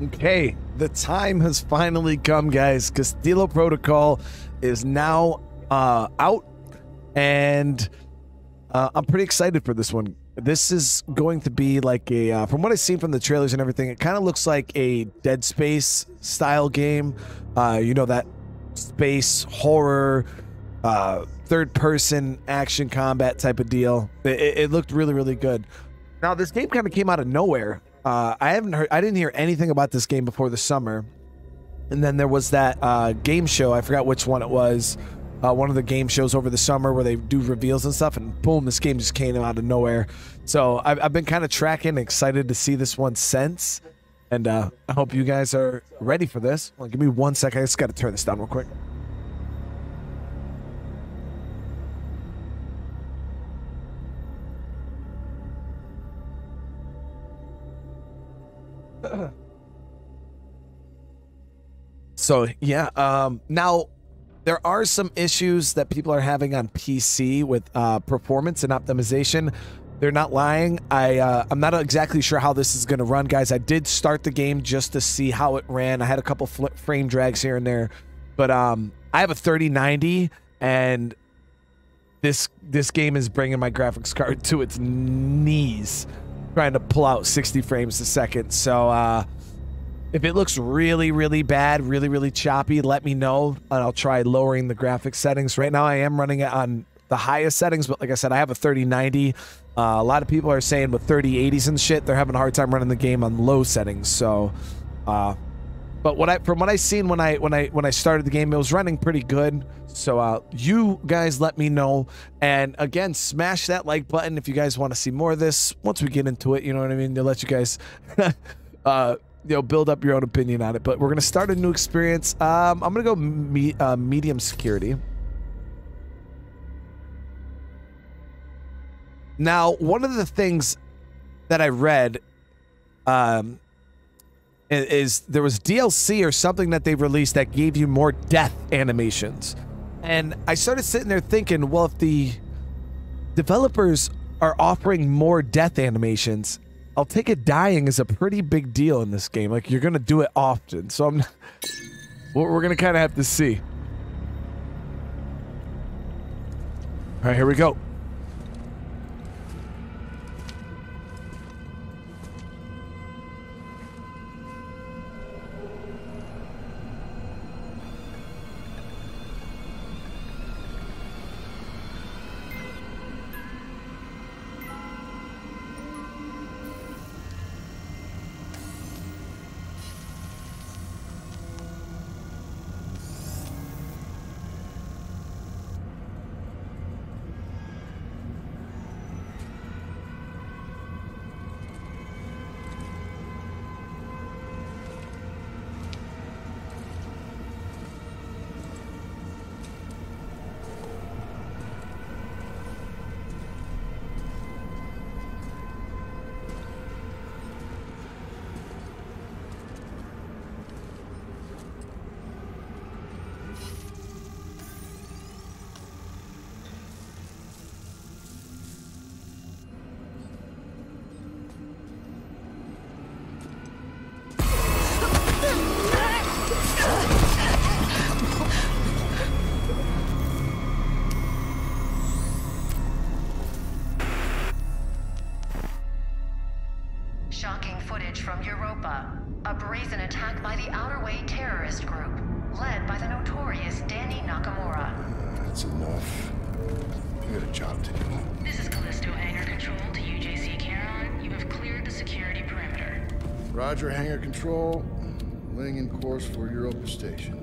Okay, the time has finally come, guys. Castillo Protocol is now out, and I'm pretty excited for this one. This is going to be like a, from what I've seen from the trailers and everything, it kind of looks like a Dead Space style game. You know, that space horror, third-person action combat type of deal. It looked really, really good. Now, this game kind of came out of nowhere. I didn't hear anything about this game before the summer. And then there was that game show, I forgot which one it was. One of the game shows over the summer where they do reveals and stuff, and boom, this game just came out of nowhere. So I've been kind of tracking, excited to see this one since. And I hope you guys are ready for this. Well, give me 1 second. I just got to turn this down real quick. So yeah, now there are some issues that people are having on PC with performance and optimization. They're not lying. I'm not exactly sure how this is going to run, guys. I did start the game just to see how it ran. I had a couple frame drags here and there, but I have a 3090, and this game is bringing my graphics card to its knees, trying to pull out 60 frames a second. So if it looks really, really bad, really, really choppy, let me know, and I'll try lowering the graphics settings. Right now, I am running it on the highest settings, but like I said, I have a 3090. A lot of people are saying with 3080s and shit, they're having a hard time running the game on low settings. So, but from what I seen when I started the game, it was running pretty good. So, you guys let me know, and again, smash that like button if you guys want to see more of this. Once we get into it, you know what I mean. They'll let you guys. You know, build up your own opinion on it, but we're gonna start a new experience. I'm gonna go medium security. Now, one of the things that I read is there was DLC or something that they released that gave you more death animations, and I started sitting there thinking, well, if the developers are offering more death animations, I'll take it dying is a pretty big deal in this game. Like, you're going to do it often. So we're going to kind of have to see. All right, here we go. Shocking footage from Europa. A brazen attack by the Outer Way terrorist group, led by the notorious Danny Nakamura. That's enough. We got a job to do. This is Callisto Hangar Control to UJC Caron. You have cleared the security perimeter. Roger, hangar control. Laying in course for Europa Station.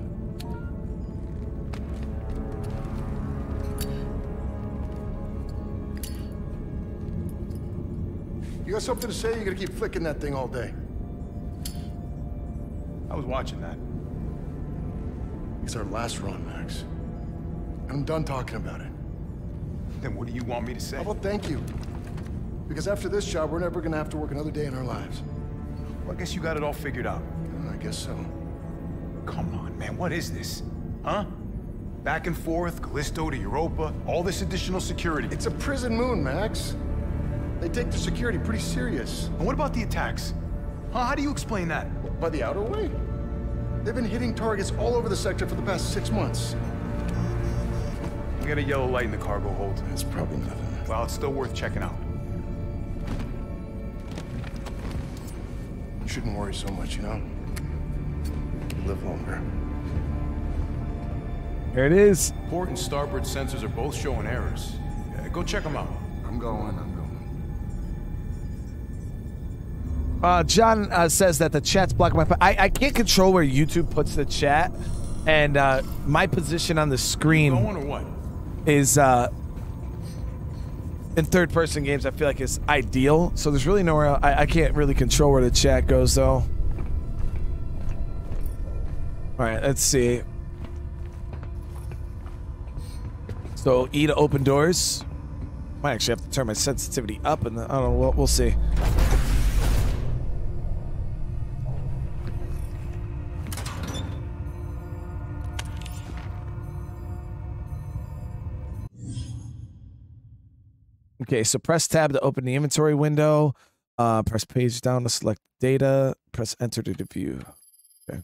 You got something to say? You gotta keep flicking that thing all day. I was watching that. It's our last run, Max. I'm done talking about it. Then what do you want me to say? How about thank you? Because after this job, we're never gonna have to work another day in our lives. Well, I guess you got it all figured out. I guess so. Come on, man, what is this? Huh? Back and forth, Callisto to Europa, all this additional security. It's a prison moon, Max. They take the security pretty serious. And what about the attacks? Huh? How do you explain that? By the outer way? They've been hitting targets all over the sector for the past 6 months. We got a yellow light in the cargo hold. It's probably nothing. Well, it's still worth checking out. You shouldn't worry so much, you know? You live longer. Here it is. Port and starboard sensors are both showing errors. Go check them out. I'm going. John says that the chat's blocking my... I can't control where YouTube puts the chat, and my position on the screen Going or what? is in third-person games. I feel like is ideal, so there's really nowhere I can't really control where the chat goes, though. All right, let's see. So E to open doors. Might actually have to turn my sensitivity up, and I don't know. We'll see. Okay, so press tab to open the inventory window. Press page down to select data. Press enter to view. Okay.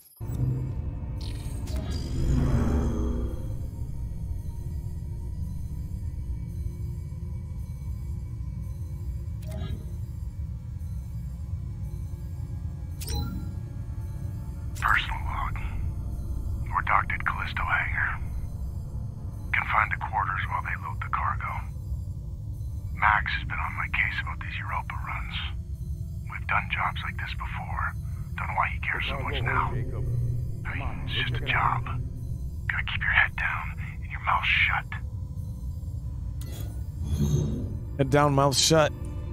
Personal log. We're docked at Callisto hangar. Confined to quarters while they load the cargo. Max has been on my case about these Europa runs. We've done jobs like this before. Don't know why he cares so much now. It's just a job. Gotta keep your head down and your mouth shut. Head down, mouth shut.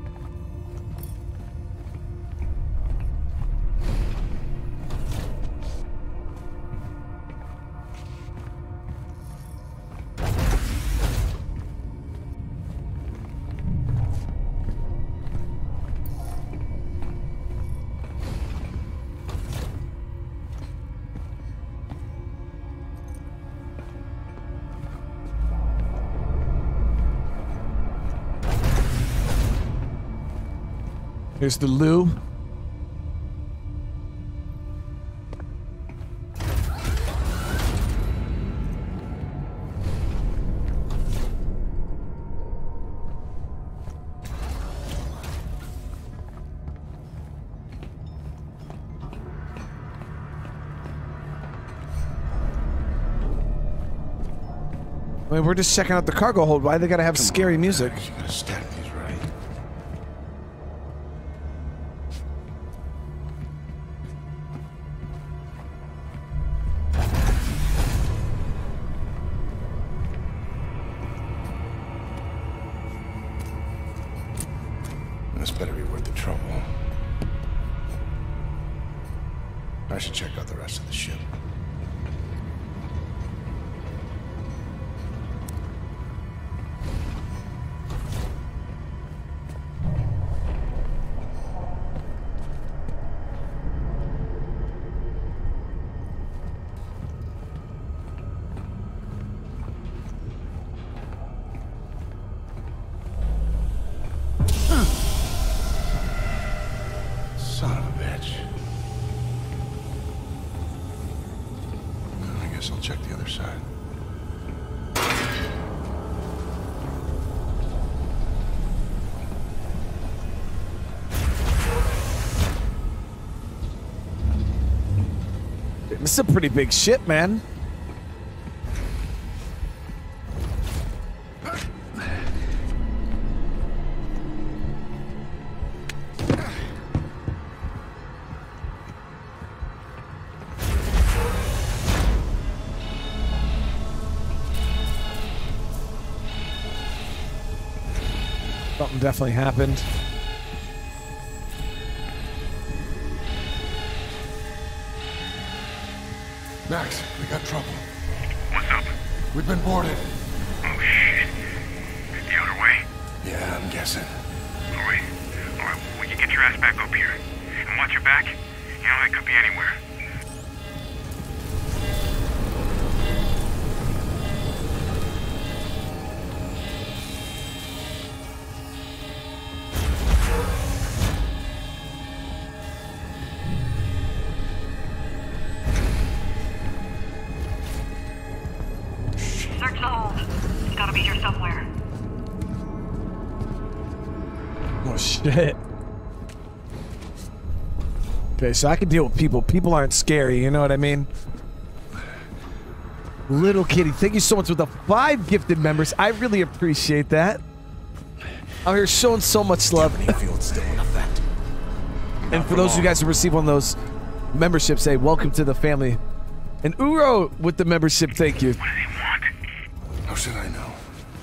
Here's the loo. I mean, we're just checking out the cargo hold. Why they gotta have scary music? You gotta stab these right. This better be worth the trouble. I should check out the rest of the ship. Son of a bitch. I guess I'll check the other side. This is a pretty big ship, man. Something definitely happened. Max, we got trouble. What's up? We've been boarded. Oh shit. The other way? Yeah, I'm guessing. Alright, well you get your ass back up here. And watch your back. You know, that could be anywhere. shit. Okay, so I can deal with people. People aren't scary, you know what I mean? Little Kitty, thank you so much for the 5 gifted members. I really appreciate that. Out here showing so much love. Still in effect. And for those of you guys who receive one of those memberships, say welcome to the family. And Uro with the membership, thank you. What do they want? How should I know?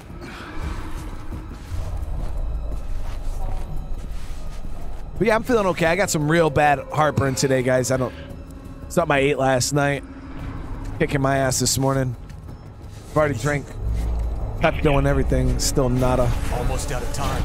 But yeah, I'm feeling okay. I got some real bad heartburn today, guys. Something I ate last night. Kicking my ass this morning. I've already drank Pepto and everything. Still nada. Almost out of time.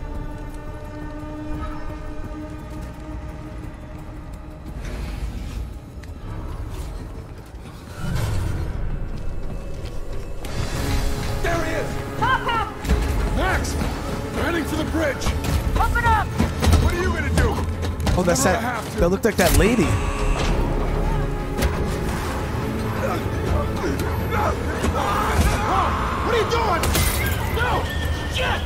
There he is! Max! We're heading for the bridge! Open up! What are you gonna do? Oh, that's I'm gonna that. have to. That looked like that lady. What are you doing? No! Shit!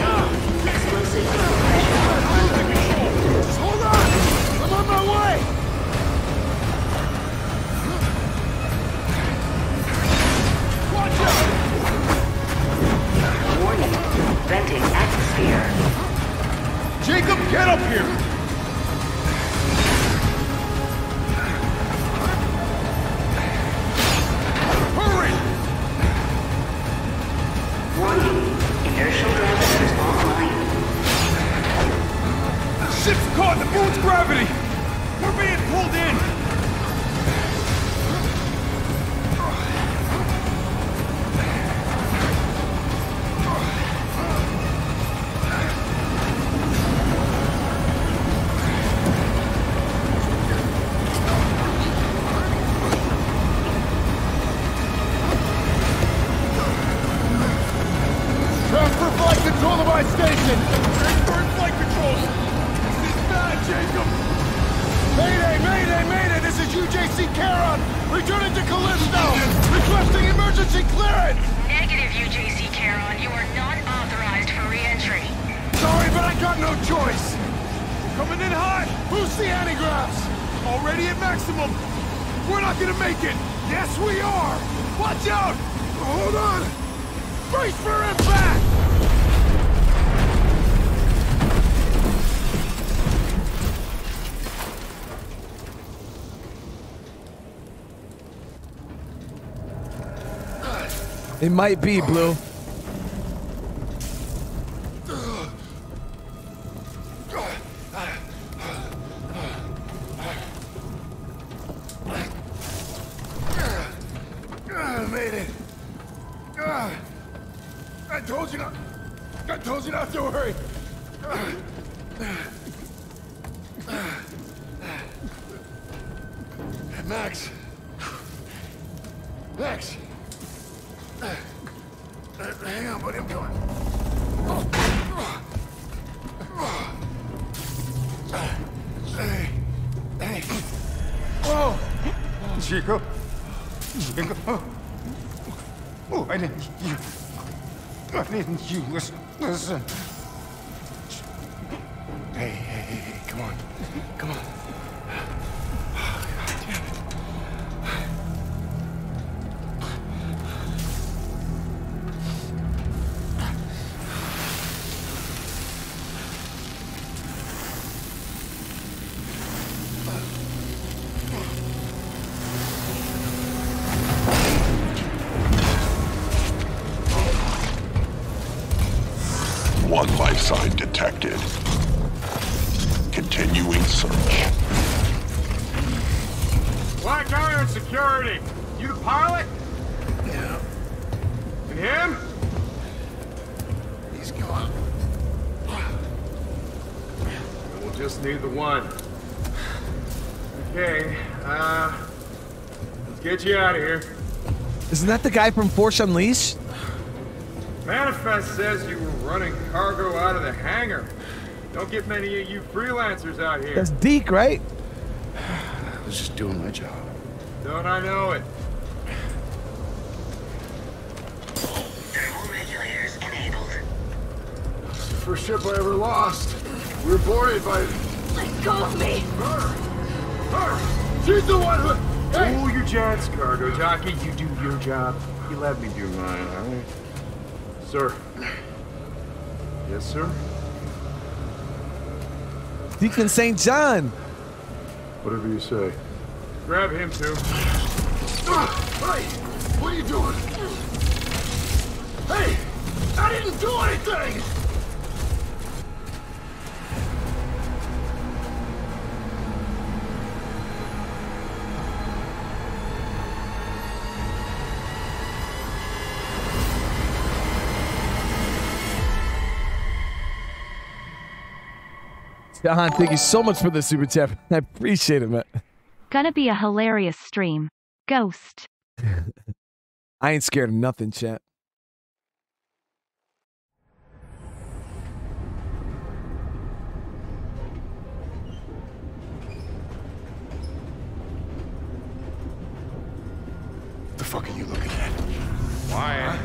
Just hold on! I'm on my way! Watch out! Warning. Venting atmosphere. Jacob, get up here! Hurry! Warning. Inertial drivers online. Ship's caught in the moon's gravity! We're being pulled in! Transfer flight control to my station! Transfer flight controls! This is bad, Jacob! Mayday, mayday, mayday! This is UJC Charon! Returning to Callisto! Requesting emergency clearance! Negative, UJC Charon. You are not authorized for re-entry. Sorry, but I got no choice! Coming in hot! Who's the antigraphs? Already at maximum! We're not gonna make it! Yes, we are! Watch out! Hold on! Brace for impact! It might be, Blue. Made it. I told you not. I told you not to worry. Max. Max. Hang on, buddy. I'm coming. Hey. Hey. Whoa. Chico? Chico? Oh, I didn't you listen. Hey, come on. Come on. God damn it. One life sign detected. Continuing search. Black Iron Security. You the pilot? Yeah. And him? He's gone. We'll just need the one. Okay, let's get you out of here. Isn't that the guy from Force Unleashed? Manifest says you were running cargo out of the hangar. Don't get many of you freelancers out here. That's Deke, right? I was just doing my job. Don't I know it? Thermal regulators enabled. First ship I ever lost. We're boarded by... Let go of me! Her! She's the one who... Hey! Cool your jets, cargo jockey. You do your job. You let me do mine, all right? Sir. Yes, sir? Deacon St. John. Whatever you say. Grab him, too. Hey! What are you doing? Hey! I didn't do anything! John, thank you so much for the super chat. I appreciate it, man. Gonna be a hilarious stream. Ghost. I ain't scared of nothing, chat. What the fuck are you looking at? Why?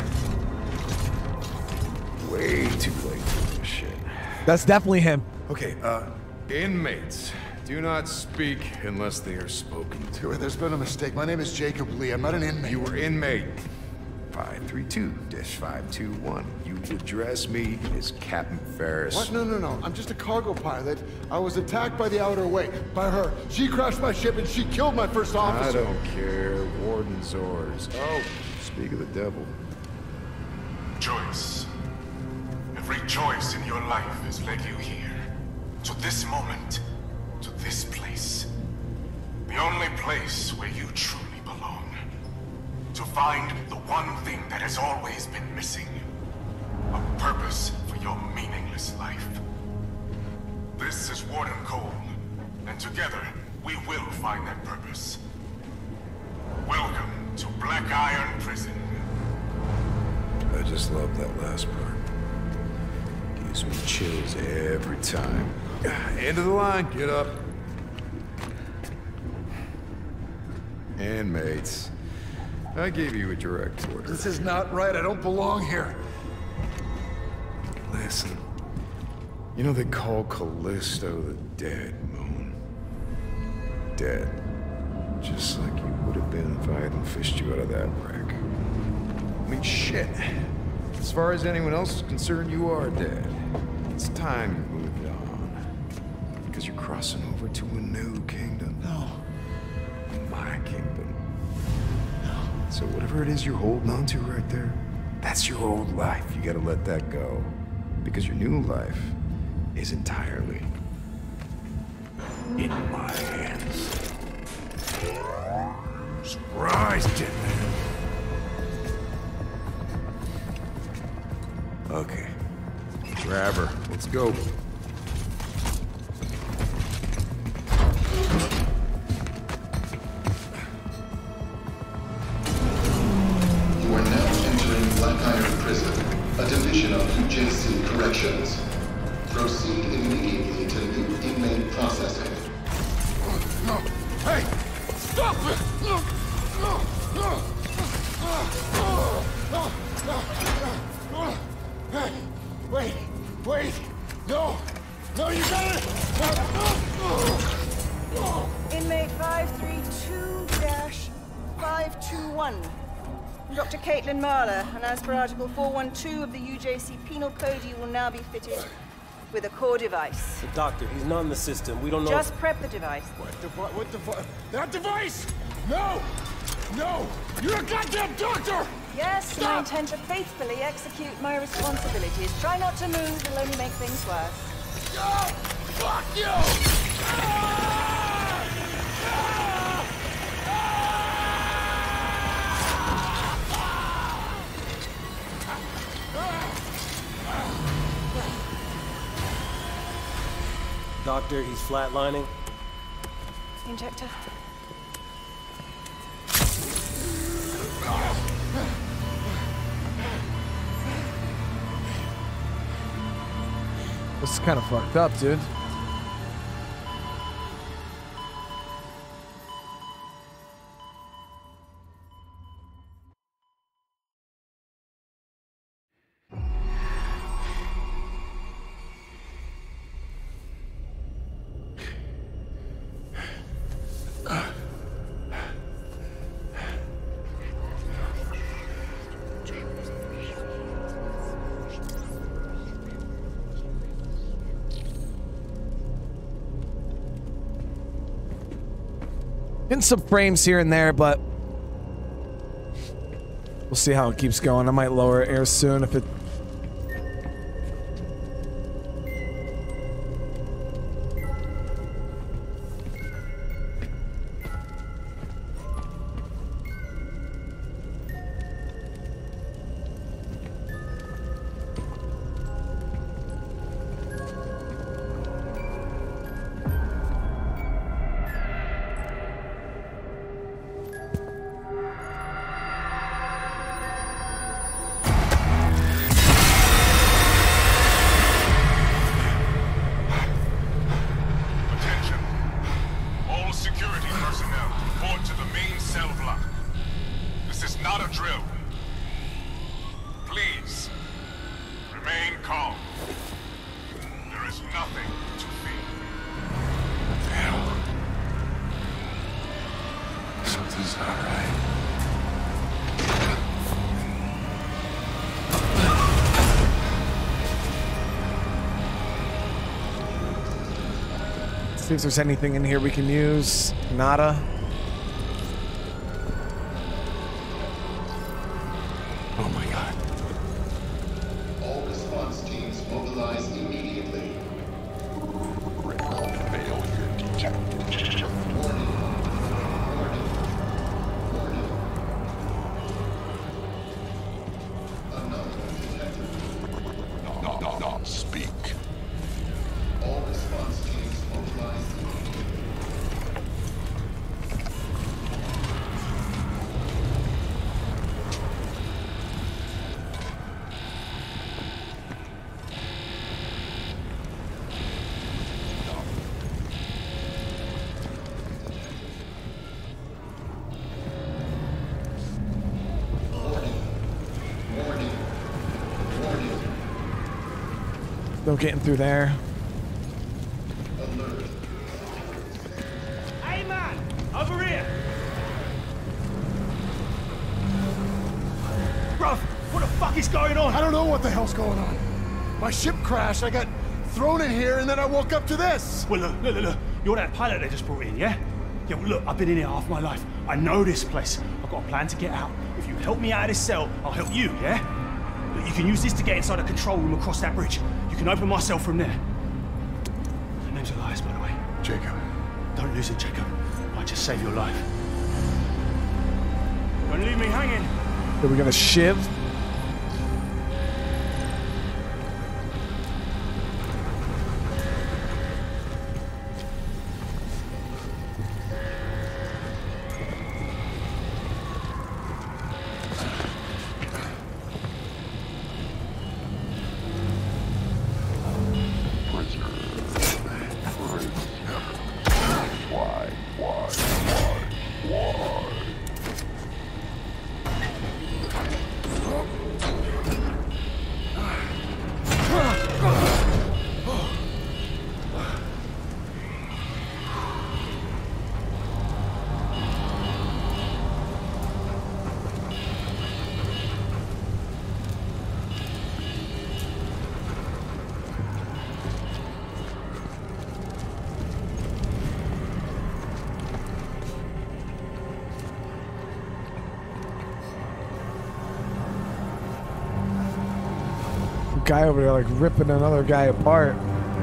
Way too late for this shit. That's definitely him. Okay, inmates. Do not speak unless they are spoken to. There's been a mistake. My name is Jacob Lee. I'm not an inmate. You were inmate 532-521. You address me as Captain Ferris. What? No. I'm just a cargo pilot. I was attacked by the outer way. By her. She crashed my ship and she killed my first officer. I don't care. Warden's orders. Oh, speak of the devil. Choice. Every choice in your life has led you here. To this moment. To this place. The only place where you truly belong. To find the one thing that has always been missing. A purpose for your meaningless life. This is Warden Cole, and together we will find that purpose. Welcome to Black Iron Prison. I just love that last part. Gives me chills every time. End of the line, get up. Inmates. I gave you a direct order. This is not right. I don't belong here. Listen. You know they call Callisto the dead moon. Dead. Just like you would have been if I hadn't fished you out of that wreck. I mean, shit. As far as anyone else is concerned, you are dead. It's time you moved on. Because you're crossing over to a new kingdom. No. My kingdom. So whatever it is you're holding on to right there, that's your old life. You gotta let that go. Because your new life is entirely in my hands. Surprise, Jetman. Okay. Grab her. Let's go. You are now entering Black Iron Prison, a division of UJC Corrections. Proceed immediately to new inmate processing. No. Hey! Stop it! Hey! Wait! No, you got it! Inmate 532-521. Dr. Caitlin Marler, and as per Article 412 of the UJC Penal Code, you will now be fitted with a core device. The doctor, he's not in the system. We don't know. Just prep the device. What device? That device? No! You're a goddamn doctor! Yes, and I intend to faithfully execute my responsibilities. Try not to move, it'll only make things worse. Oh, fuck you! Doctor, he's flatlining. Injector. This is kind of fucked up, dude. Getting some frames here and there, but we'll see how it keeps going. I might lower air soon if it... See if there's anything in here we can use. Nada. Oh my god. All response teams mobilize immediately. Failure detected. Warning. Warning. Warning. Anomaly detected. Not speak. All response teams mobilize immediately. Warning. Warning. Warning. No getting through there. Alert. Hey man, over here! Bruv, what the fuck is going on? I don't know what the hell's going on. My ship crashed, I got thrown in here, and then I woke up to this. Well, look. You're that pilot they just brought in, yeah? Yeah, well, look, I've been in here half my life. I know this place. I've got a plan to get out. If you help me out of this cell, I'll help you, yeah? Look, you can use this to get inside a control room across that bridge. You can open my cell from there. The name's Elias, by the way. Jacob. Don't lose it, Jacob. Might just save your life. Don't leave me hanging. Are we gonna shiv? Guy over there like ripping another guy apart.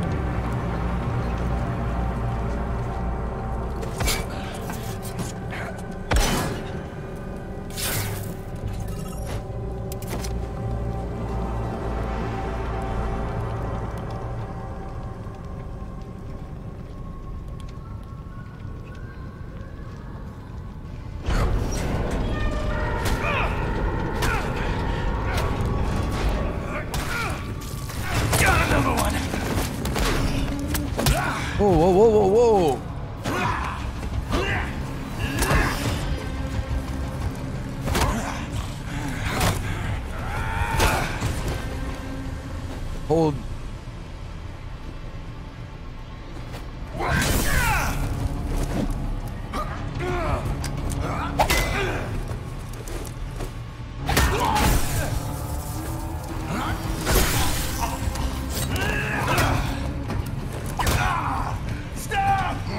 Whoa. Hold. Stop!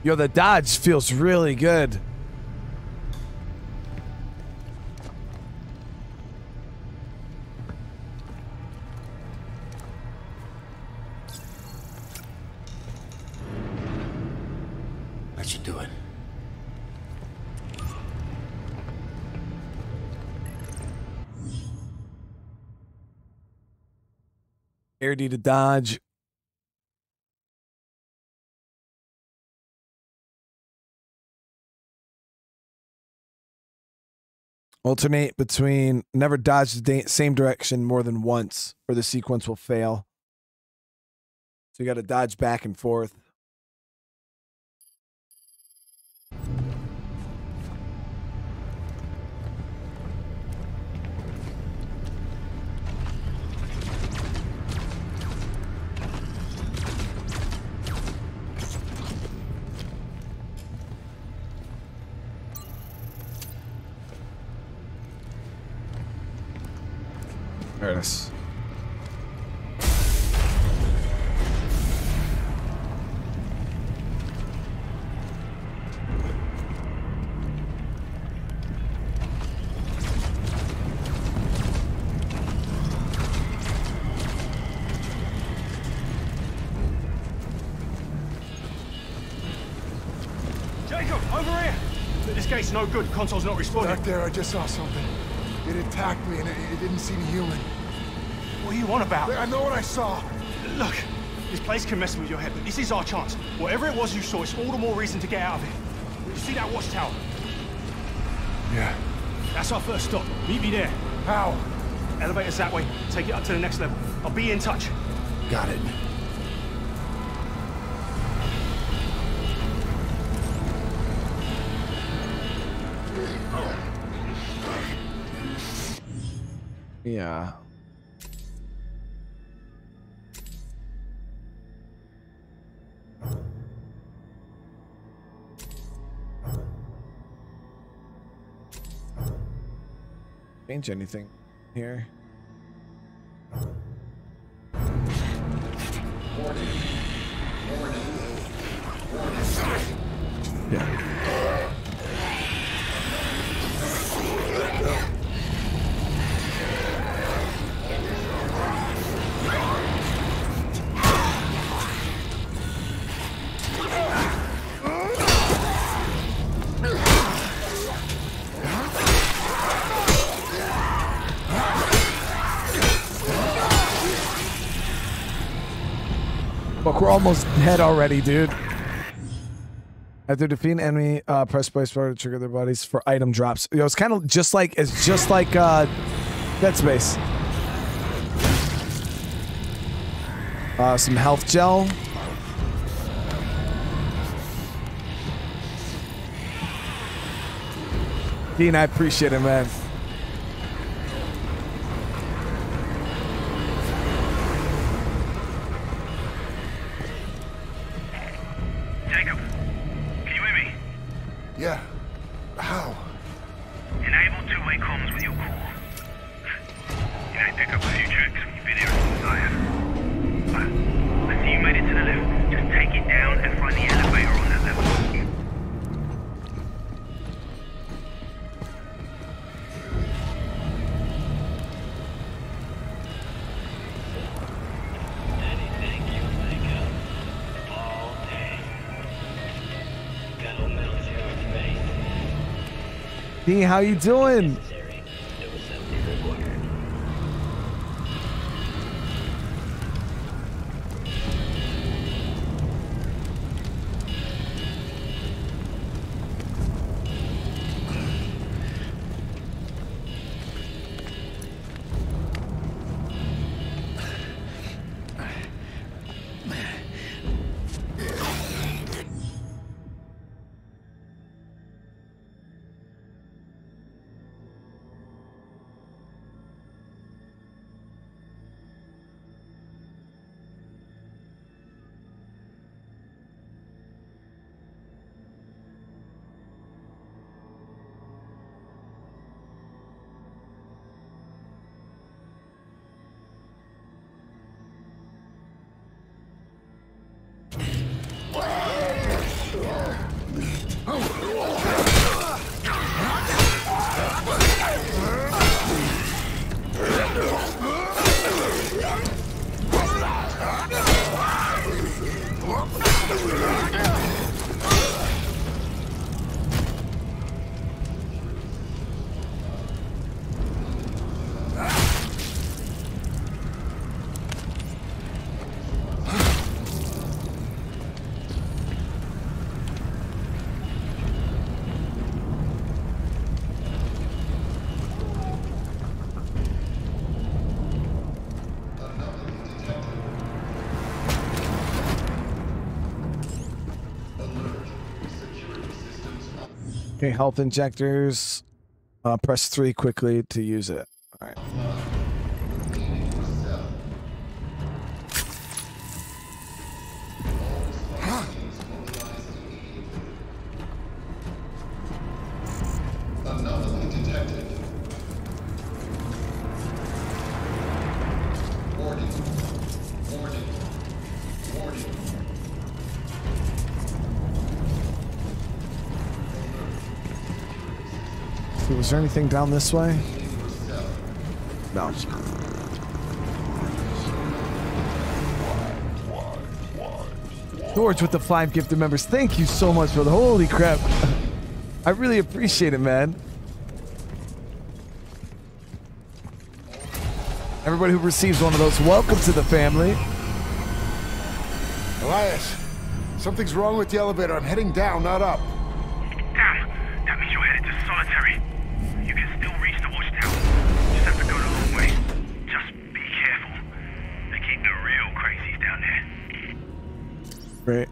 Yo, the dodge feels really good. That should do it. Air D to dodge. Alternate between never dodge the same direction more than once or the sequence will fail. So you got to dodge back and forth. There it is. Jacob, over here! This gate's no good. Console's not responding. Back there, I just saw something. It attacked me and it didn't seem human. What are you on about? I know what I saw. Look, this place can mess with your head, but this is our chance. Whatever it was you saw, it's all the more reason to get out of here. You see that watchtower? Yeah. That's our first stop. Meet me there. How? Elevator's that way. Take it up to the next level. I'll be in touch. Got it. Yeah. Change anything here? Yeah. Look, we're almost dead already, dude. After defeating enemy, press place to trigger their bodies for item drops. You know, it's kind of just like Dead Space. Some health gel. Dean, I appreciate it, man. Jacob, can you hear me? Yeah. How? Enable two-way comms with your core. You know, pick up a few tricks when you've been here as long as I have. But I see you made it to the lift. Just take it down and find the elevator on that level. Dean, how you doing? Okay, health injectors. Press 3 quickly to use it. All right. Anomaly detected. Warning. Warning. Warning. So was there anything down this way? No. George with the 5 gifted members. Thank you so much for the holy crap. I really appreciate it, man. Everybody who receives one of those, welcome to the family. Elias, something's wrong with the elevator. I'm heading down, not up. Damn, that means you're headed to solitary. You can still reach the watchtower. Just have to go the long way. Just be careful. They keep the real crazies down there. Great.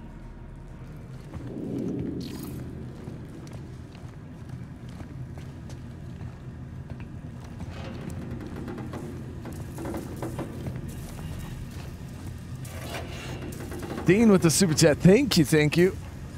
Dean with the super chat. Thank you, thank you.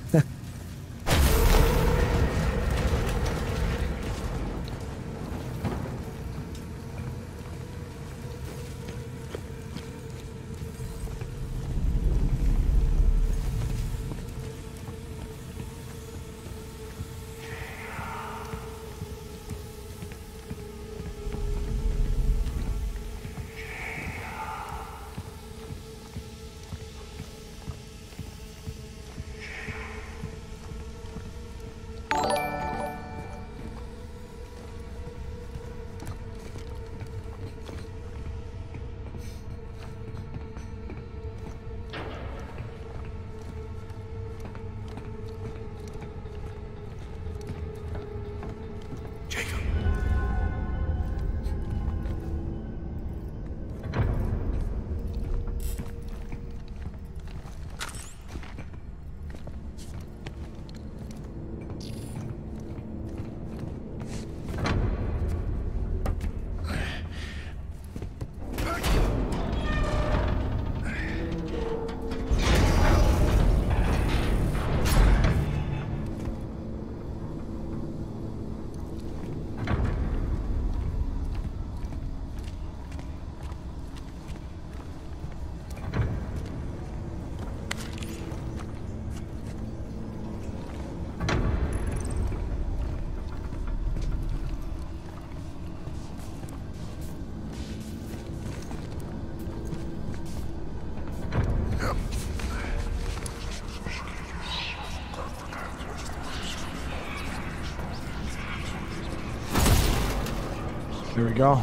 There we go.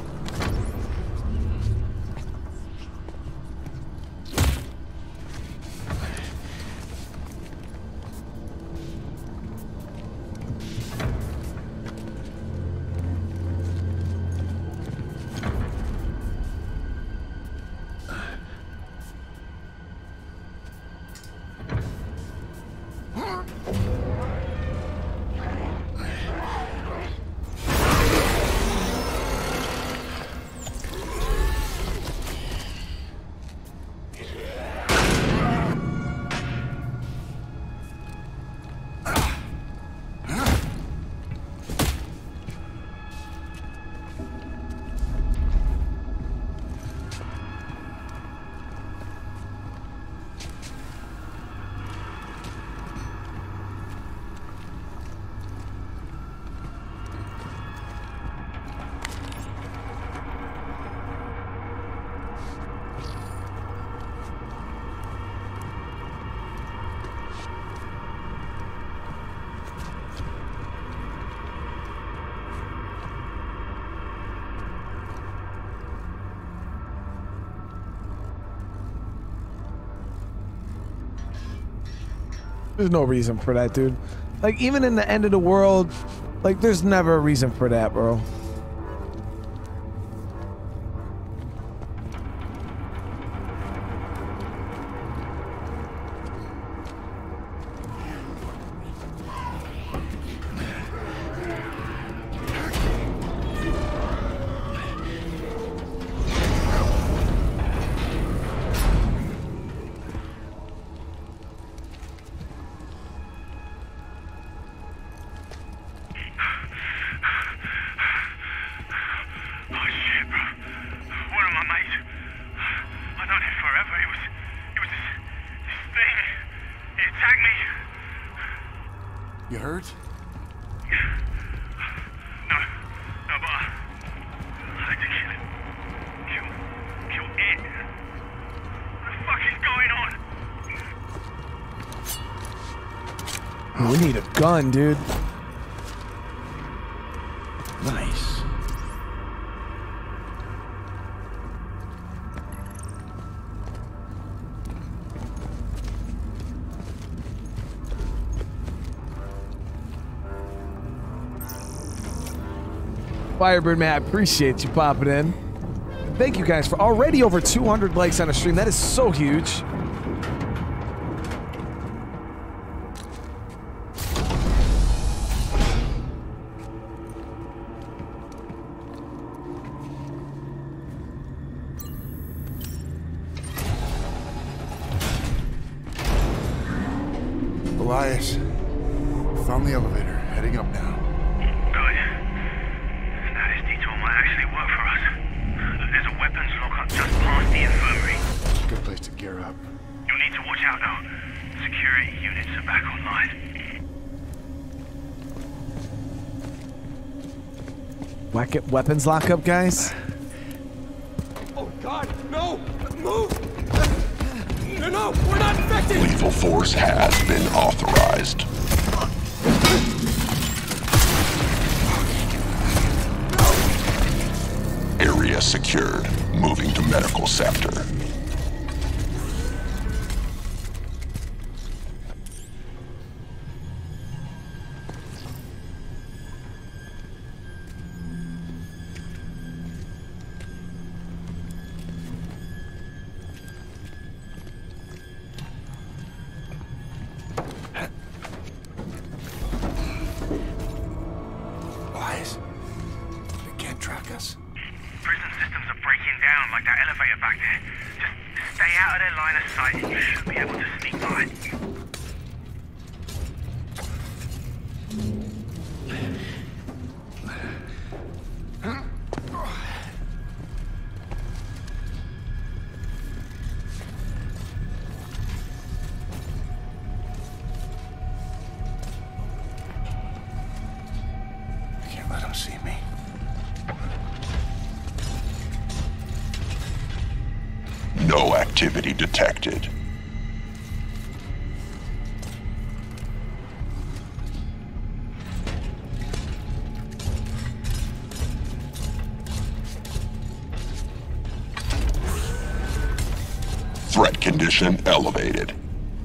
There's no reason for that, dude. Like, even in the end of the world, like, there's never a reason for that, bro. You hurt? No, but I had to kill it. Kill it. What the fuck is going on? We need a gun, dude. Nice. Firebird man, I appreciate you popping in. Thank you guys for already over 200 likes on a stream. That is so huge. Elias, found the elevator, heading up now. Good. Now this detour might actually work for us. There's a weapons lockup just past the infirmary. Good place to gear up. You'll need to watch out though. Security units are back online. Whack it, weapons lockup, guys. Oh God, no! Move! No, we're not infected! Lethal force has been authorized. Area secured. Moving to medical sector. Elias, they can't track us. Prison systems are breaking down like that elevator back there. Just stay out of their line of sight and you should be able to sneak by. I can't let them see me. No activity detected. Threat condition elevated.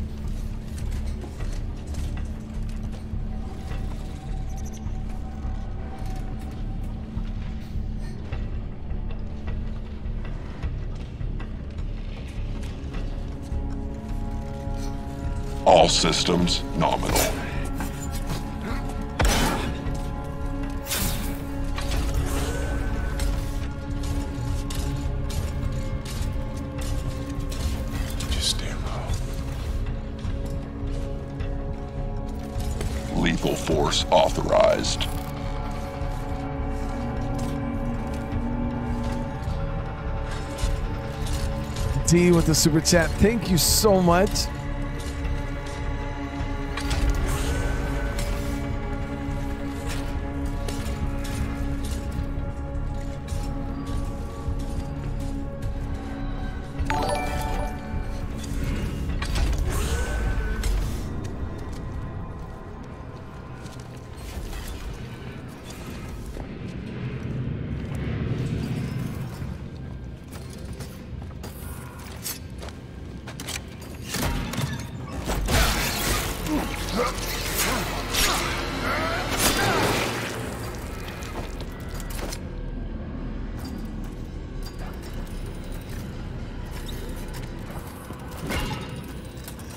All systems nominal. Just stay low. Lethal force authorized. D with the super chat. Thank you so much.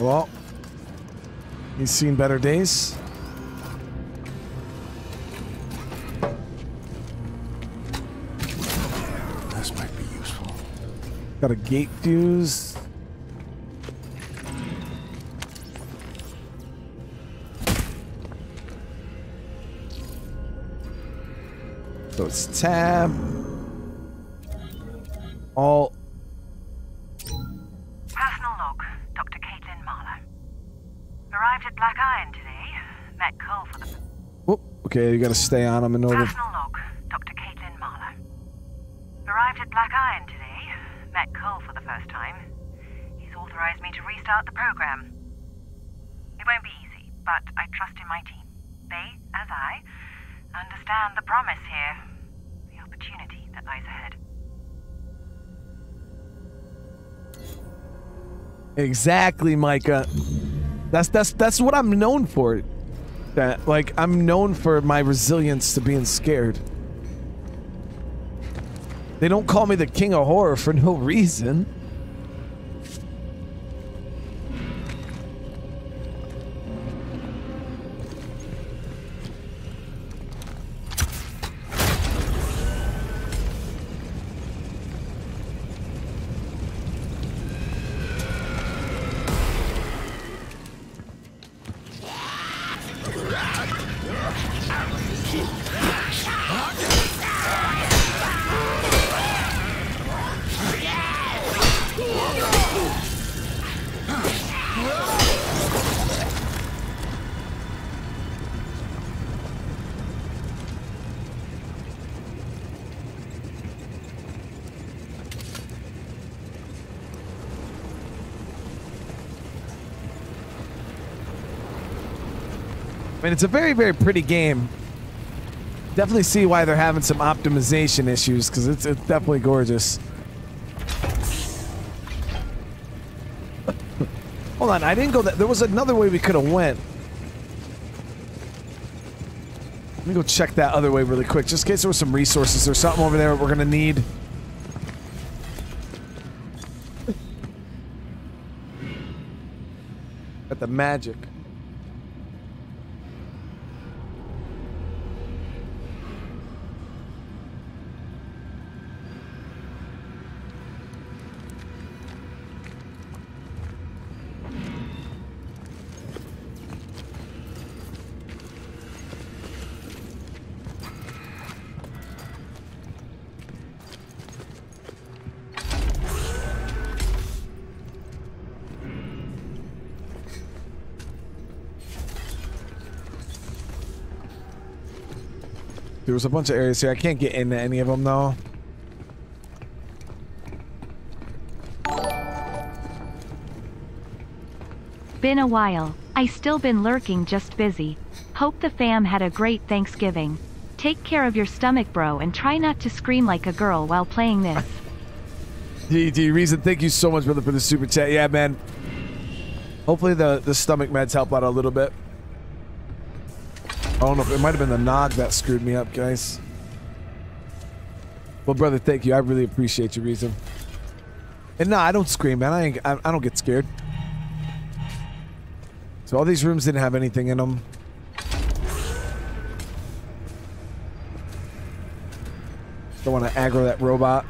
Well, he's seen better days. This might be useful. Got a gate fuse. So it's tab. All. Personal log, Dr. Caitlin Marler. Arrived at Black Iron today. Met Cole for the... Whoop. Okay, you gotta stay on him in order. Personal log, Dr. Caitlin Marler. Arrived at Black Iron today. Met Cole for the first time. He's authorized me to restart the program. It won't be easy, but I trust in my team. They, as I, understand the promise here. The opportunity that lies ahead. Exactly, Micah. That's what I'm known for. That, like, I'm known for my resilience to being scared. They don't call me the king of horror for no reason. I mean, it's a very, very pretty game. Definitely see why they're having some optimization issues, because it's definitely gorgeous. Hold on, I didn't go that. There was another way we could have went. Let me go check that other way really quick, just in case there was some resources or something over there we're gonna need. Got the magic. There was a bunch of areas here. I can't get into any of them, though. Been a while. I still been lurking, just busy. Hope the fam had a great Thanksgiving. Take care of your stomach, bro, and try not to scream like a girl while playing this. DD Reason, thank you so much, brother, for the super chat. Yeah, man. Hopefully the stomach meds help out a little bit. I don't know if it might have been the nog that screwed me up, guys. Well, brother, thank you. I really appreciate your reason. And no, I don't scream, man. I don't get scared. So all these rooms didn't have anything in them. Don't want to aggro that robot.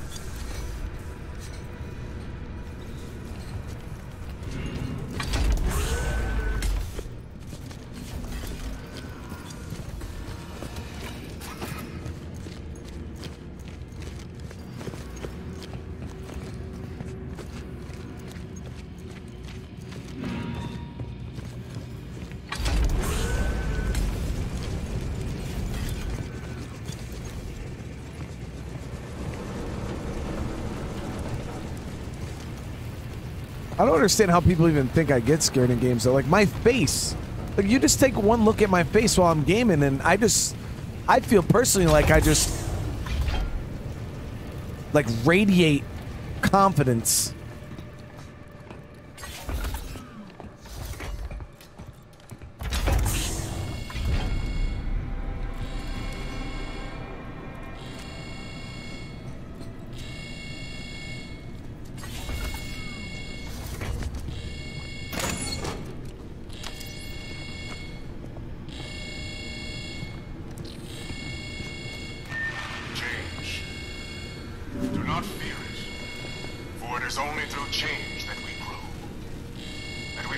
I don't understand how people even think I get scared in games though. Like my face, like you just take one look at my face while I'm gaming and I feel personally like I just like radiate confidence.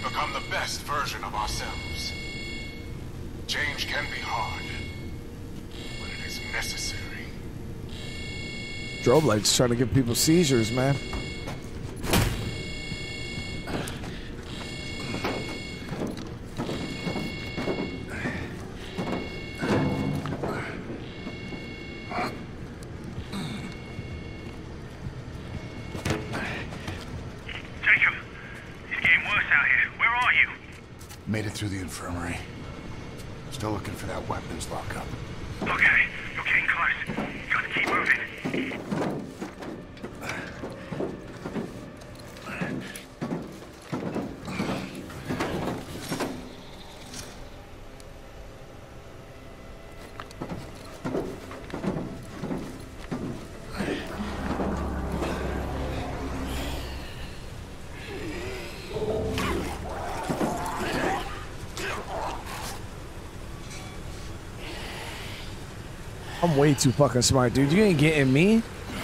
become the best version of ourselves. Change can be hard, but it is necessary. Strobe lights trying to give people seizures, man. Made it through the infirmary. Still looking for that weapons lockup. Okay, you're getting close. You gotta keep moving. I'm way too fucking smart, dude. You ain't getting me.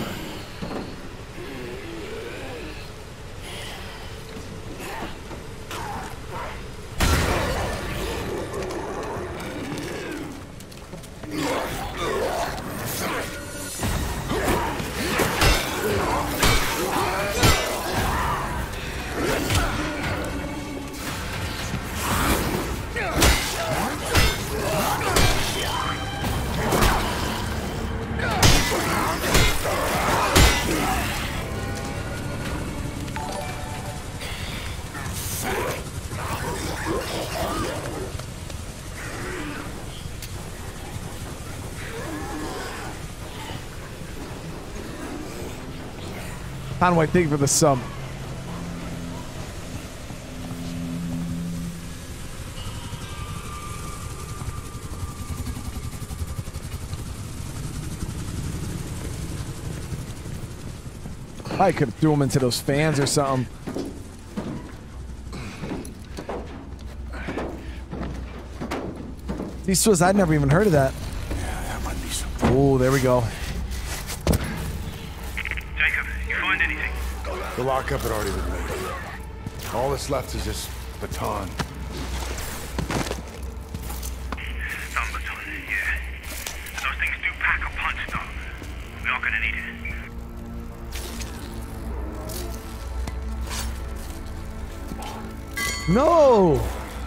Conway, thank you for the sub. I could have threw him into those fans or something. These Swiss, I'd never even heard of that. Yeah, that might be something. Oh, there we go. The lockup had already been made. All that's left is this baton. Some baton, yeah. Those things do pack a punch, though. We are gonna need it. No!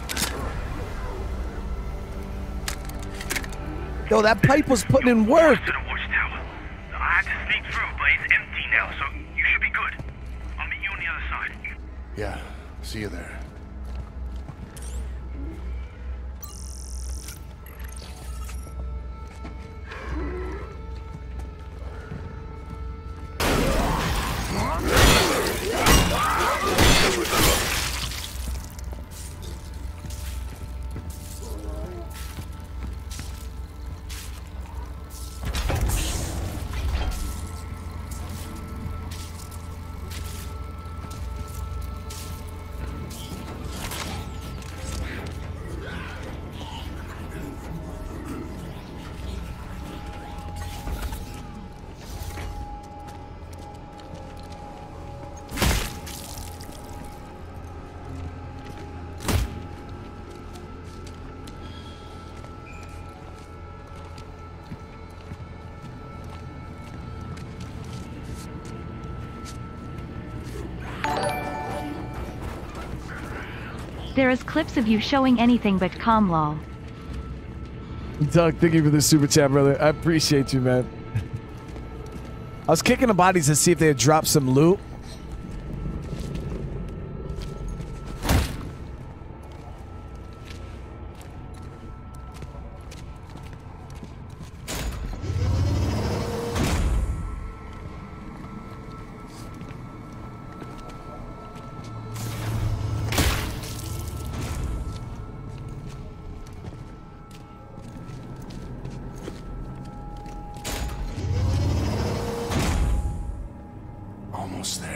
Yo, that pipe was putting in work. To the watchtower. I had to sneak through, but it's empty now, so you should be good. I'll meet you on the other side. Yeah, see you there. There is clips of you showing anything but calm, lol. Doug, thank you for the super chat, brother. I appreciate you, man. I was kicking the bodies to see if they had dropped some loot. Almost there.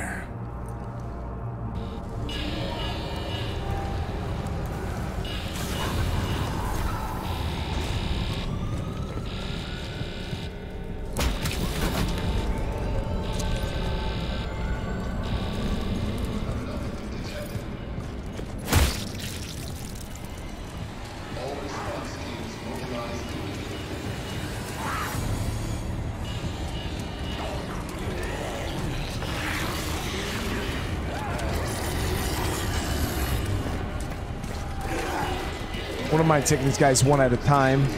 Wouldn't mind taking these guys one at a time.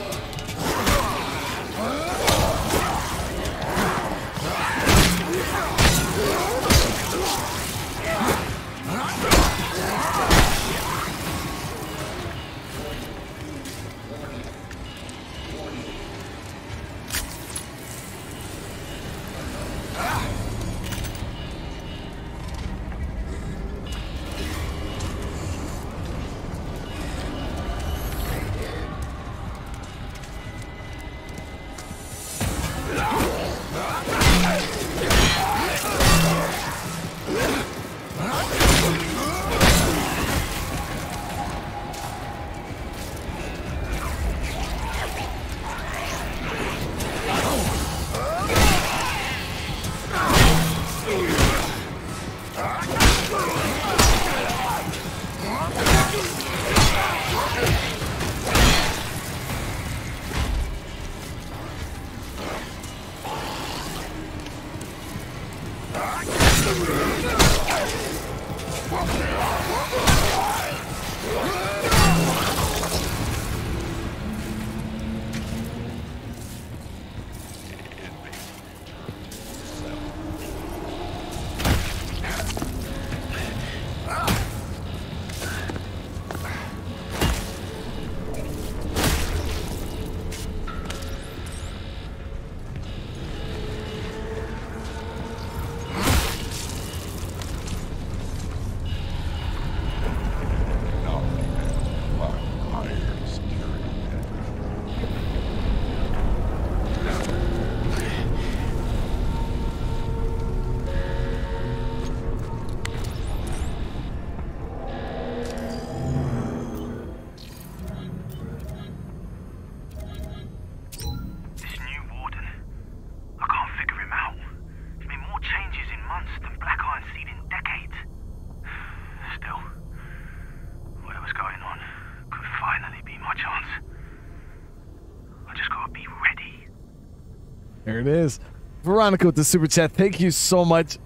There it is. Veronica with the super chat. Thank you so much.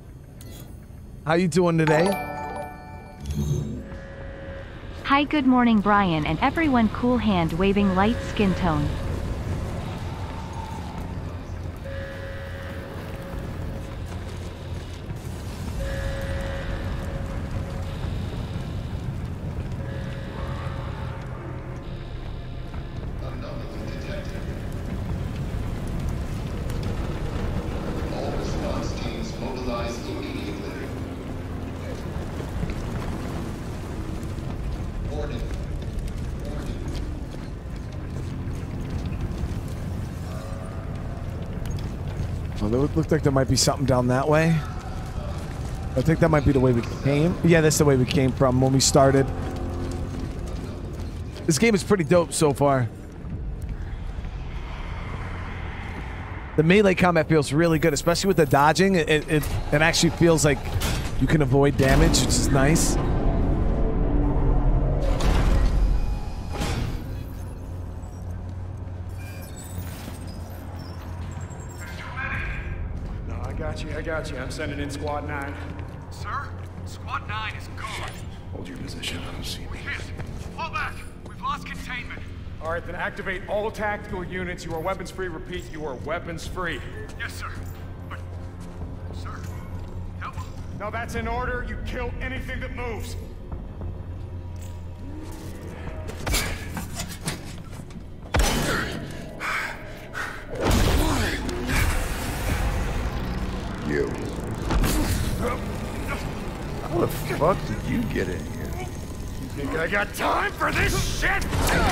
How you doing today? Hi, good morning, Brian, and everyone. Cool hand waving, light skin tone. Looks like there might be something down that way. I think that might be the way we came. Yeah, that's the way we came from when we started. This game is pretty dope so far. The melee combat feels really good, especially with the dodging. It actually feels like you can avoid damage, which is nice. I got you. I'm sending in Squad 9. Sir? Squad 9 is gone. Hold your position. I don't see me. We can't. Fall back. We've lost containment. All right, then activate all tactical units. You are weapons free. Repeat, you are weapons free. Yes, sir. But, sir, help. No, that's in order. You kill anything that moves. You. How the fuck did you get in here? You think I got time for this shit?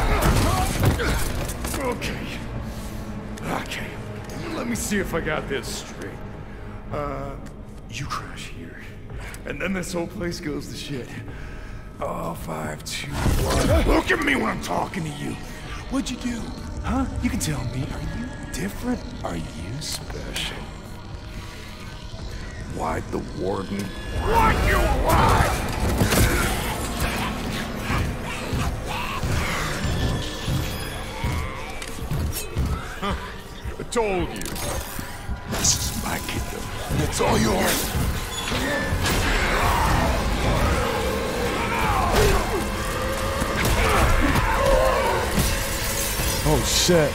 Okay. Let me see if I got this straight. You crash here, and then this whole place goes to shit. Oh, 5, 2, 1. Look at me when I'm talking to you. What'd you do? Huh? You can tell me. Are you different? Are you special? Why'd the warden? What you want? Huh. I told you. This is my kingdom. It's all yours. shit.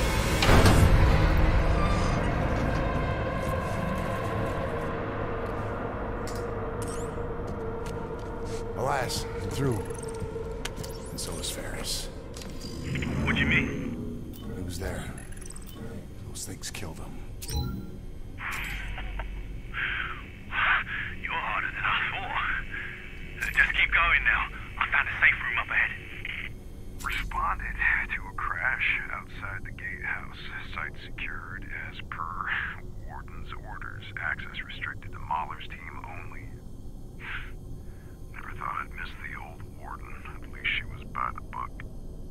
Alas, I'm through. And so is Ferris. What do you mean? He was there. Those things killed him. You're harder than I thought. Just keep going now. I found a safe room up ahead. Responded to a crash outside the gatehouse. Site secured as per Warden's orders. Access restricted to Mahler's team only. Never thought I'd miss the old Warden. At least she was by the book.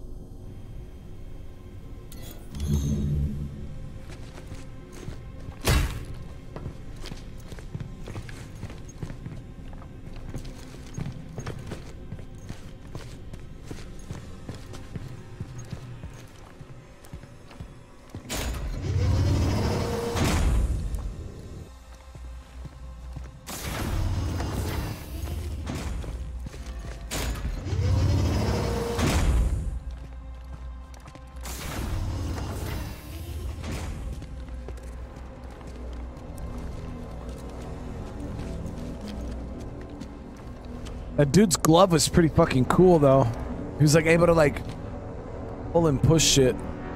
That dude's glove was pretty fucking cool, though. He was like able to like pull and push shit.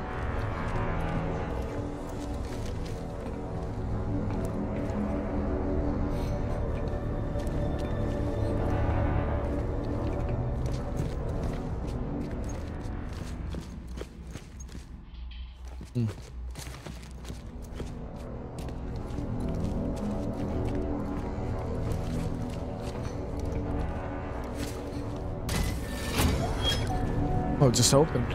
Oh, it just opened.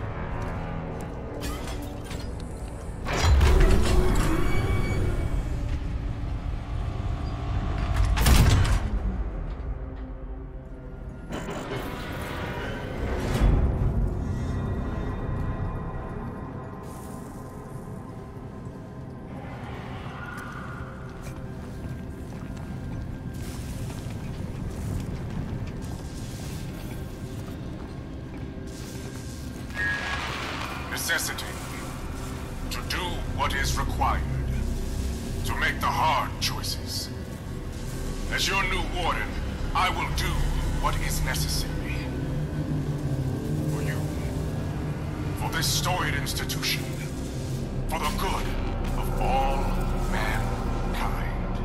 Necessity. To do what is required. To make the hard choices. As your new warden, I will do what is necessary. For you. For this storied institution. For the good of all mankind.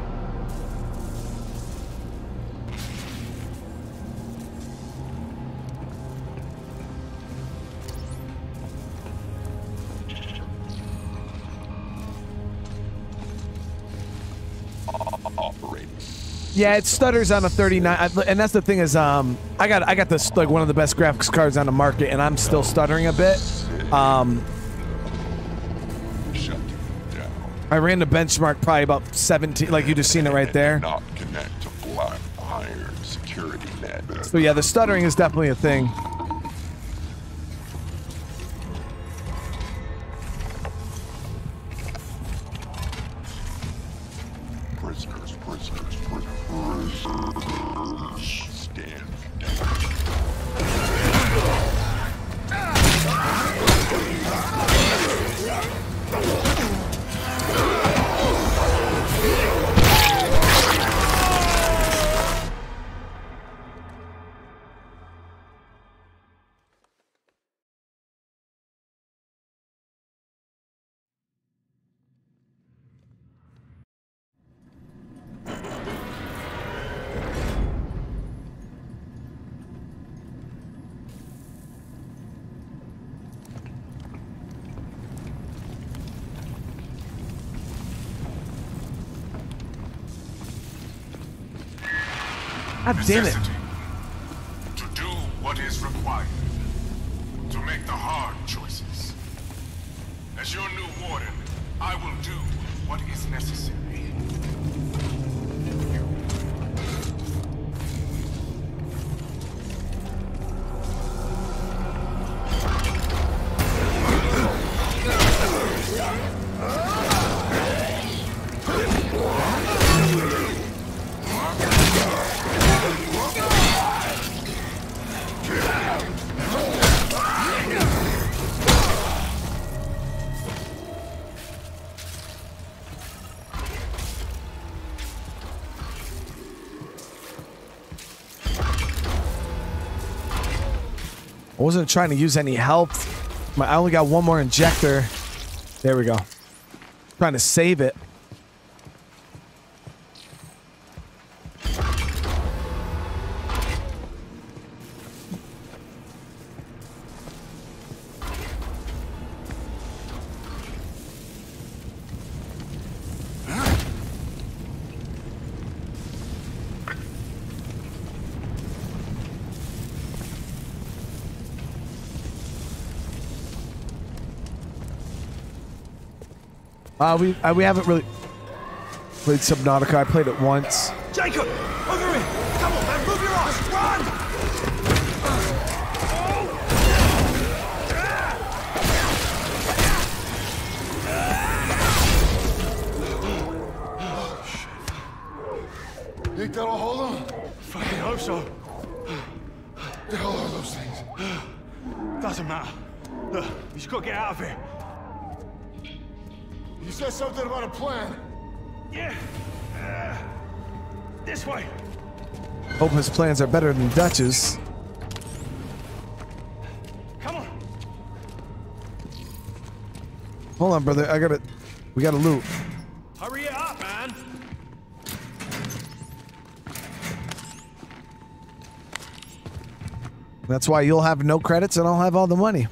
Yeah, it stutters on a 39, and that's the thing is, I got this like one of the best graphics cards on the market, and I'm still stuttering a bit. I ran the benchmark probably about 17, like you just seen it right there. Not connect to black iron security net. So yeah, the stuttering is definitely a thing. God damn it. To do what is required. To make the hard choices. As your new warden, I will do what is necessary. I wasn't trying to use any help. I only got one more injector. There we go. Trying to save it. We haven't really played Subnautica. I played it once. Jacob, over here! Come on, man, move your ass! Run! Think that'll hold him? Fucking hope so. The hell are those things? Doesn't matter. Look, you just gotta get out of here. You said something about a plan. Yeah. This way. Hope his plans are better than Dutch's. Come on. Hold on, brother. We gotta loot. Hurry it up, man. That's why you'll have no credits and I'll have all the money.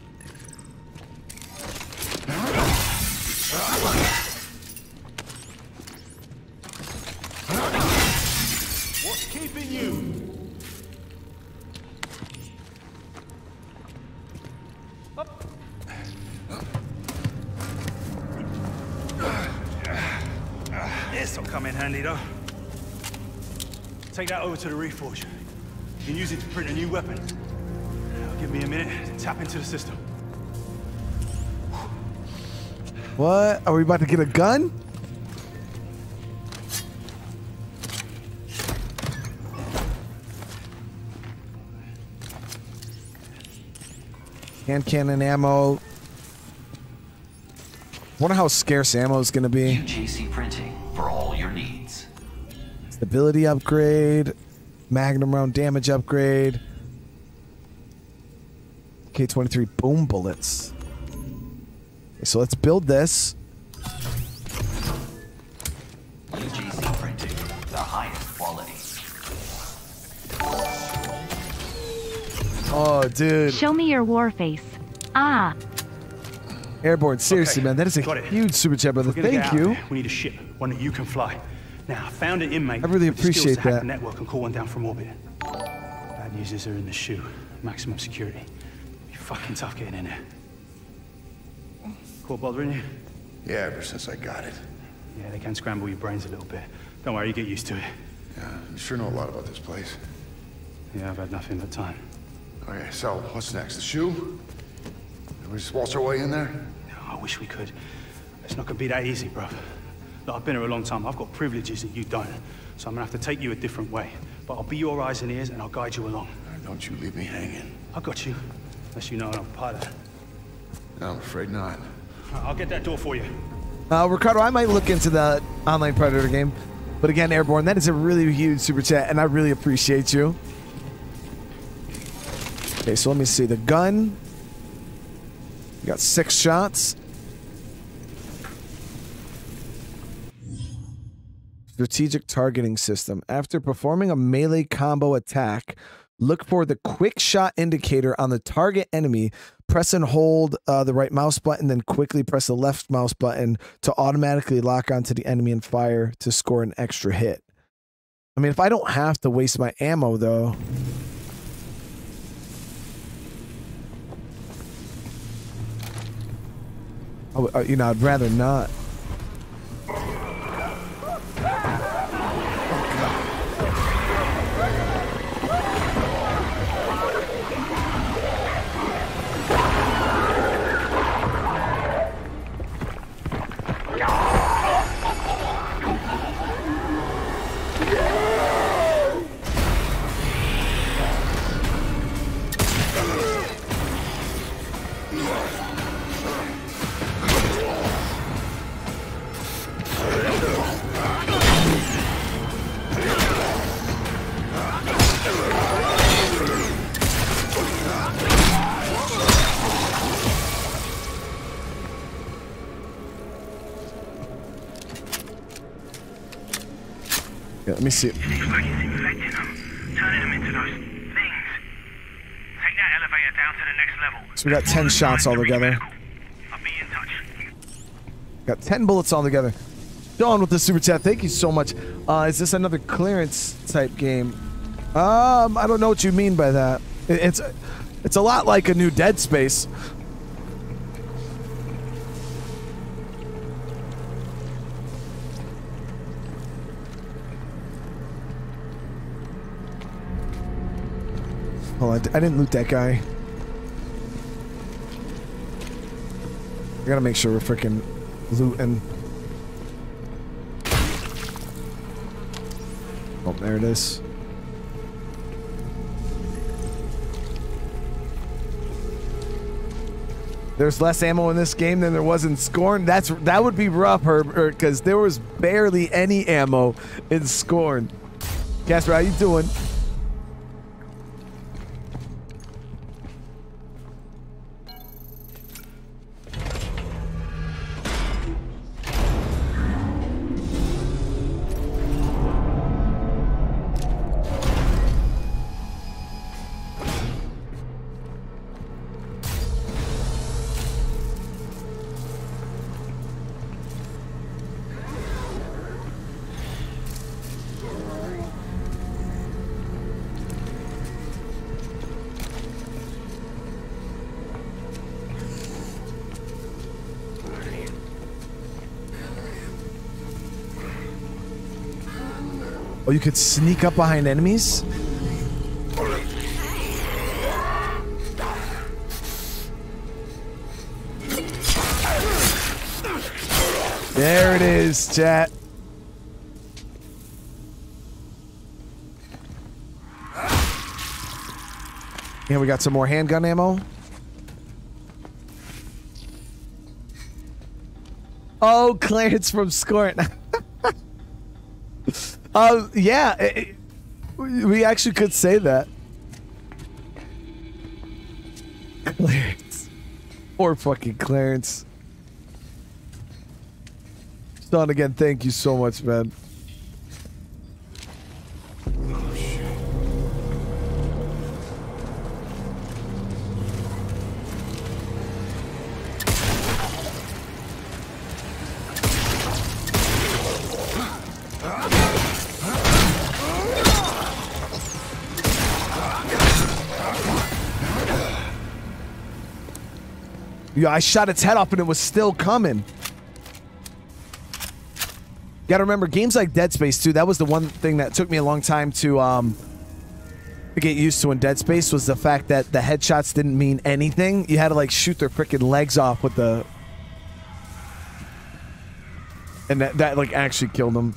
What's keeping you? This'll come in handy, though. Take that over to the Reforge. You can use it to print a new weapon. Now, give me a minute to tap into the system. What? Are we about to get a gun? Hand cannon ammo. Wonder how scarce ammo is going to be. UJC printing for all your needs. Stability upgrade. Magnum round damage upgrade. K-23 boom bullets. Okay, so let's build this. UJC printing, the highest quality. Oh, dude. Show me your war face. Ah. Airborne, seriously, Okay, man. That is a huge super chat, brother. Thank you. We need a ship, one that you can fly. Now, I found an inmate. I really with the skills appreciate to hack that. the network and call one down from orbit. Bad news is they're in the shoe. Maximum security. Be fucking tough getting in there. Caught bothering you? Yeah, ever since I got it. Yeah, they can scramble your brains a little bit. Don't worry, you get used to it. Yeah, you sure know a lot about this place. Yeah, I've had nothing but time. Okay, so what's next? The shoe? We just waltz our way in there? I wish we could. It's not gonna be that easy, bro. Look, I've been here a long time. I've got privileges that you don't. So I'm gonna have to take you a different way. But I'll be your eyes and ears and I'll guide you along. Don't you leave me hanging. I got you. Unless you know I'm a pilot. No, I'm afraid not. I'll get that door for you. Ricardo, I might look into the online Predator game. But again, Airborne, that is a really huge super chat, and I really appreciate you. Okay, so let me see. The gun. We got 6 shots. Strategic targeting system. After performing a melee combo attack, look for the quick shot indicator on the target enemy. Press and hold the right mouse button, then quickly press the left mouse button to automatically lock onto the enemy and fire to score an extra hit. I mean, if I don't have to waste my ammo, though. You know, I'd rather not. Yeah, let me see. Seems like it's infecting them, turning them into those things. Take that elevator down to the next level. So we got 10 shots all together. I'll be in touch. Got 10 bullets all together. Dawn with the super chat. Thank you so much. Is this another clearance type game? I don't know what you mean by that. It's a lot like a new Dead Space. Hold on, I didn't loot that guy. I gotta make sure we're freaking looting. Oh, there it is. There's less ammo in this game than there was in Scorn. That would be rough, Herb, because there was barely any ammo in Scorn. Casper, how you doing? Oh, you could sneak up behind enemies? There it is, chat. And we got some more handgun ammo. Oh, Clarence from Scorn. Yeah, we actually could say that. Clarence. Poor fucking Clarence. Don, again, thank you so much, man. Yeah, I shot its head off and it was still coming. You gotta remember, games like Dead Space 2, that was the one thing that took me a long time to get used to in Dead Space, was the fact that the headshots didn't mean anything. You had to like shoot their freaking legs off with the... And that like actually killed them.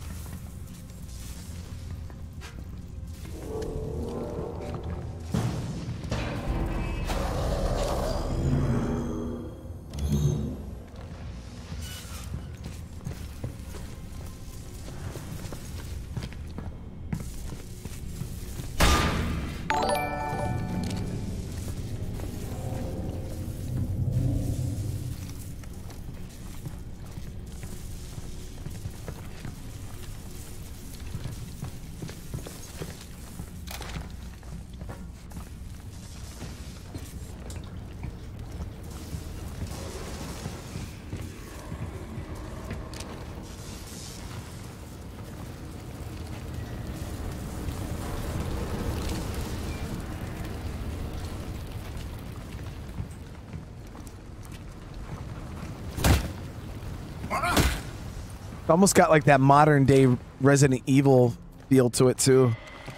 Almost got like that modern day Resident Evil feel to it too.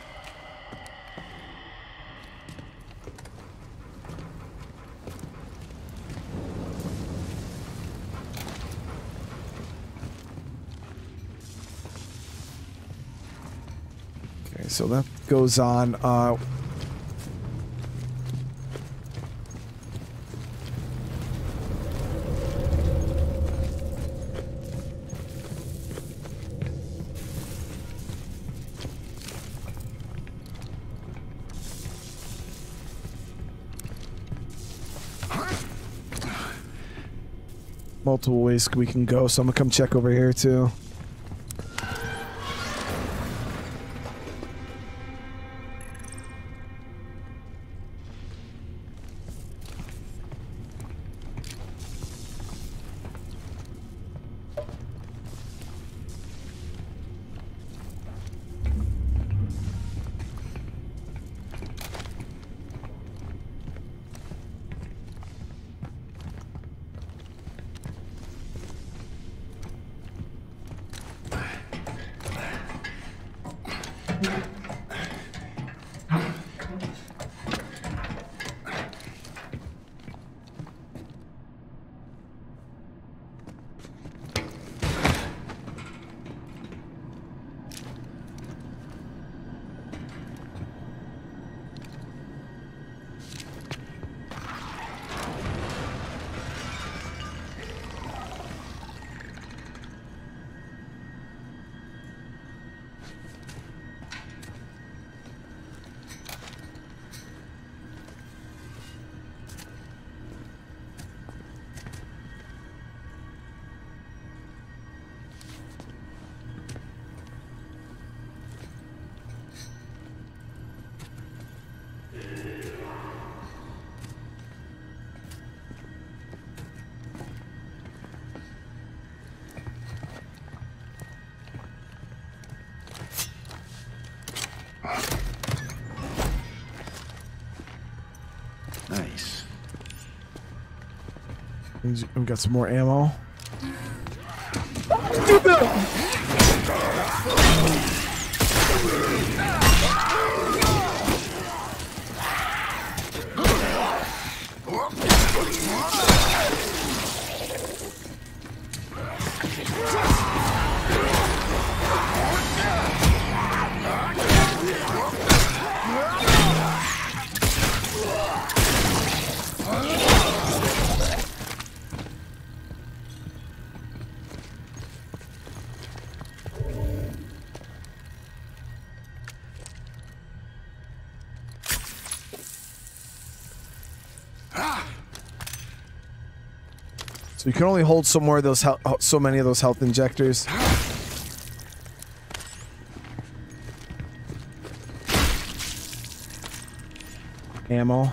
Okay, so that goes on. Multiple ways we can go, so I'm gonna come check over here too. Nice. We got some more ammo. So you can only hold so more of those so many of those health injectors. Ammo.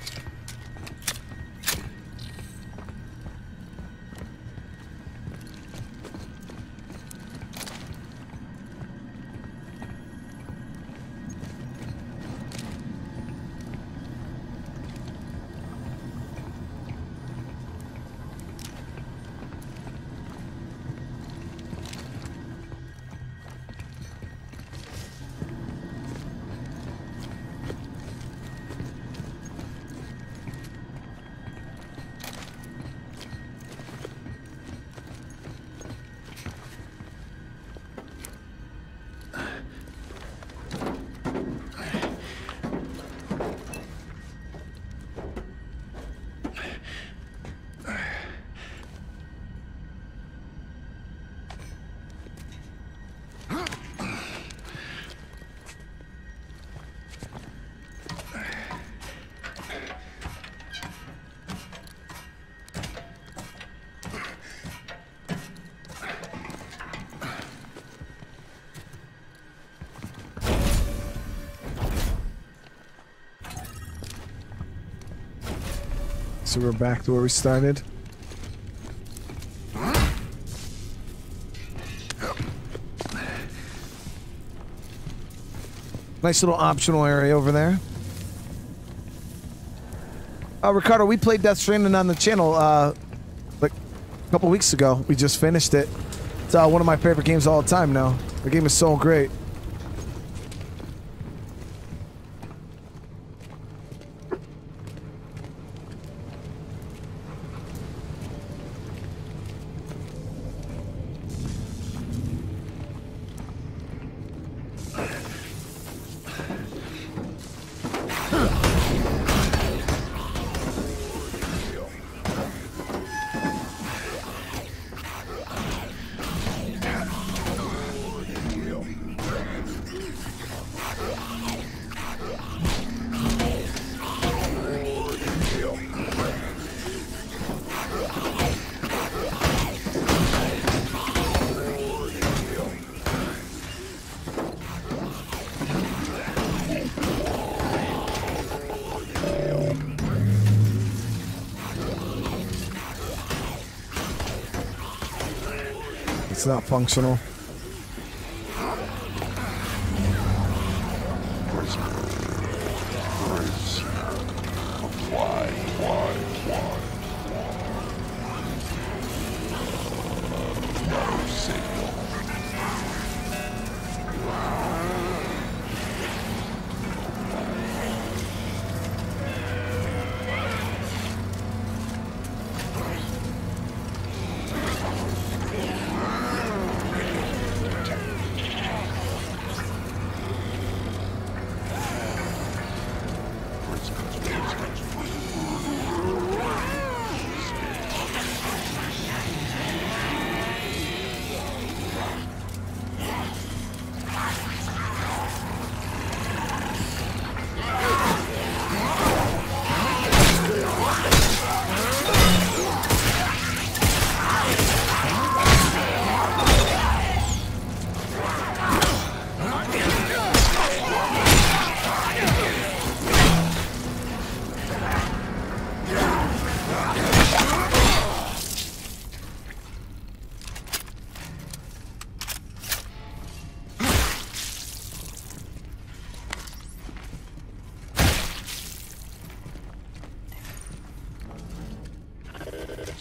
So we're back to where we started. Nice little optional area over there. Ricardo, we played Death Stranding on the channel like a couple weeks ago. We just finished it. It's one of my favorite games of all time now. The game is so great. It's not functional.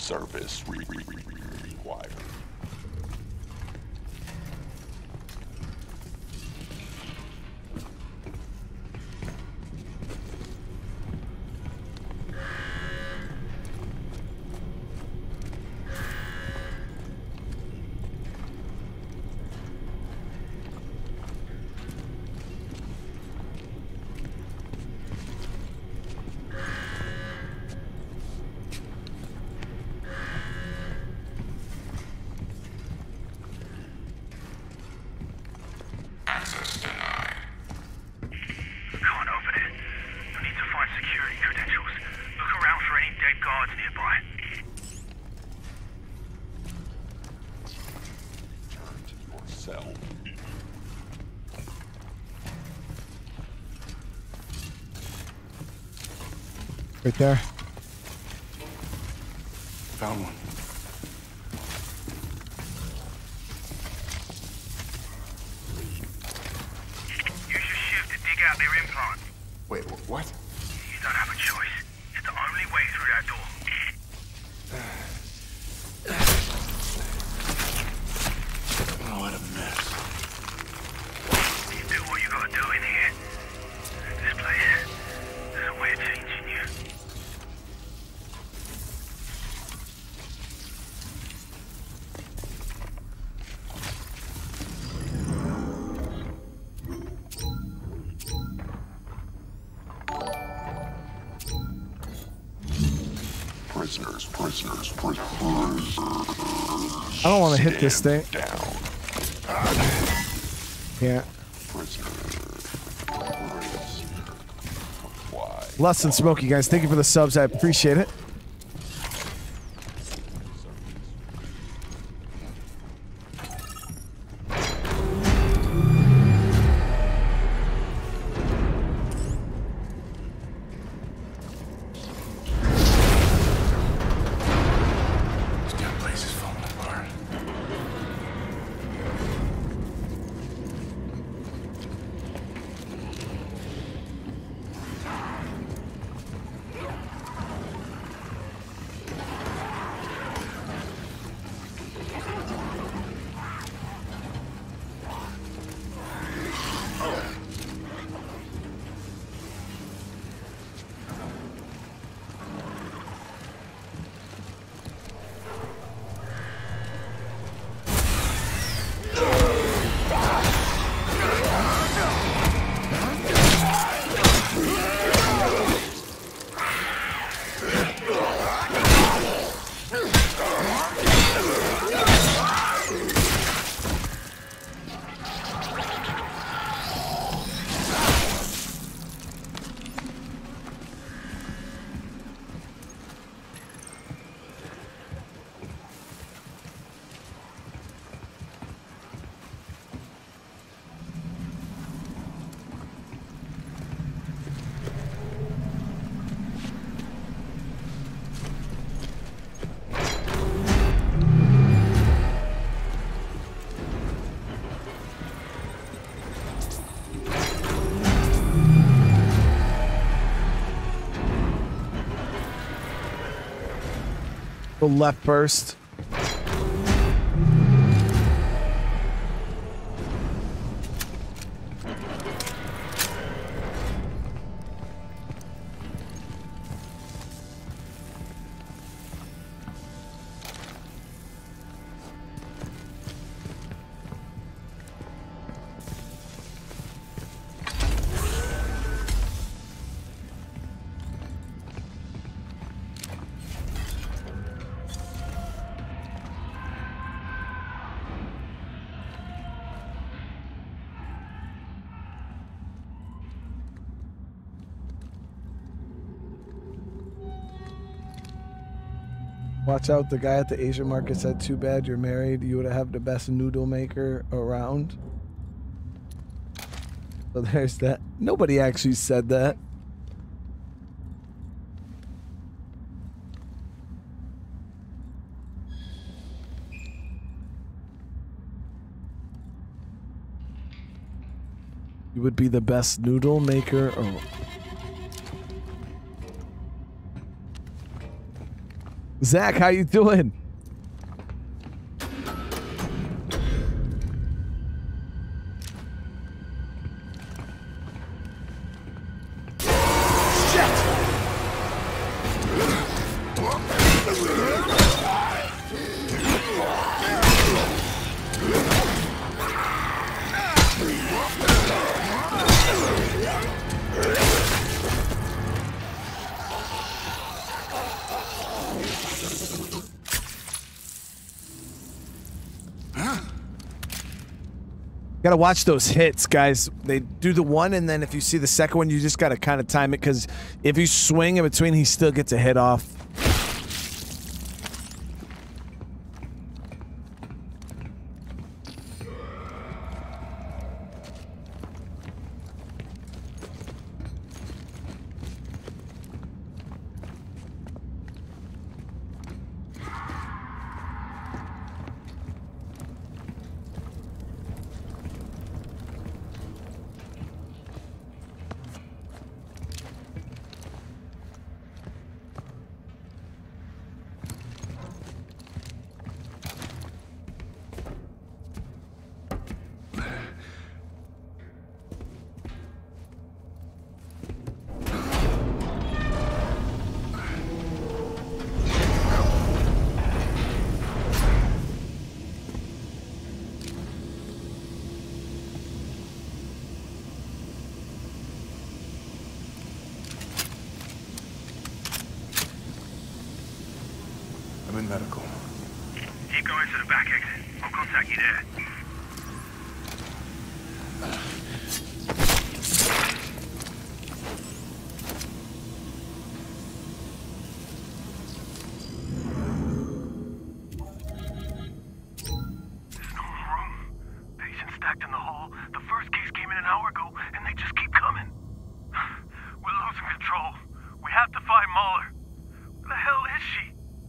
Service required. Right there. Found one. Use your shift to dig out their implant. Wait, what? You don't have a choice. It's the only way through that door. Oh, what a mess. You do what you gotta do in here. This place, there's a way of changing you. Prisoners. I don't want to hit this thing. Yeah. Less than Smokey, guys. Thank you for the subs. I appreciate it. Go left first. Watch out, the guy at the Asian market said, too bad you're married. You would have the best noodle maker around. So there's that. Nobody actually said that. You would be the best noodle maker around. Zach, how you doing? Gotta watch those hits, guys. They do the one, and then if you see the second one, you just gotta kind of time it, because if you swing in between, he still gets a hit off. I'm in medical. Keep going to the back exit. I'll contact you there. There's no room. Patients stacked in the hall. The first case came in an hour ago, and they just keep coming. We're losing control. We have to find Mahler. Where the hell is she?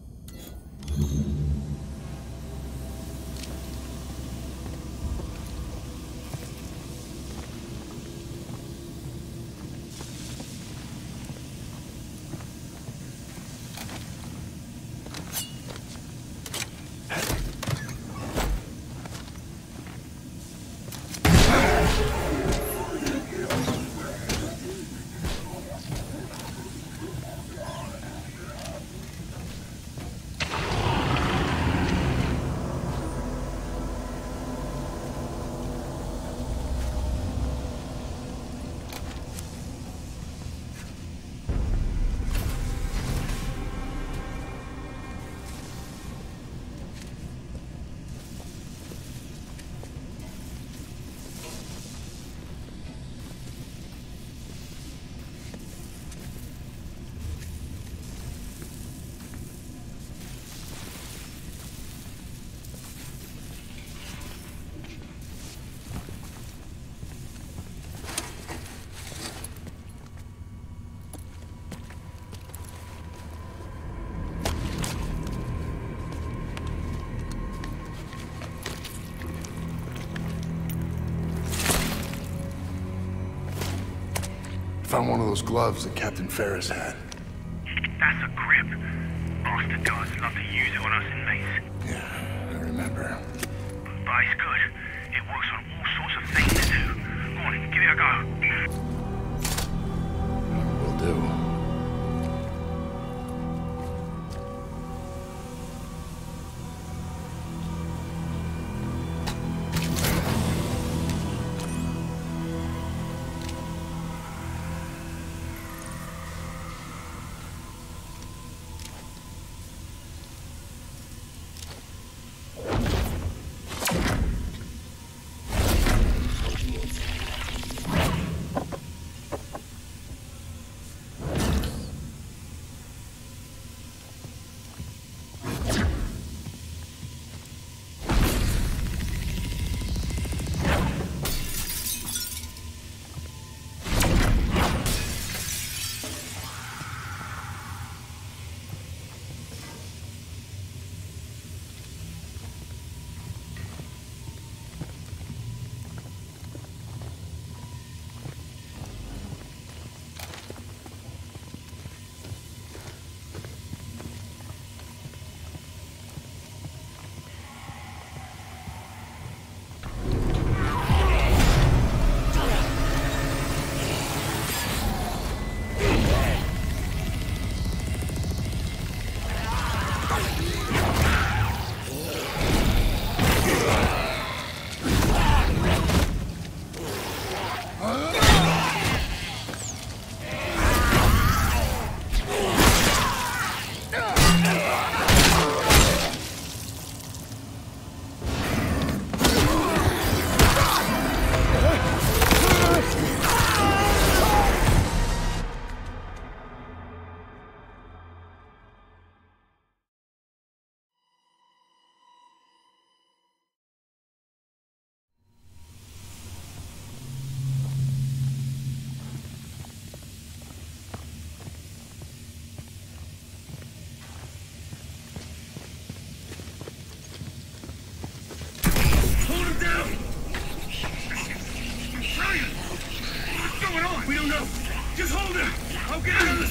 Found one of those gloves that Captain Ferris had. That's a grip. Bastard guys love to use it on us inmates. Yeah, I remember. But it's good. It works on all sorts of things too. Come on, give it a go. Will do.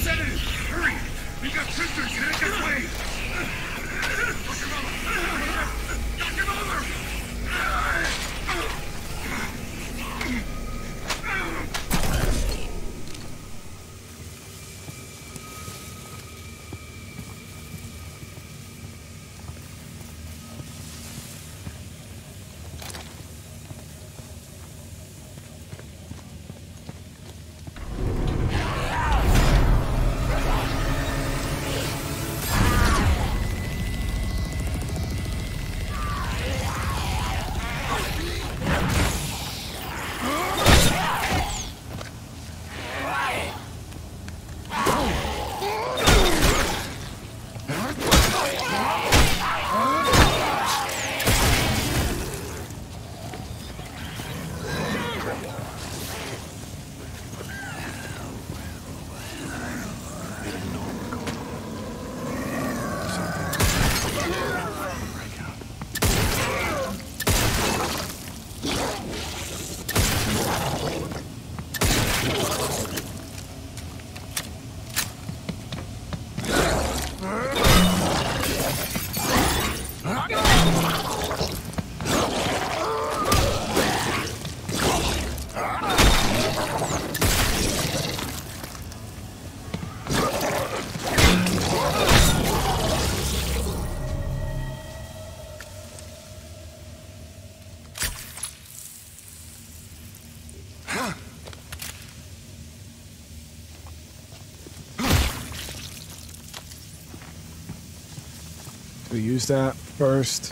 sedative! Hurry! We got prisoners headed this way! Dr. Muller! We use that first.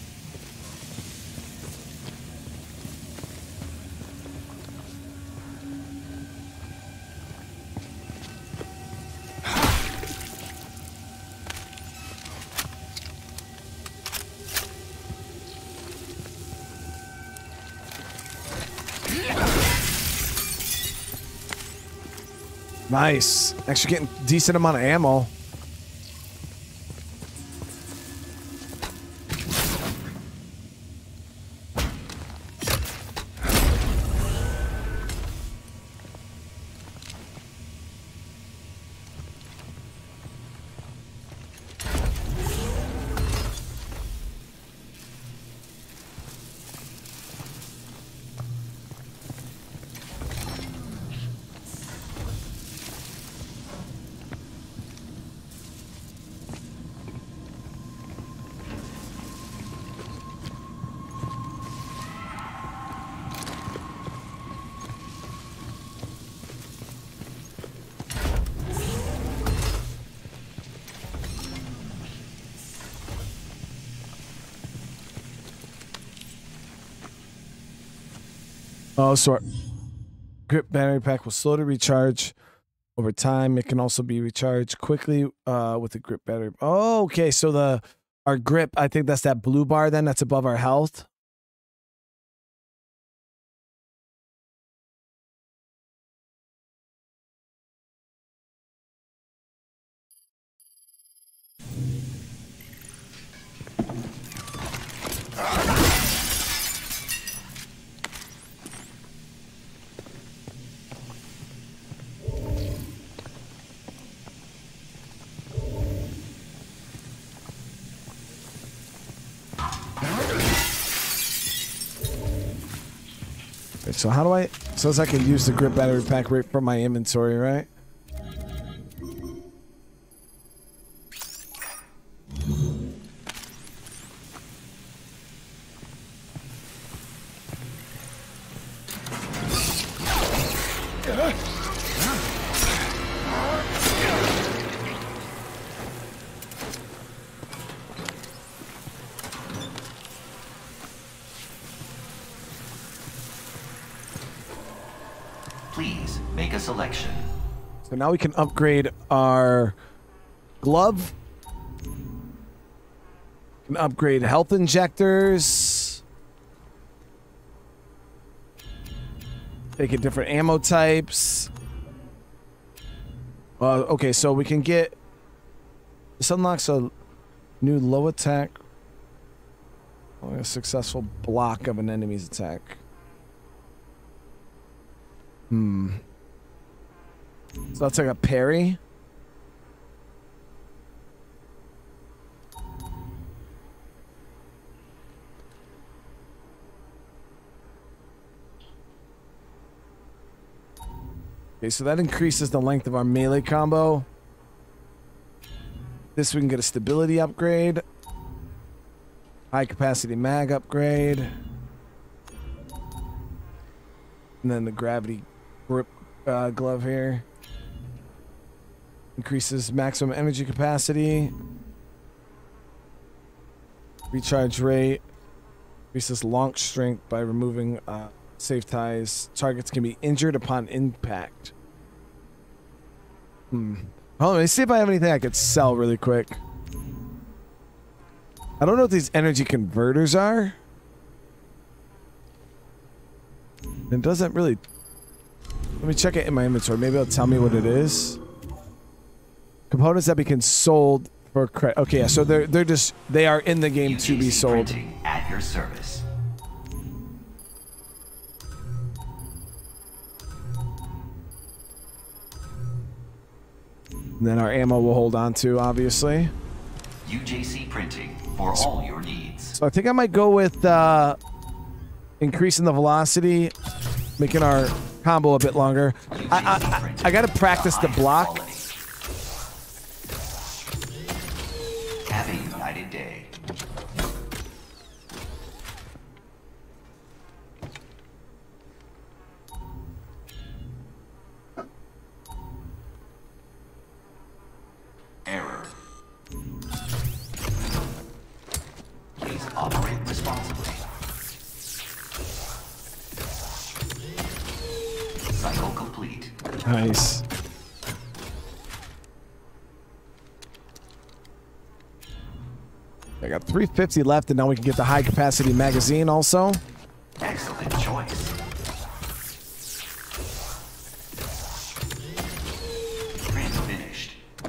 Nice. Actually getting decent amount of ammo. Oh, so our grip battery pack will slowly recharge over time. It can also be recharged quickly with the grip battery. Oh, okay. So our grip, I think that's that blue bar then that's above our health. So how do I... So as I can use the grip battery pack right from my inventory, right? Please make a selection. So now we can upgrade our glove. We can upgrade health injectors. They get different ammo types. Okay, so we can get... This unlocks a new low attack. A successful block of an enemy's attack. So that's like a parry. Okay, so that increases the length of our melee combo. This we can get a stability upgrade. High capacity mag upgrade. And then the gravity grip glove here. Increases maximum energy capacity. Recharge rate. Increases launch strength by removing safe ties. Targets can be injured upon impact. Hold on, let me see if I have anything I could sell really quick. I don't know what these energy converters are. It doesn't really... Let me check it in my inventory. Maybe it'll tell me what it is. Components that become sold for credit. Okay, yeah, so they are in the game to be sold. At your service. And then our ammo we'll hold on to, obviously. UJC printing for all your needs. So I think I might go with increasing the velocity, making our combo a bit longer. I gotta practice the block. Have a united day. Error. Please operate responsibly. Cycle complete. Nice. I got 350 left, and now we can get the high capacity magazine also. Excellent choice. Print finished.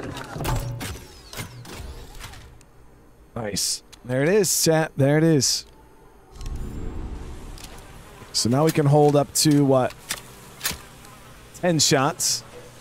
Nice. There it is, chat. There it is. So now we can hold up to, what? 10 shots.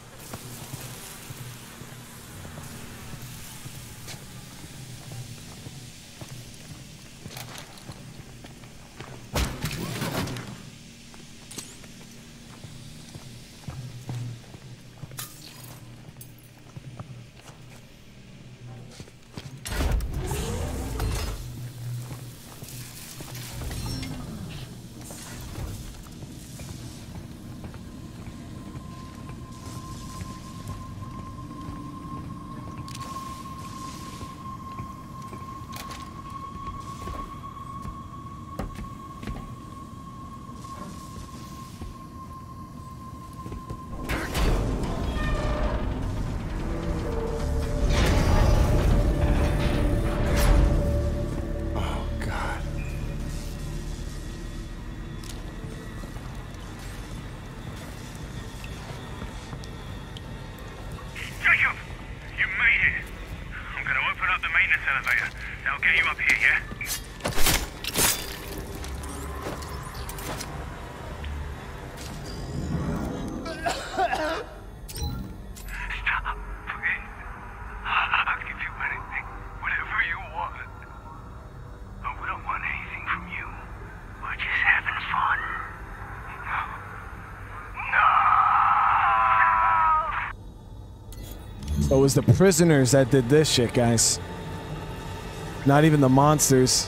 So it was the prisoners that did this shit, guys. Not even the monsters.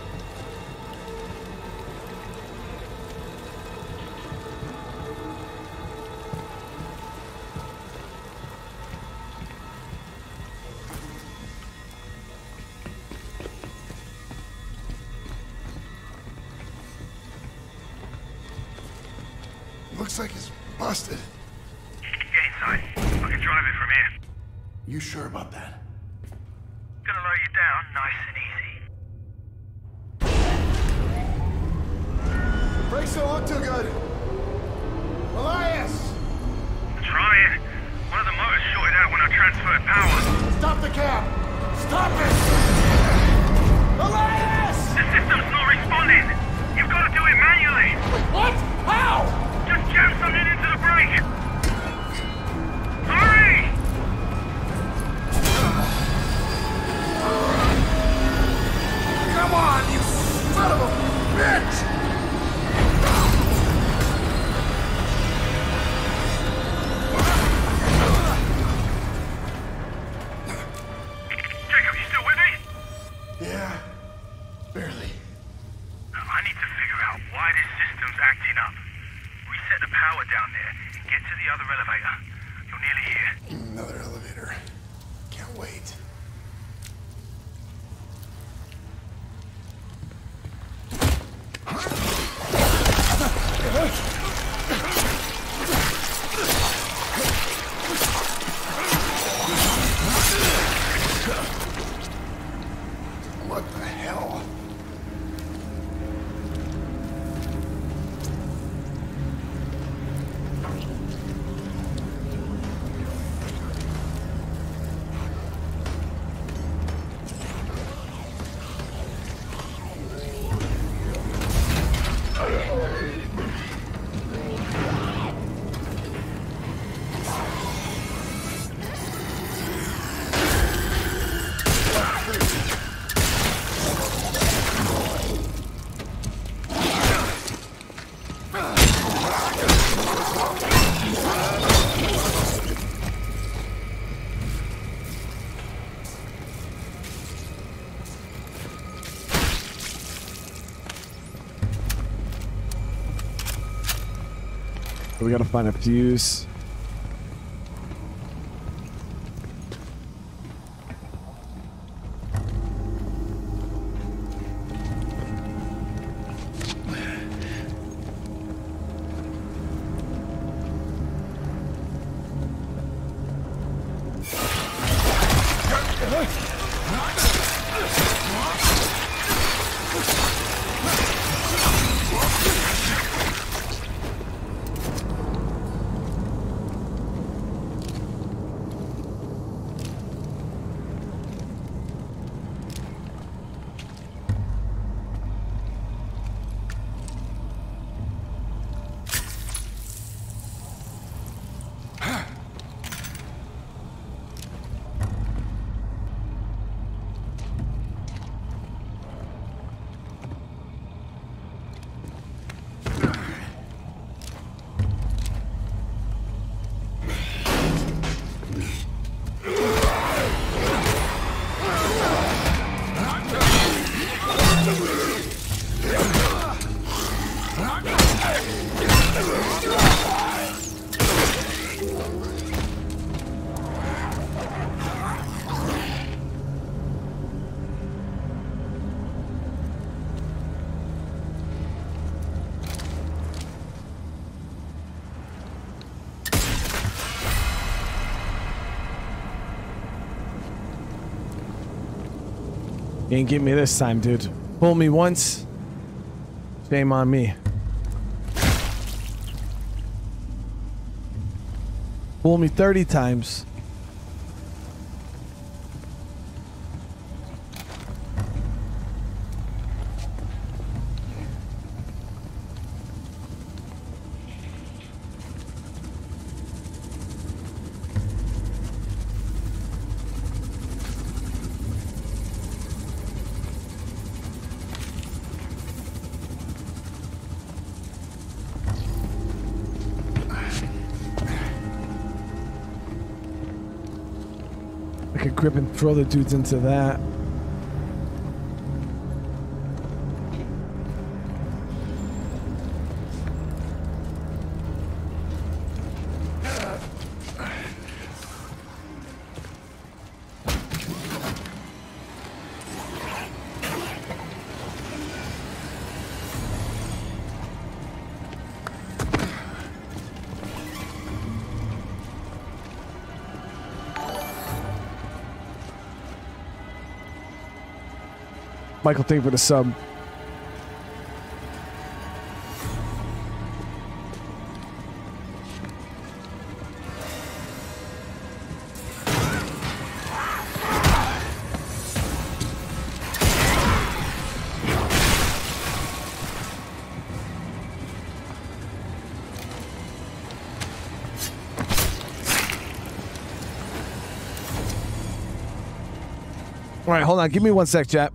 Looks like it's busted. Get inside. I can drive it from here. You sure about that? Gonna lower you down nice and easy. Brakes don't look too good. Elias! Trying. One of the motors shorted out when I transferred power. Stop the cab! Stop it! Elias! The system's not responding. You've got to do it manually. What? How? Just jam something into the brake. Hurry! Come on, you son of a bitch! So we gotta find a fuse. You ain't get me this time, dude. Fool me once, shame on me. Fool me 30 times. I could grip and throw the dudes into that. Michael, thank you for the sub. All right, hold on. Give me 1 sec, chat.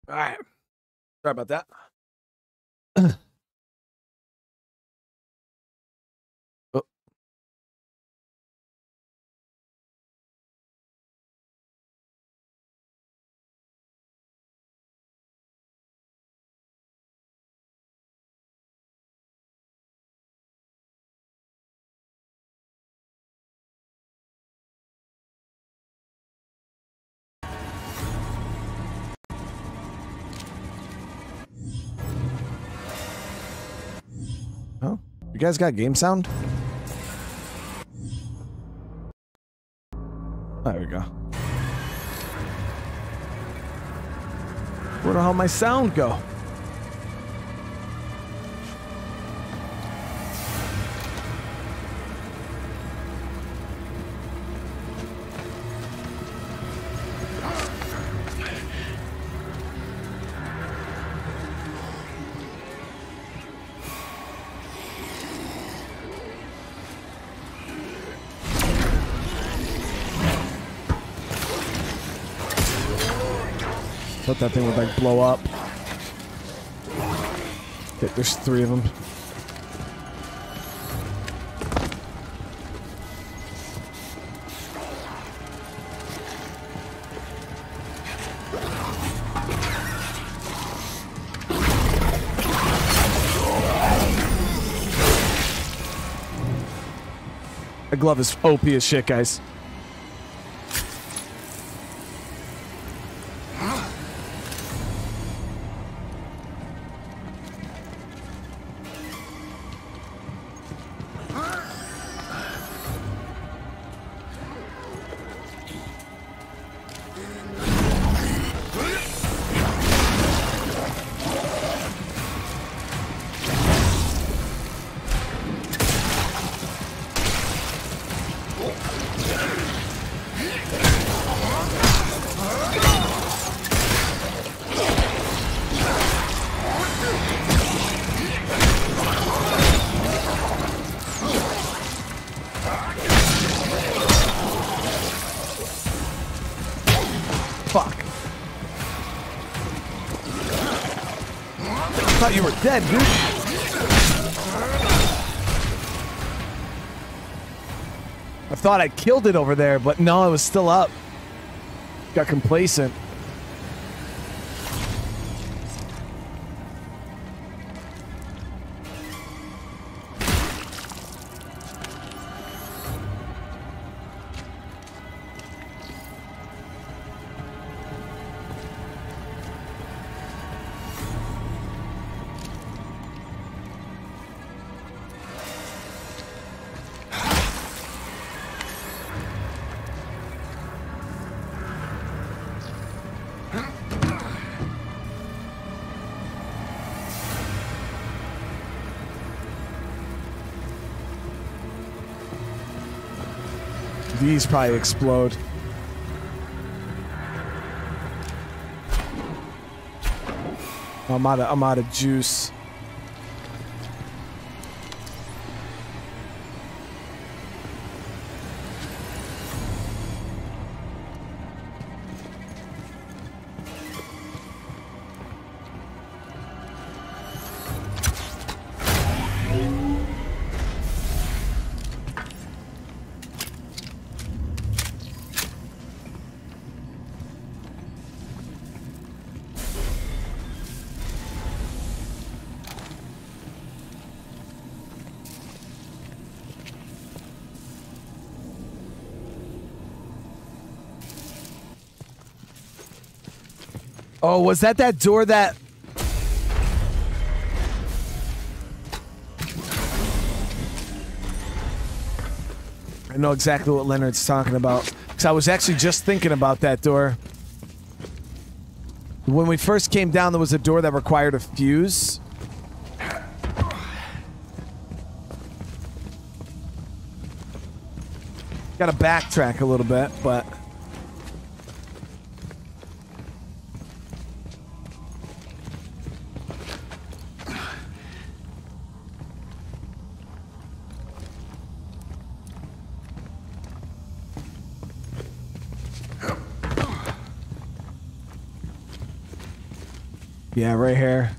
All right. Sorry about that. Oh. Oh, you guys got game sound? There we go. Where the hell my sound go? Thought that thing would like blow up. Okay, there's 3 of them. The glove is OP as shit, guys. Thought you were dead, dude. I thought I killed it over there, but no, it was still up. Got complacent. These probably explode. I'm out of juice. Oh, was that door that... I know exactly what Leonard's talking about. Because I was actually just thinking about that door. When we first came down, there was a door that required a fuse. Gotta backtrack a little bit, but... Yeah, right here.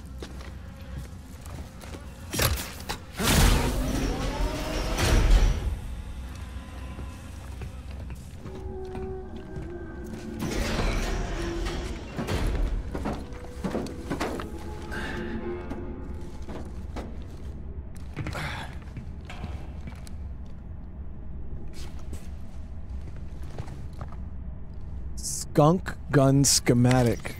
Skunk gun schematic.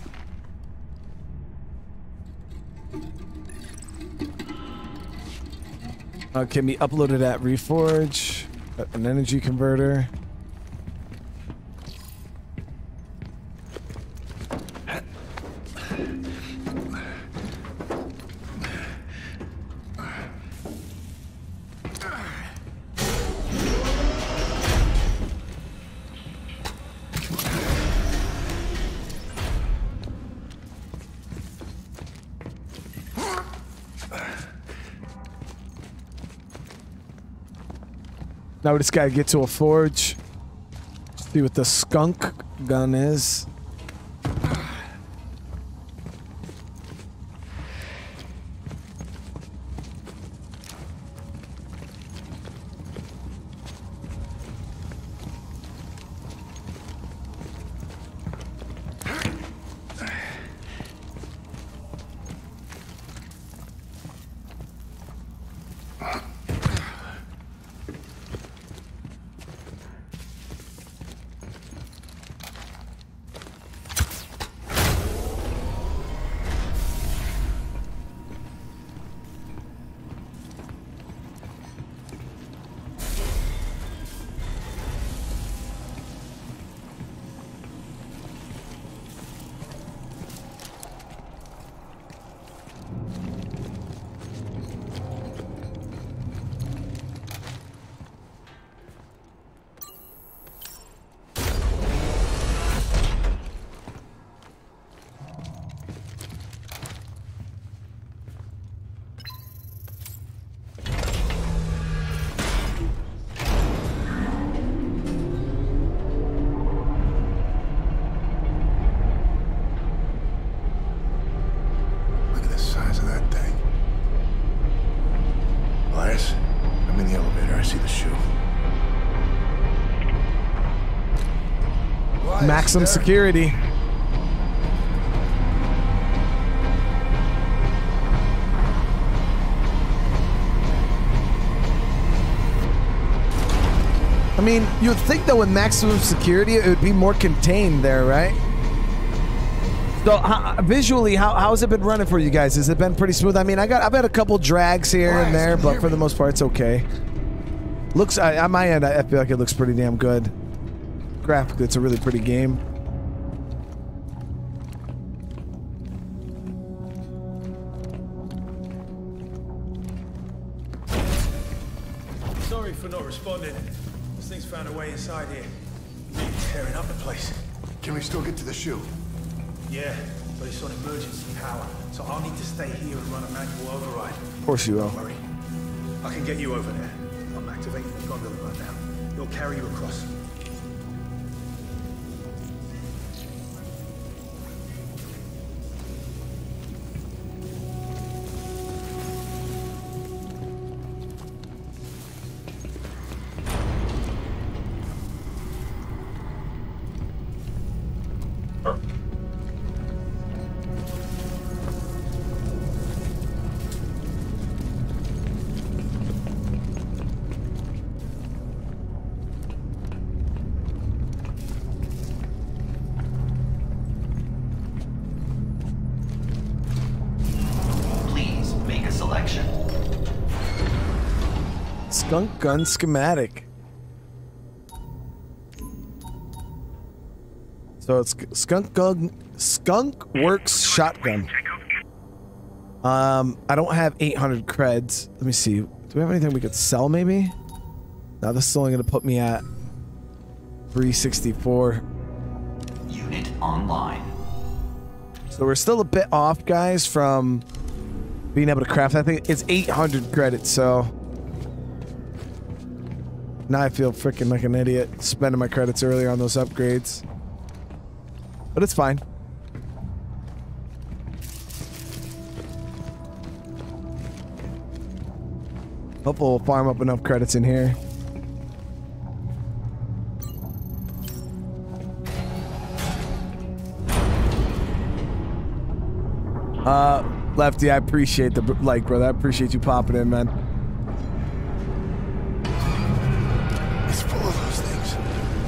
Can be uploaded at Reforge, an energy converter. Now we just gotta get to a forge. See what the skunk gun is. Maximum security. I mean, you would think that with maximum security, it would be more contained there, right? So visually, how has it been running for you guys? Has it been pretty smooth? I mean, I've had a couple drags here and there, but for the most part, it's okay. Looks on my end, I feel like it looks pretty damn good. Graphically, it's a really pretty game. Sorry for not responding. This thing's found a way inside here. It's tearing up the place. Can we still get to the shoe? Yeah, but it's on emergency power, so I'll need to stay here and run a manual override. Of course you will. Don't worry. I can get you over there. I'm activating the gondola right now. It'll carry you across. Skunk gun schematic. So it's skunk works shotgun. I don't have 800 creds. Let me see. Do we have anything we could sell maybe? No, this is only going to put me at 364. Unit online. So we're still a bit off, guys, from being able to craft that thing. It's 800 credits, so now I feel freaking like an idiot spending my credits earlier on those upgrades. But it's fine. Hopefully we'll farm up enough credits in here. Lefty, I appreciate the like, brother. I appreciate you popping in, man. It's full of those things.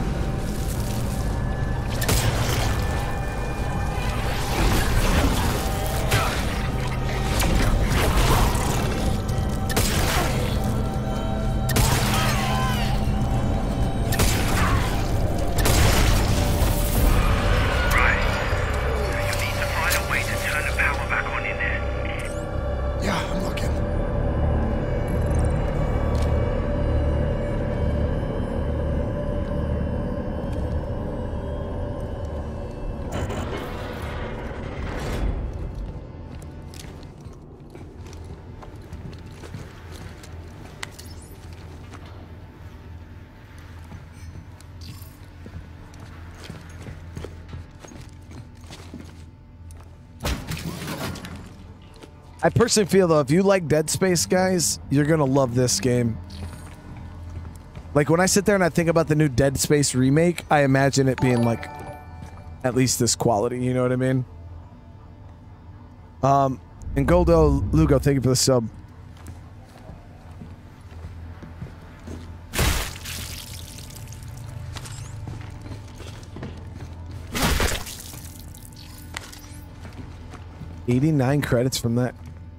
I personally feel though, if you like Dead Space, guys, you're gonna love this game. Like when I sit there and I think about the new Dead Space remake, I imagine it being like at least this quality, you know what I mean? And Goldo Lugo, thank you for the sub. $89 credits from that.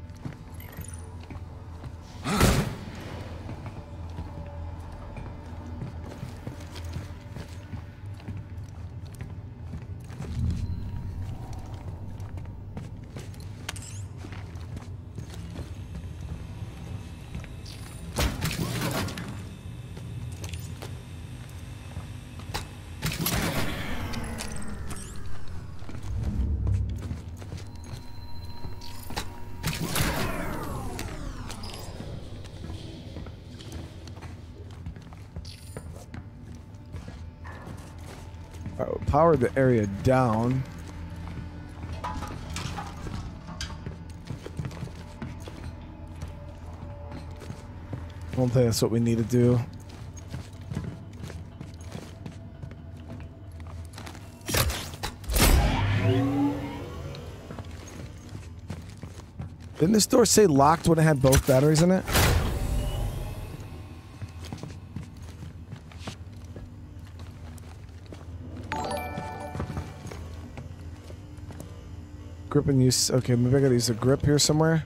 Power the area down. I don't think that's what we need to do. Didn't this door say locked when it had both batteries in it? Grip and use. Okay, maybe I gotta use a grip here somewhere.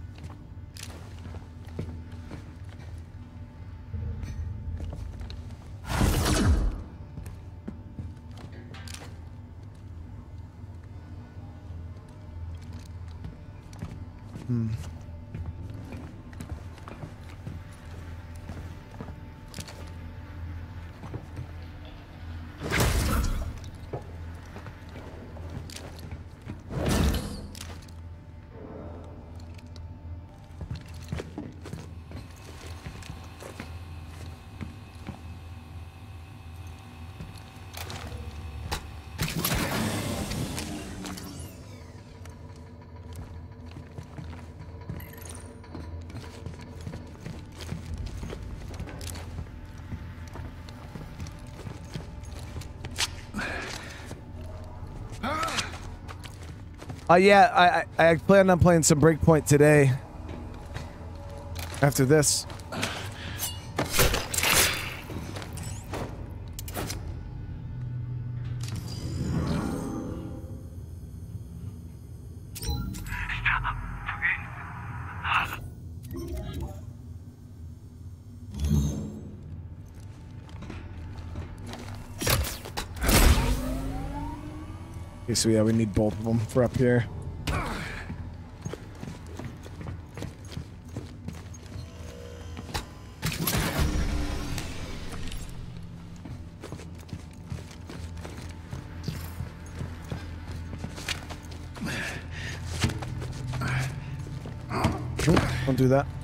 Yeah, I plan on playing some Breakpoint today. After this. Okay, so yeah, we need both of them for up here. Don't do that.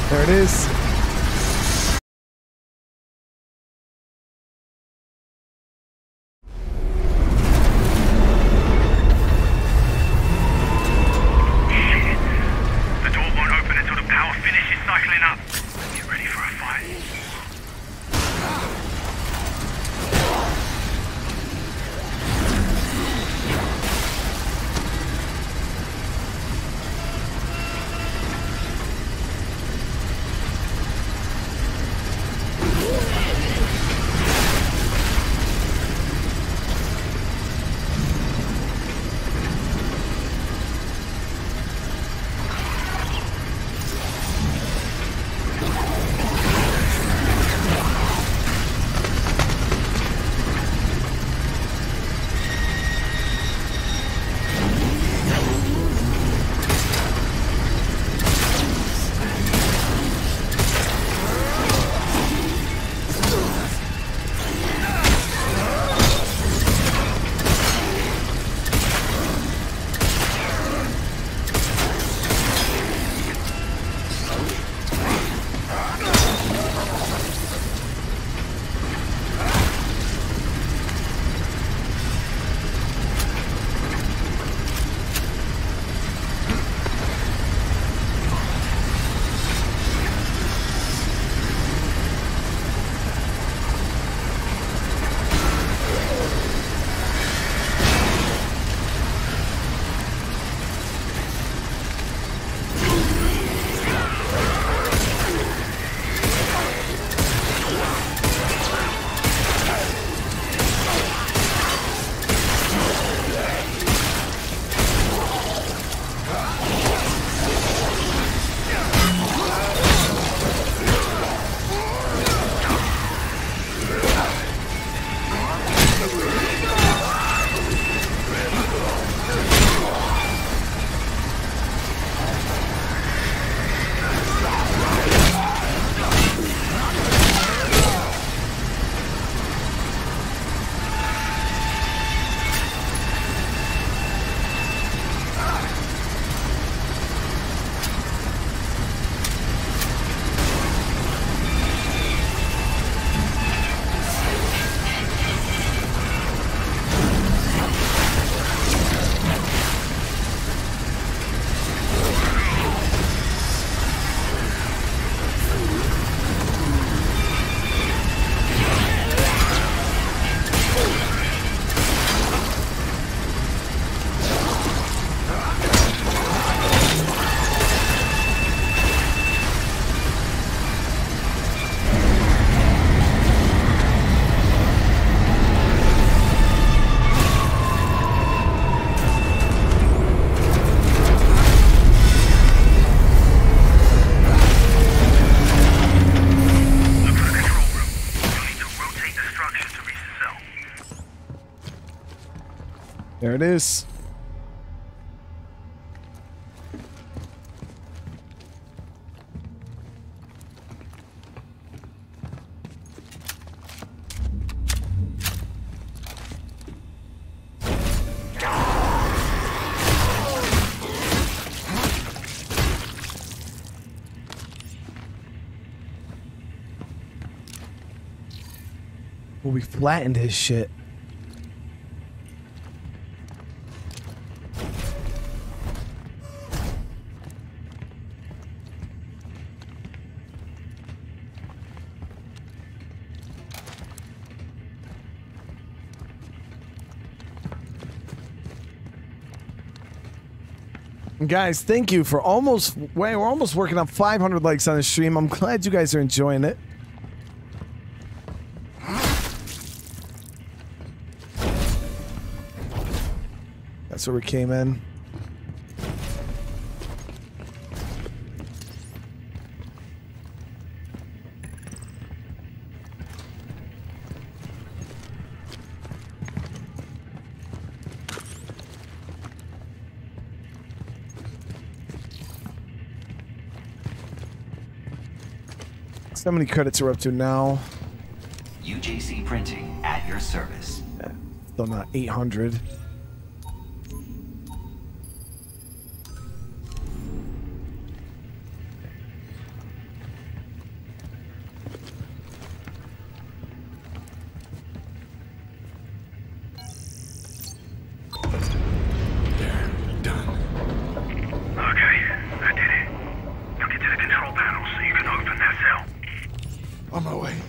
There it is. The door won't open until the power finishes cycling up. Get ready for a fight. There it is. Well, we flattened his shit. Guys, thank you for we're almost working on 500 likes on the stream. I'm glad you guys are enjoying it. That's where we came in. How many credits are up to now? UJC Printing at your service. Yeah, still not 800. control panel so you can open that cell. On my way.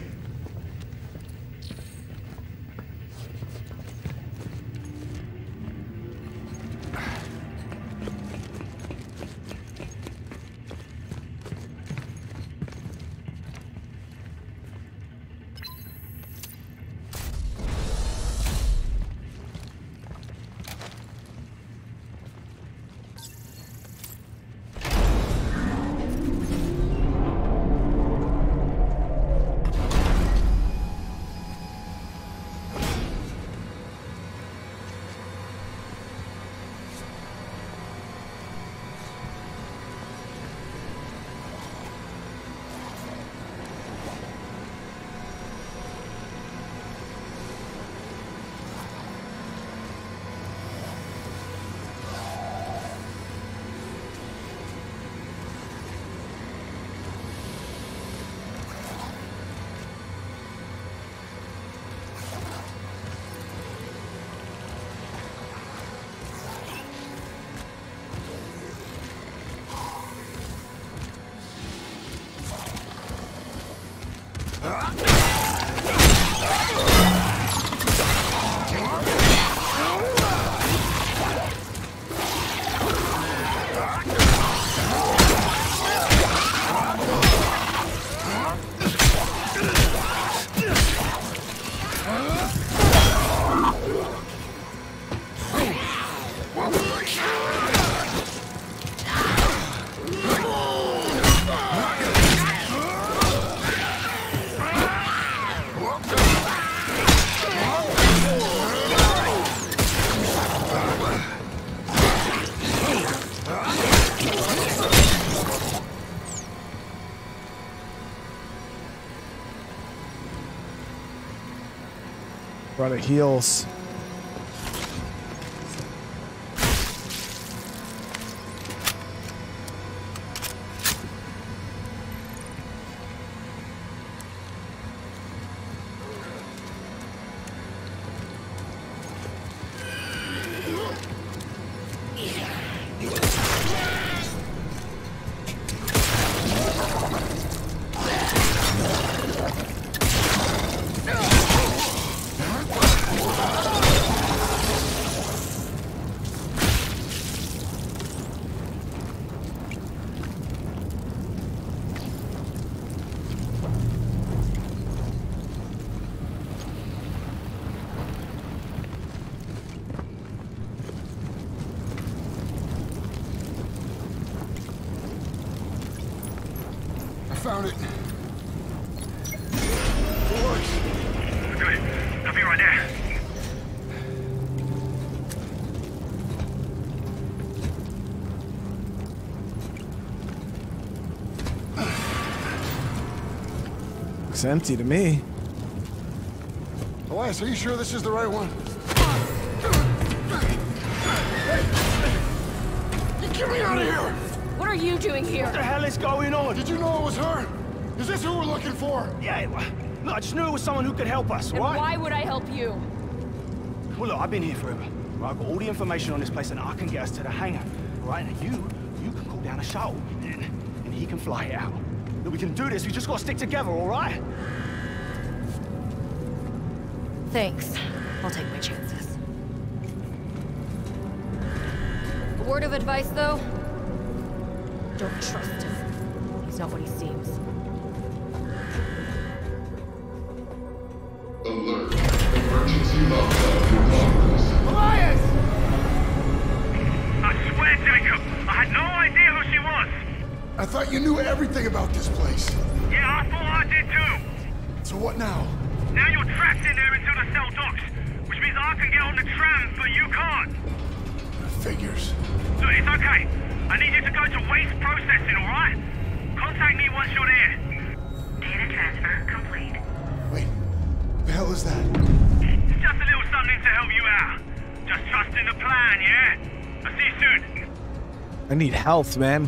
Run at heels. Found it. It works. Good. I'll be right there. Looks empty to me. Elias, are you sure this is the right one? Hey! Get me out of here! What are you doing here? What the hell is going on? Did you know it was her? Is this who we're looking for? Yeah, look, I just knew it was someone who could help us, And right? why would I help you? Well, look, I've been here forever. Right, I've got all the information on this place and I can get us to the hangar. Right, now you can call down a shuttle and he can fly it out. Look, we can do this, we just gotta stick together, all right? Thanks. I'll take my chances. A word of advice, though? Don't trust him. He's not what he seems. Alert. Emergency lockdown in progress. Elias! I swear, Jacob, I had no idea who she was. I thought you knew everything about this place. Yeah, I thought I did too. So what now? Now you're trapped in there until the cell docks, which means I can get on the tram, but you can't. Figures. Look, it's okay. I need you to go to waste processing, alright? Contact me once you're there. Data transfer complete. Wait, what the hell is that? It's just a little something to help you out. Just trust in the plan, yeah? I'll see you soon. I need health, man.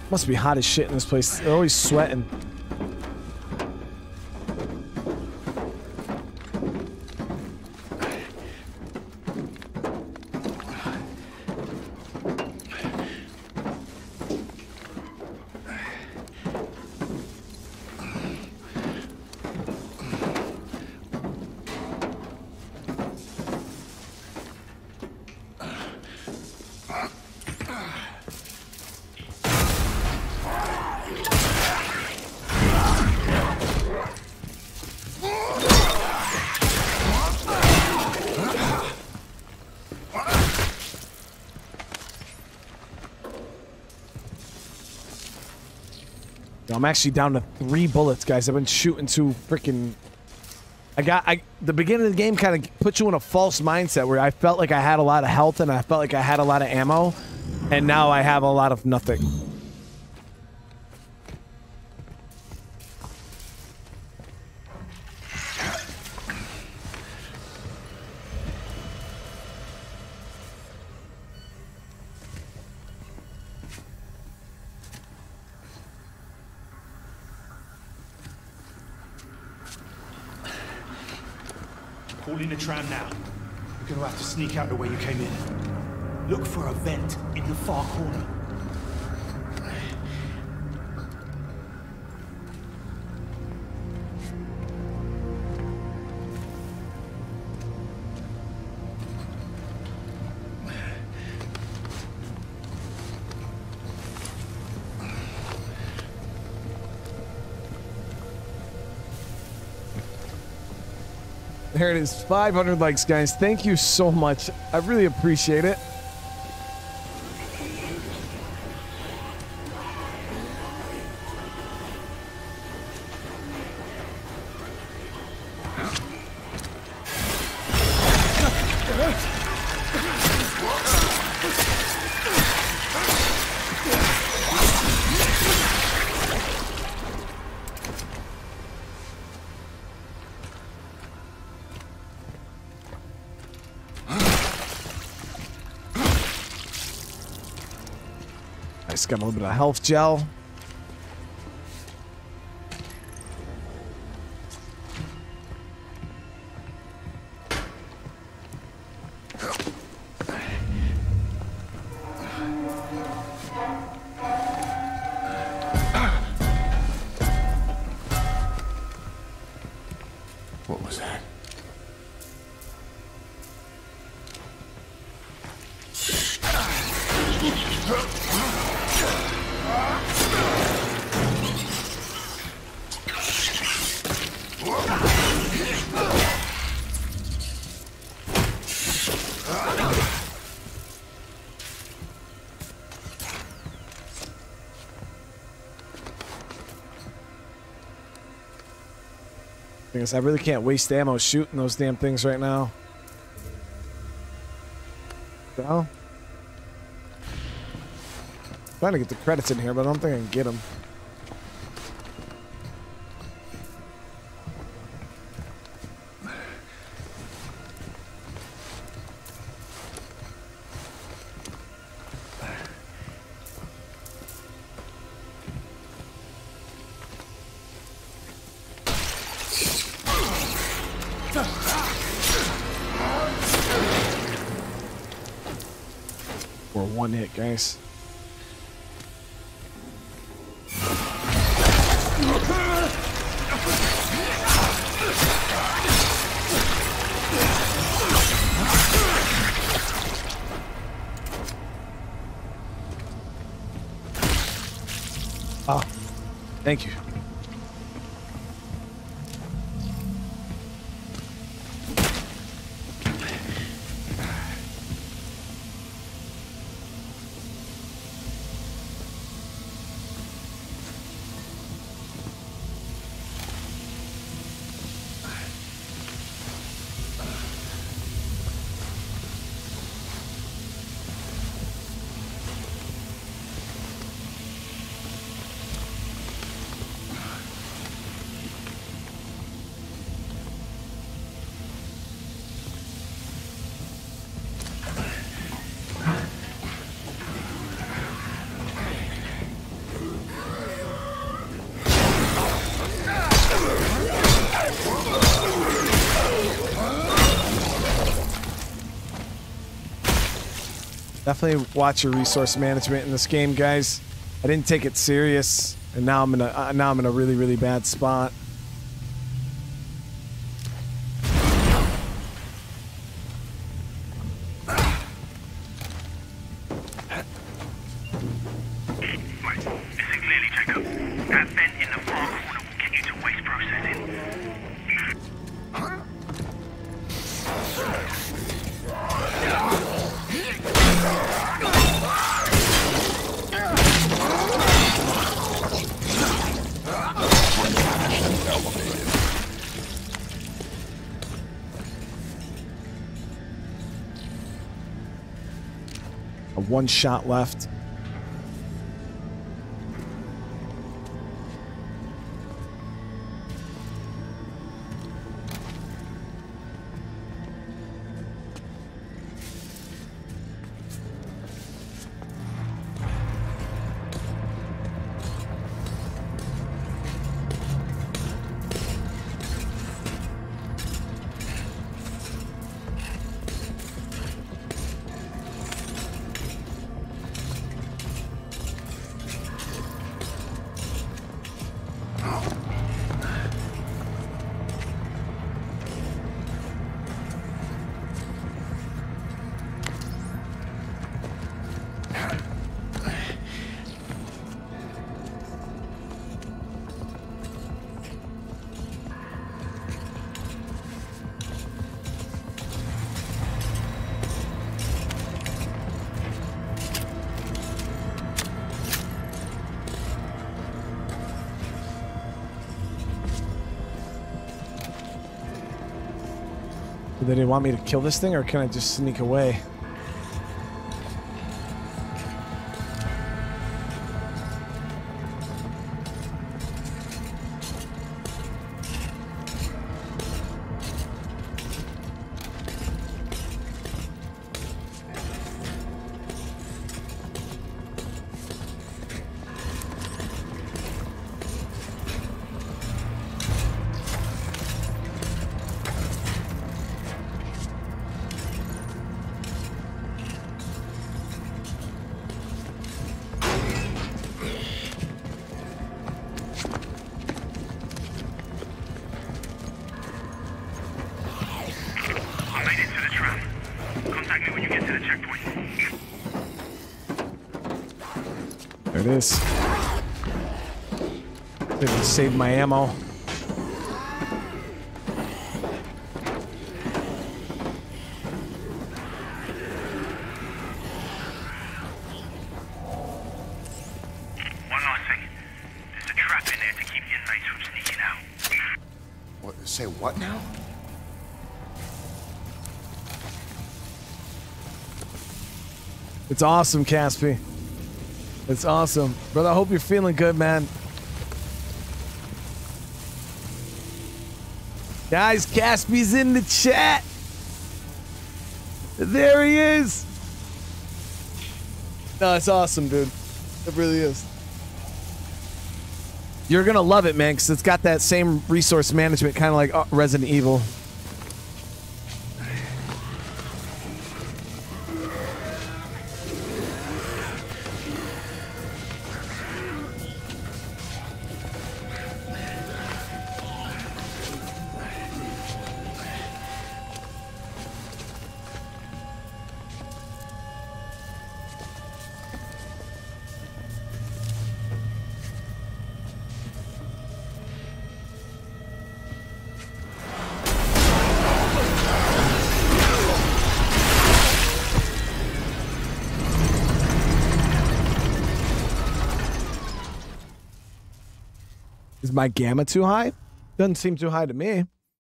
Must be hot as shit in this place. They're always sweating. I'm actually down to 3 bullets, guys. I've been shooting too freaking... The beginning of the game kind of put you in a false mindset where I felt like I had a lot of health and I felt like I had a lot of ammo, and now I have a lot of nothing. Calling a tram now. You're gonna have to sneak out the way you came in. Look for a vent in the far corner. There it is, 500 likes, guys. Thank you so much. I really appreciate it. Got a little bit of health gel. What was that? I really can't waste ammo shooting those damn things right now. Well, trying to get the credits in here, but I don't think I can get them. We're one hit, guys. Oh, thank you. Definitely watch your resource management in this game, guys. I didn't take it serious, and now I'm in a really, really bad spot. One shot left. Do they want me to kill this thing, or can I just sneak away? There it is. Didn't save my ammo. One last thing. There's a trap in there to keep the inmates from sneaking out. What? Say what now? It's awesome, Caspi. It's awesome. Brother, I hope you're feeling good, man. Guys, Caspi's in the chat. There he is. No, it's awesome, dude. It really is. You're going to love it, man, because it's got that same resource management, kind of like Resident Evil. Is my gamma too high? Doesn't seem too high to me.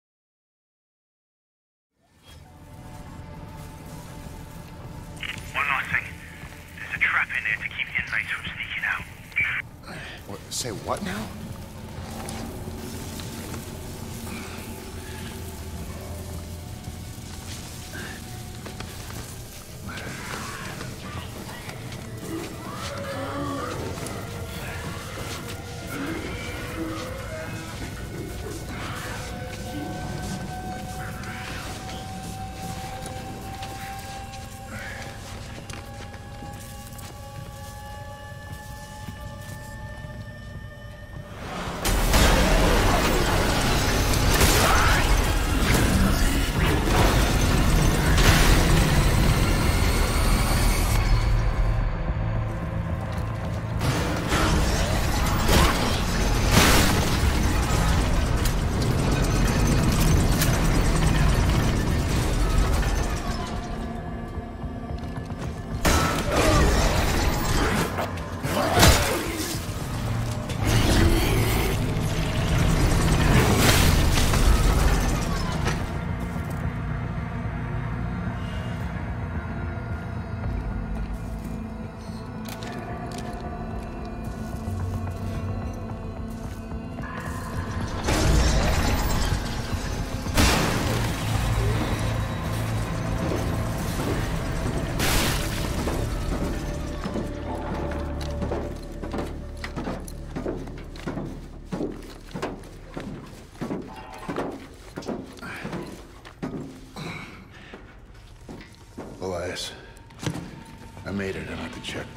One last thing. There's a trap in there to keep the inmates from sneaking out. What? Say what now?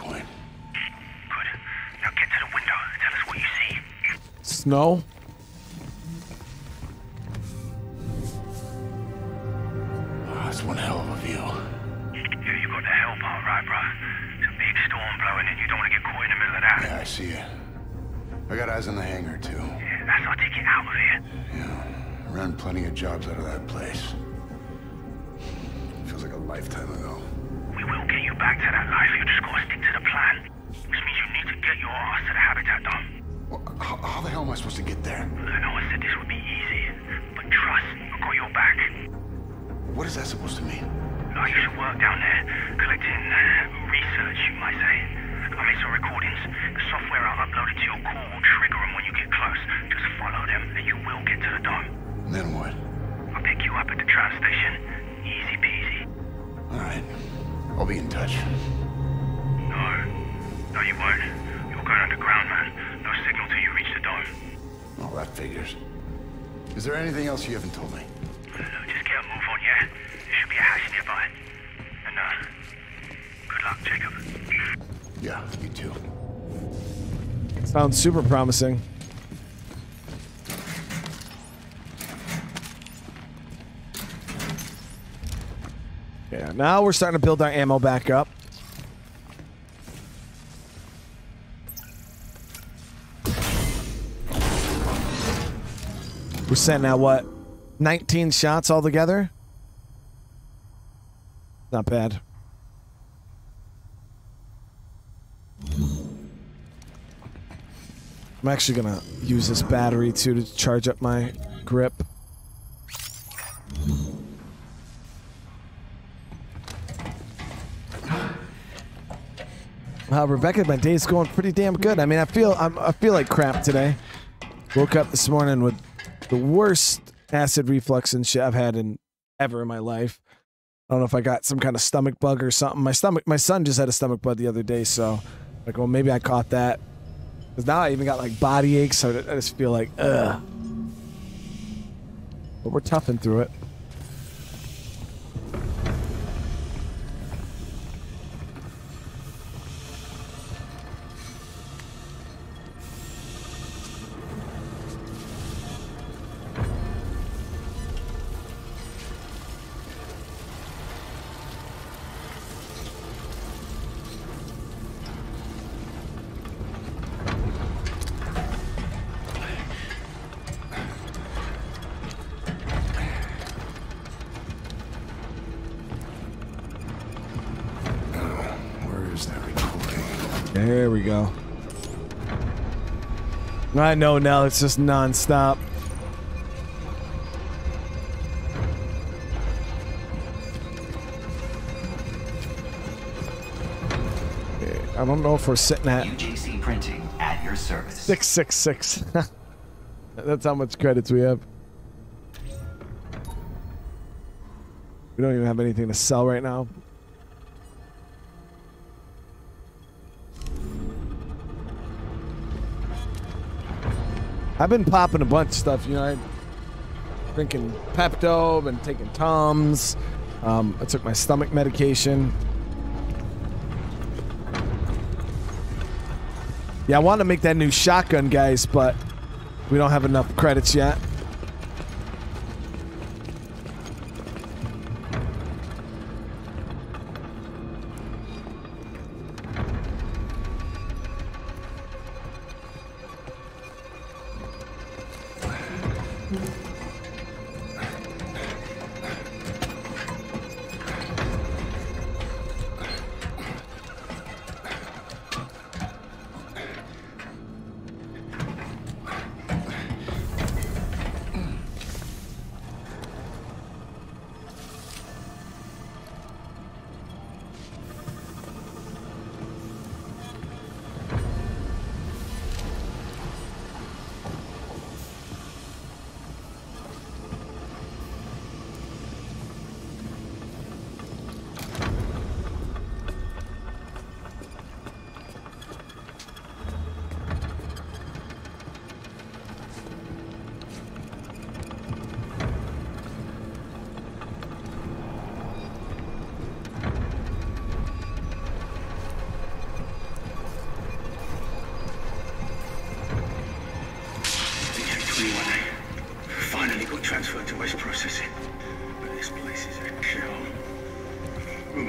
point. Good. Now get to the window. Tell us what you see. Snow? Oh, that's one hell of a view. Yeah, you got the hell part right, bro. It's a big storm blowing and you don't want to get caught in the middle of that. Yeah, I see it. I got eyes on the hangar, too. Yeah, that's our ticket out of here. Yeah, I ran plenty of jobs out of that place. Feels like a lifetime ago. We will get you back to that life. You just gotta stick to the plan. Which means you need to get your ass to the habitat dome. Well, how the hell am I supposed to get there? No one said this would be easy. But trust, I've got your back. What is that supposed to mean? Oh, you should work down there, collecting research, you might say. I made some recordings. The software I've uploaded to your core will trigger them when you get close. Just follow them, and you will get to the dome. And then what? I'll pick you up at the tram station. Easy peasy. All right. I'll be in touch. No, you won't. You're going underground, man. No signal till you reach the dome. Oh, that figures. Is there anything else you haven't told me? Just get a move on, yeah? There should be a hatch nearby. And, good luck, Jacob. Yeah, you too. Sounds super promising. Yeah, now we're starting to build our ammo back up. We're sending out what? 19 shots altogether? Not bad. I'm actually gonna use this battery too to charge up my grip. Wow, Rebecca, my day's going pretty damn good. I mean, I feel like crap today. Woke up this morning with the worst acid reflux and shit I've had ever in my life. I don't know if I got some kind of stomach bug or something. My son just had a stomach bug the other day, so like, well, maybe I caught that. Because now I even got like body aches, so I just feel like, ugh. But we're toughing through it. There we go. I know now it's just non-stop. I don't know if we're sitting at UJC printing at your service. 666. That's how much credits we have. We don't even have anything to sell right now. I've been popping a bunch of stuff, you know. I'm drinking Pepto, been taking Tums. I took my stomach medication. Yeah, I want to make that new shotgun, guys, but we don't have enough credits yet.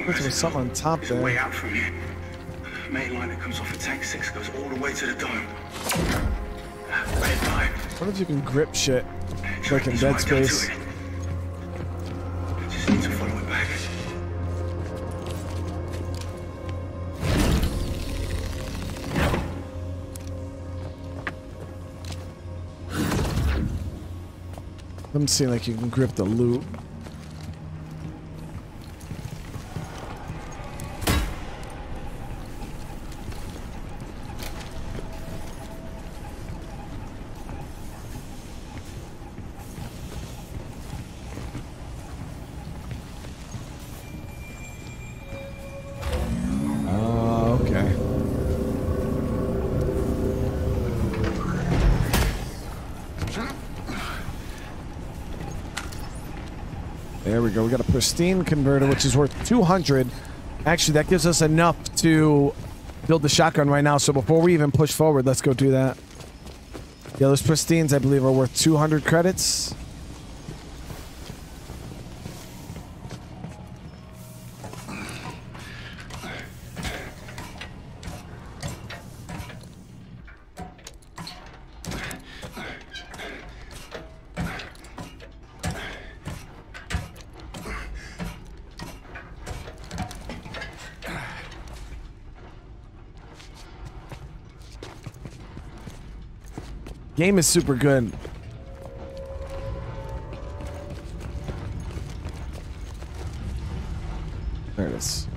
There was something on top There's there. a way out from here. Main line that comes off of Tank 6 goes all the way to the dome. Red line. What if you can grip shit like in Dead Space? Just need to follow it back. Doesn't seem like you can grip the loot. Okay. There we go. We got a pristine converter, which is worth 200. Actually, that gives us enough to build the shotgun right now. So before we even push forward, let's go do that. Yeah, those pristines, I believe, are worth 200 credits. Game is super good. There it is.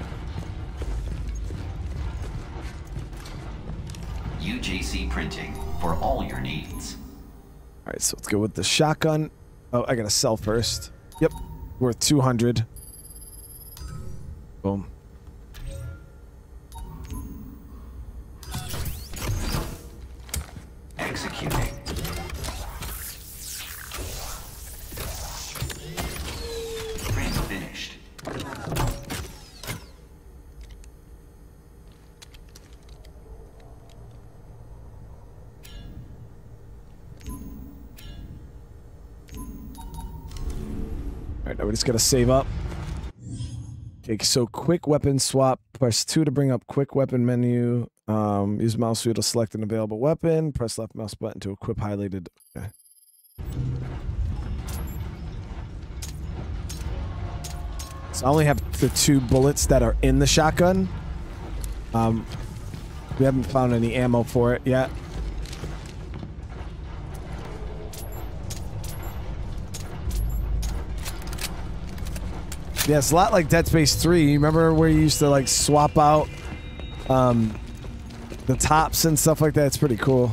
UJC printing for all your needs. All right, so let's go with the shotgun. Oh, I gotta sell first. Yep, worth 200. Boom. Executing. Print finished. Alright, now we just gotta save up. Okay, so quick weapon swap. Press 2 to bring up quick weapon menu. Use mouse wheel to select an available weapon. Press left mouse button to equip highlighted. Okay. So I only have the 2 bullets that are in the shotgun. We haven't found any ammo for it yet. Yeah, it's a lot like Dead Space 3. You remember where you used to like swap out the tops and stuff like that? It's pretty cool.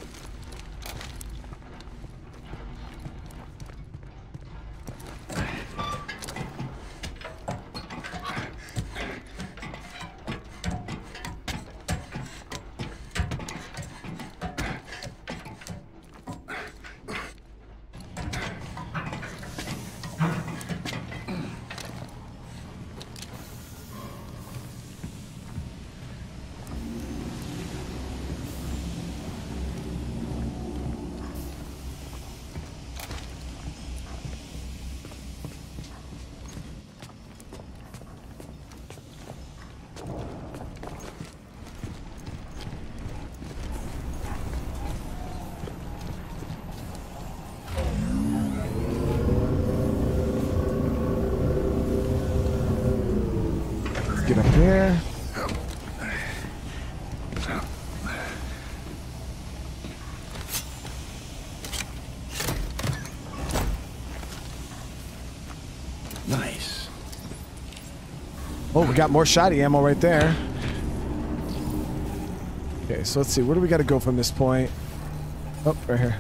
Get up here. Nice. Oh, we got more shotty ammo right there. Okay, so let's see. Where do we got to go from this point? Oh, right here.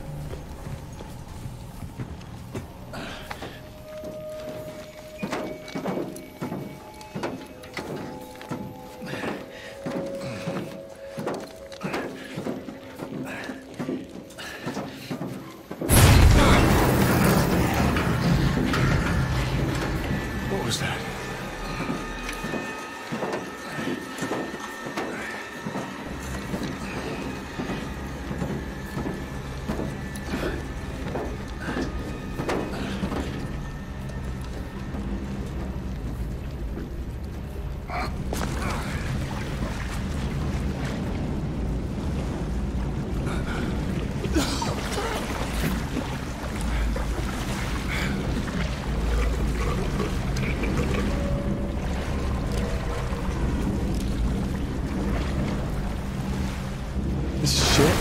shit.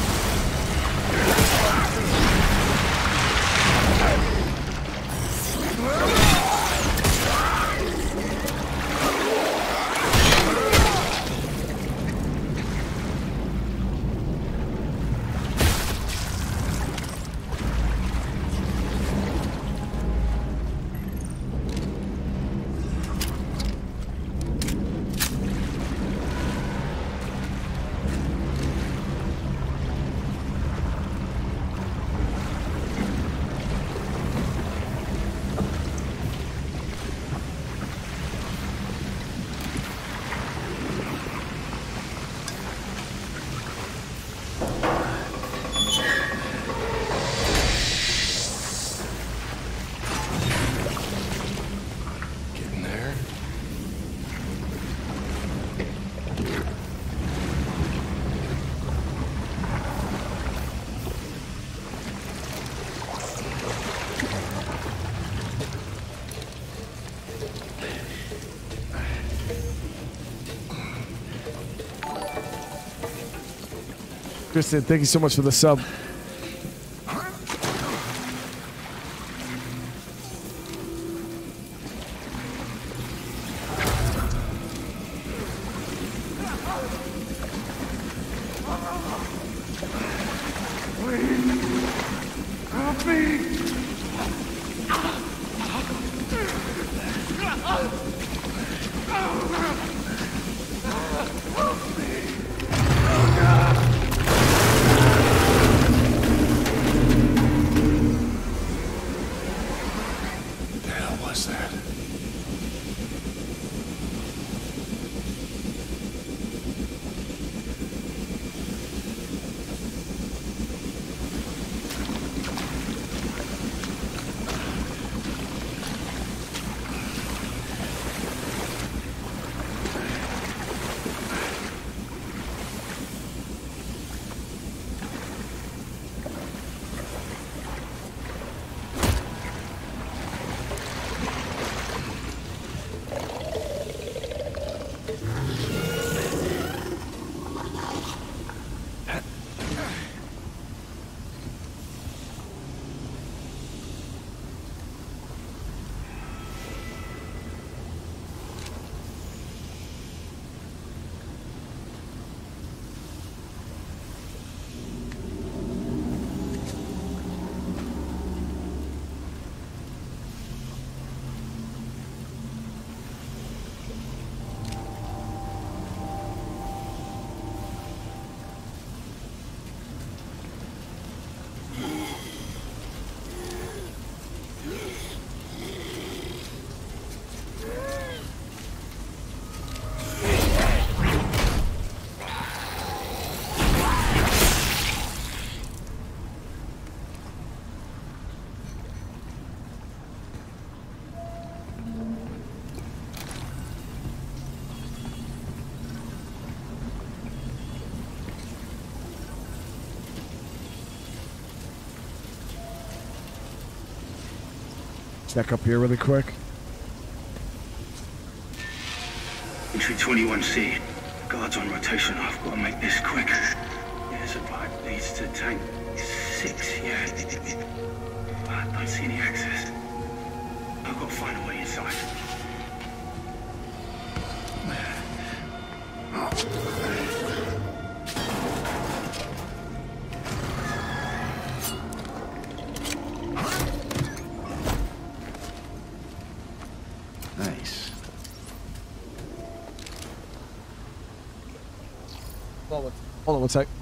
Kristen, thank you so much for the sub. Check up here really quick. Entry 21C. Guards on rotation. I've got to make this quick. There's a pipe leads to tank 6, yeah. I don't see any access. I've got to find a way inside. Nice. Hold on one sec.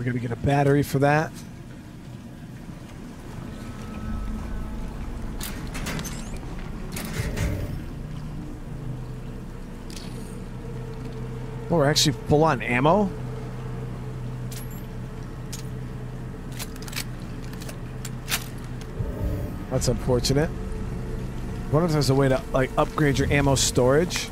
We're gonna get a battery for that. Oh, we're actually full on ammo. That's unfortunate. I wonder if there's a way to like upgrade your ammo storage.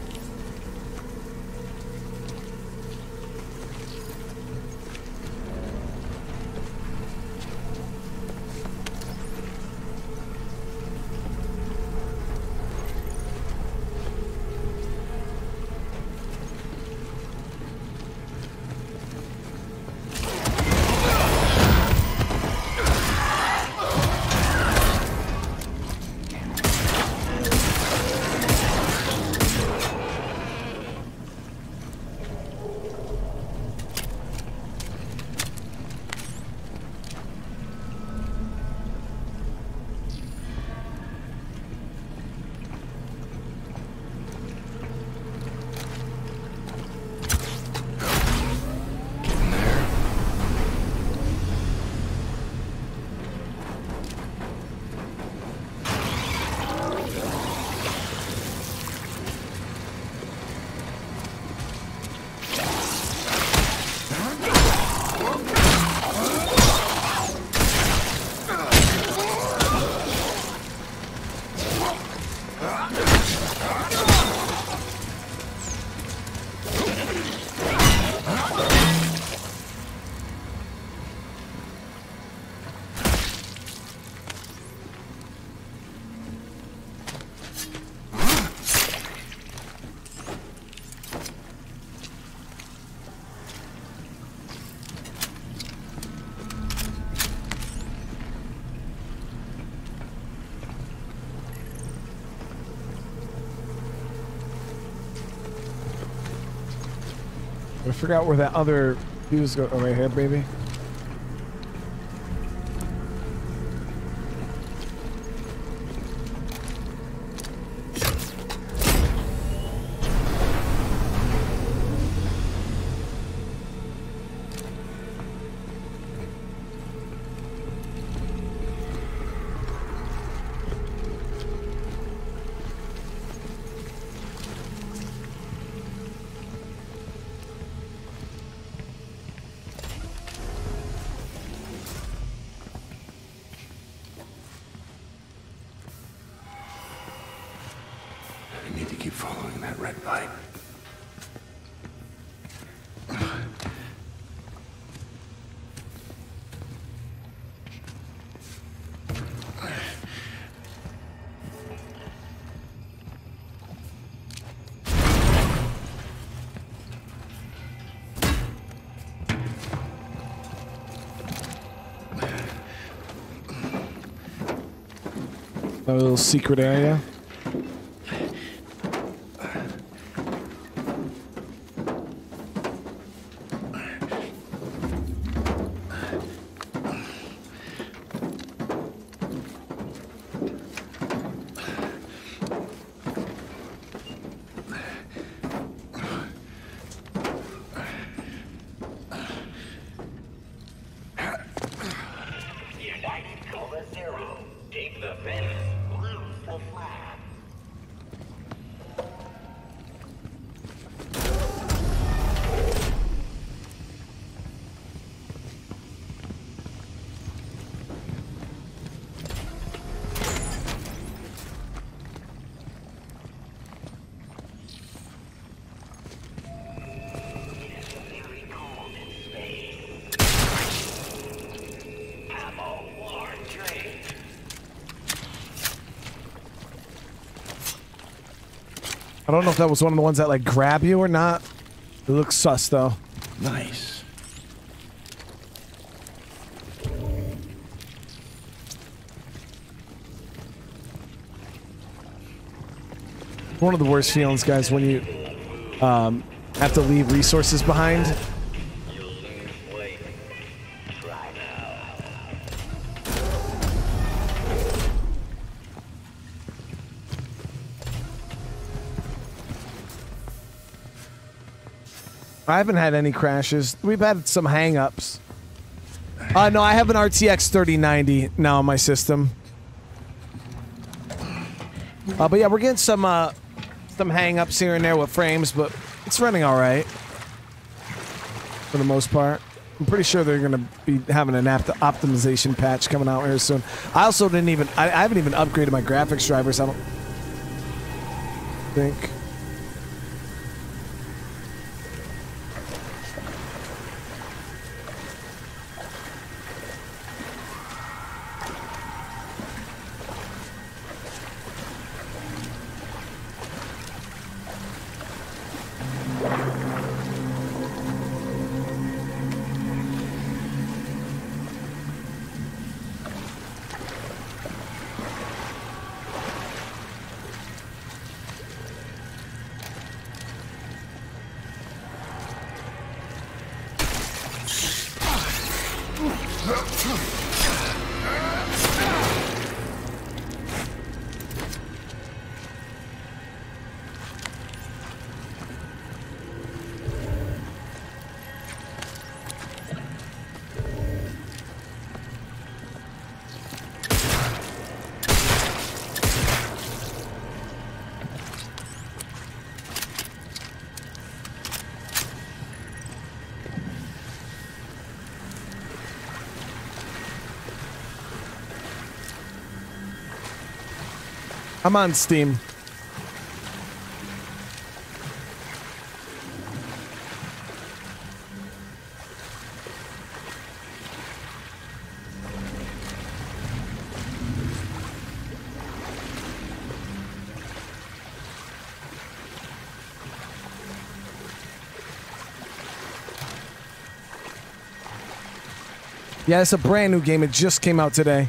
I forgot where that other fuse go. Oh, right here, baby. A little secret area. I don't know if that was one of the ones that like grab you or not. It looks sus though. Nice. One of the worst feelings, guys, when you have to leave resources behind. I haven't had any crashes. We've had some hang-ups, No, I have an RTX 3090 now on my system. But yeah, we're getting some hang-ups here and there with frames, but it's running all right for the most part. I'm pretty sure they're going to be having an optimization patch coming out here soon. I also didn't even... I haven't even upgraded my graphics drivers, I don't think. I'm on Steam. Yeah, it's a brand new game. It just came out today.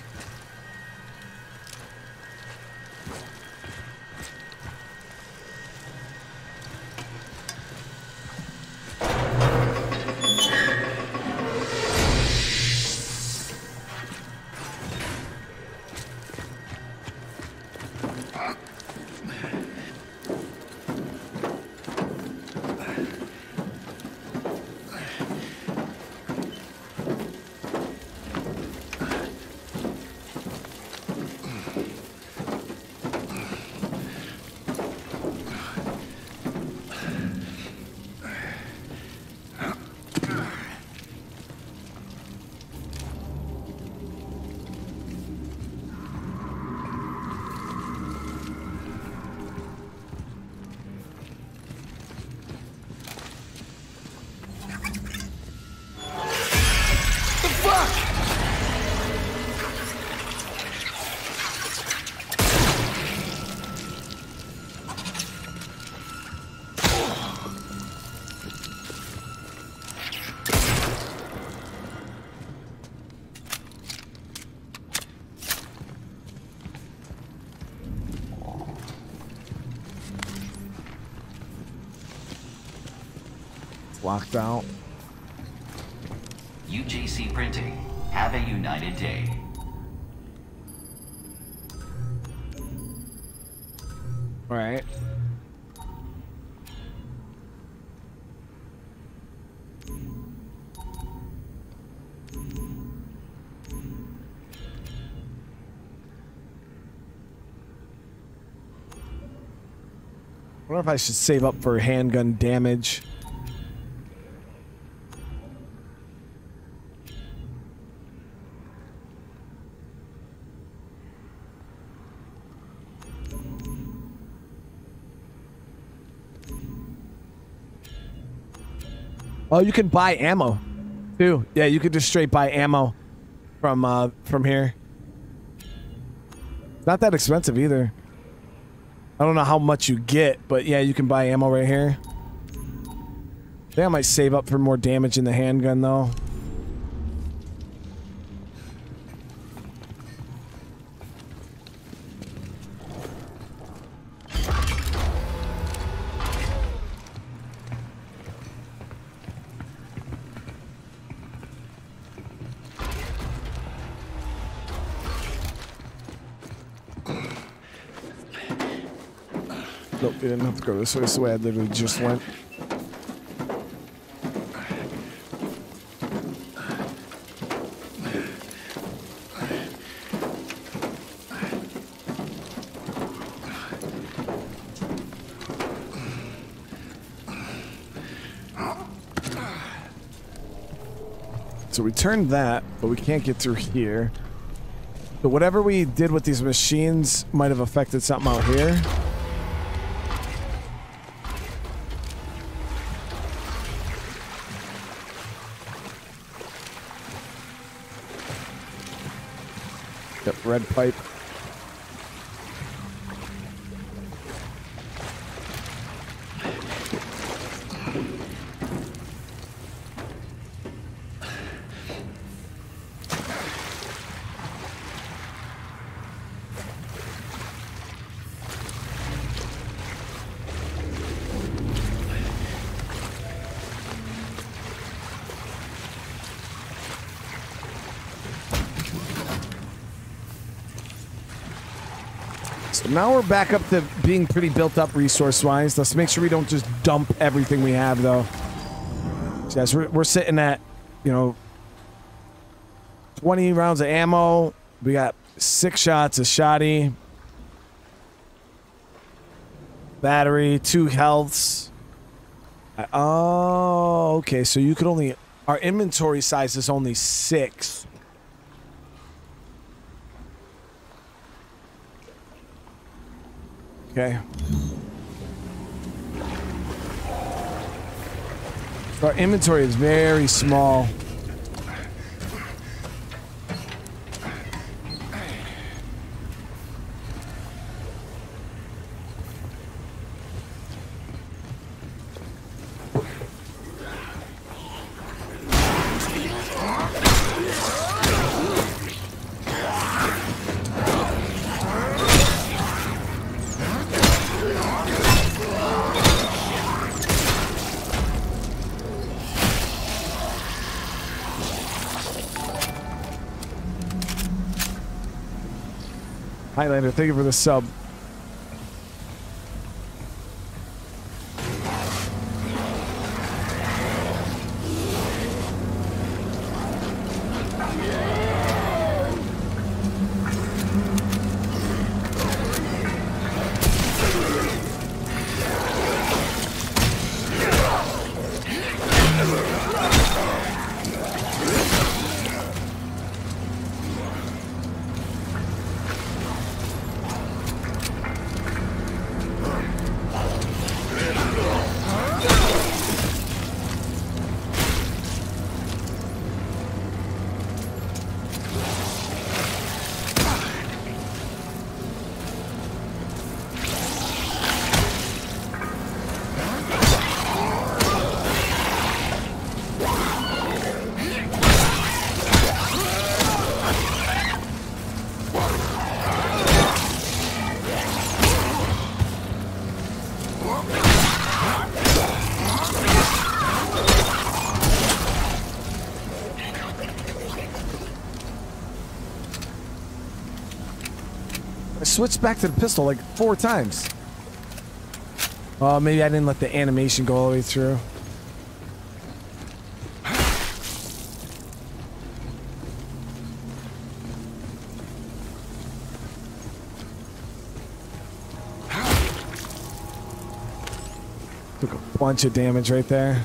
Locked out. UJC Printing. Have a united day. All right. I wonder if I should save up for handgun damage. Oh, you can buy ammo, too. Yeah, you could just straight buy ammo from here. Not that expensive either. I don't know how much you get, but yeah, you can buy ammo right here. I think I might save up for more damage in the handgun, though. Nope, we didn't have to go this way. This is the way I literally just went. So we turned that, but we can't get through here. So whatever we did with these machines might have affected something out here. Yep, red pipe. Now we're back up to being pretty built up resource-wise. Let's make sure we don't just dump everything we have, though. So yes, we're sitting at, you know, 20 rounds of ammo. We got 6 shots of shoddy. Battery, 2 healths. Oh, okay. So you could only... Our inventory size is only 6. Okay. So our inventory is very small. Highlander, thank you for the sub. Switched back to the pistol like 4 times. Oh, maybe I didn't let the animation go all the way through. Took a bunch of damage right there.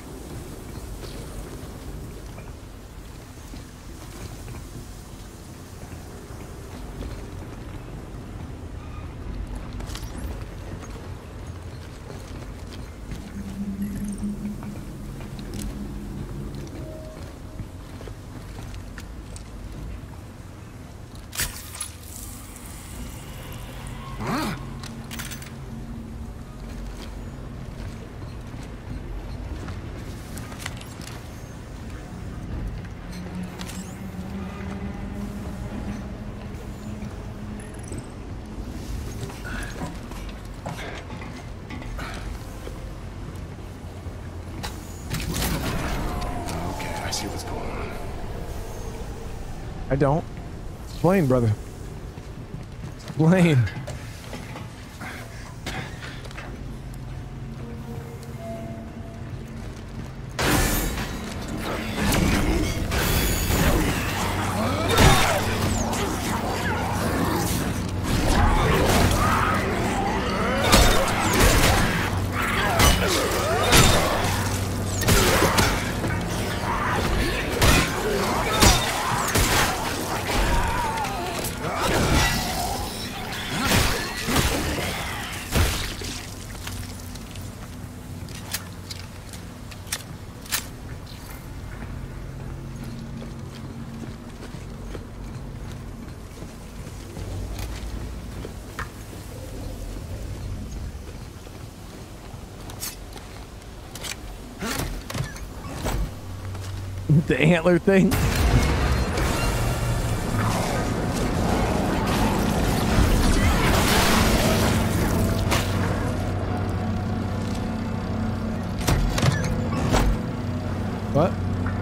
I don't. Explain, brother. Explain. The antler thing. What?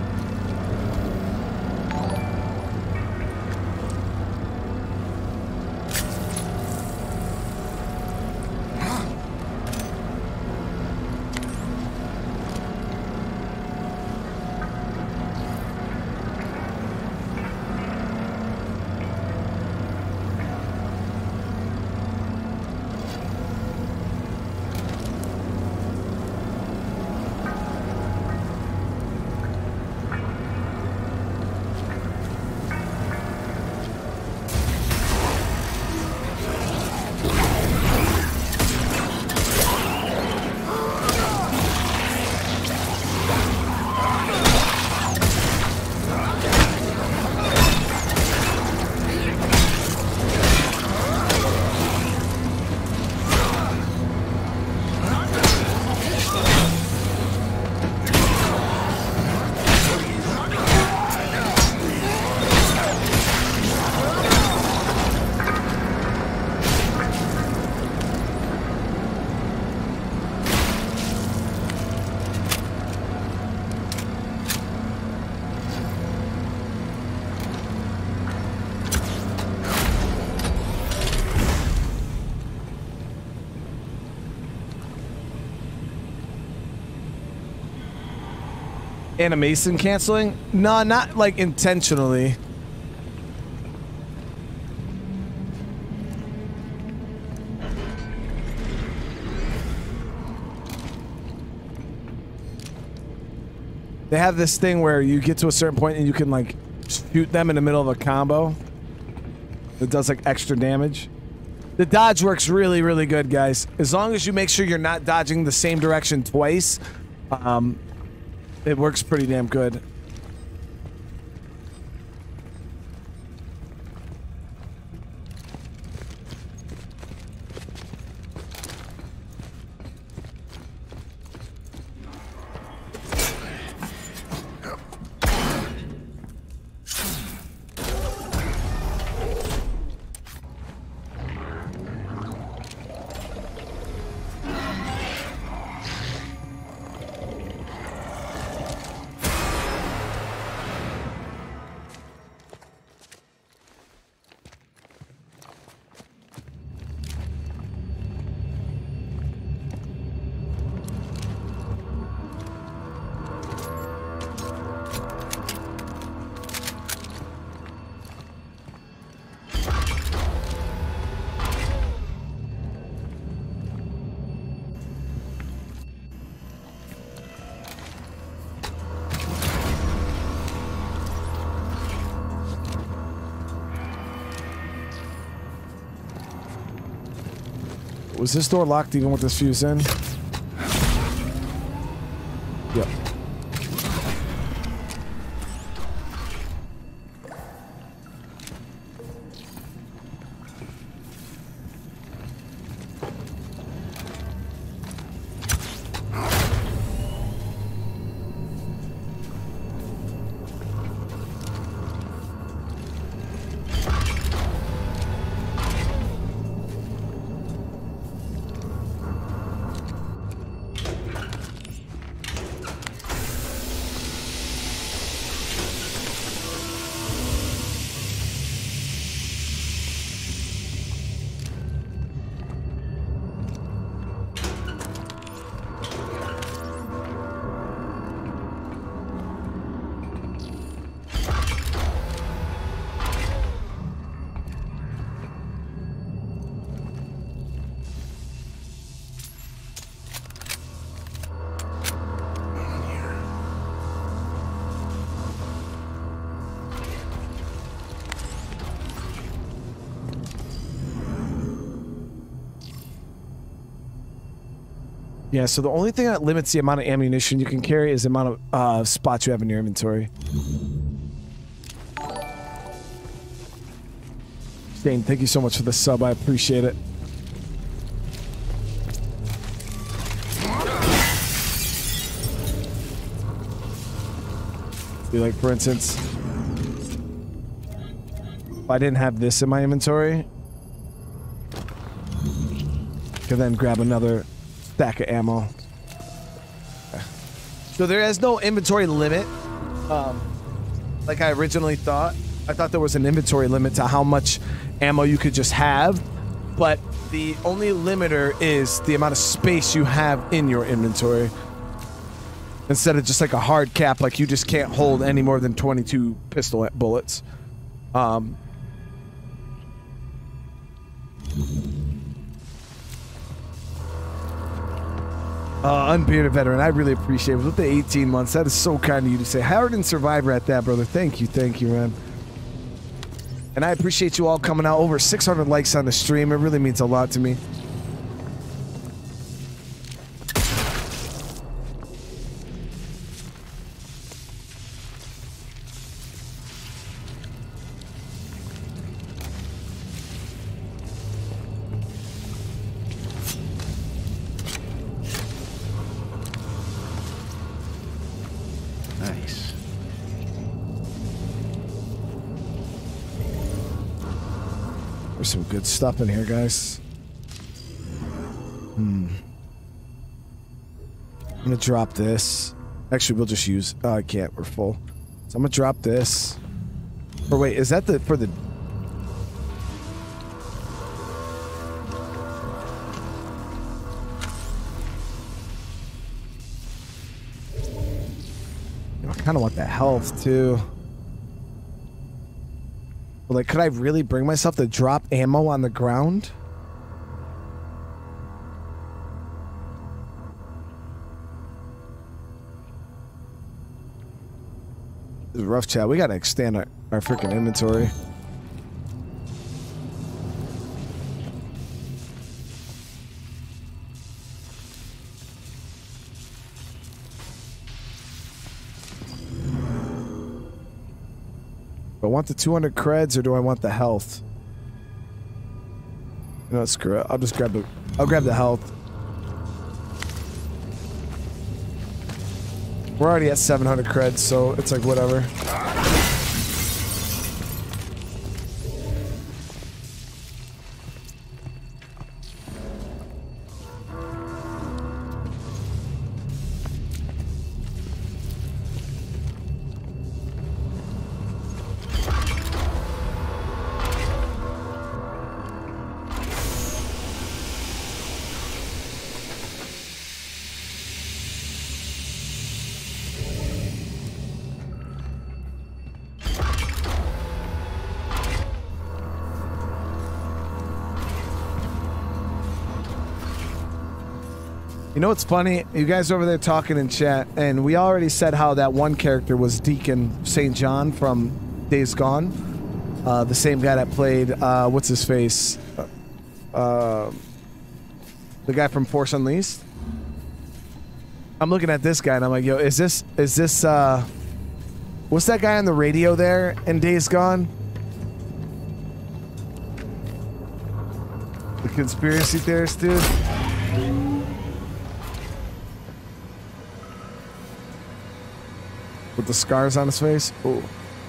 Animation canceling? No, not like intentionally. They have this thing where you get to a certain point and you can like shoot them in the middle of a combo. It does like extra damage. The dodge works really, really good, guys. As long as you make sure you're not dodging the same direction twice, it works pretty damn good. Was this door locked even with this fuse in? Yep. Yeah, so the only thing that limits the amount of ammunition you can carry is the amount of spots you have in your inventory. Dane, thank you so much for the sub. I appreciate it. like, for instance, if I didn't have this in my inventory, I could then grab another stack of ammo. So there is no inventory limit, like I originally thought. I thought there was an inventory limit to how much ammo you could just have, but the only limiter is the amount of space you have in your inventory. Instead of just like a hard cap, like you just can't hold any more than 22 pistol bullets. Unbearded veteran, I really appreciate it. With the 18 months, that is so kind of you to say. Hardened survivor at that, brother. Thank you, man. And I appreciate you all coming out. Over 600 likes on the stream. It really means a lot to me. Nice. There's some good stuff in here, guys. I'm gonna drop this. Actually, we'll just use... Oh, I can't. We're full. So I'm gonna drop this. Or wait, is that for the... I kind of want that health, too. But, like, could I really bring myself to drop ammo on the ground? This is rough, chat. We gotta extend our freaking inventory. Do I want the 200 creds or do I want the health? No, screw it. I'll just grab the... I'll grab the health. We're already at 700 creds, so it's like whatever. You know what's funny? You guys over there talking in chat, and we already said how that one character was Deacon St. John from Days Gone. The same guy that played, what's his face? The guy from Force Unleashed. I'm looking at this guy and I'm like, yo, is this, what's that guy on the radio there in Days Gone? The conspiracy theorist dude? With the scars on his face? Ooh.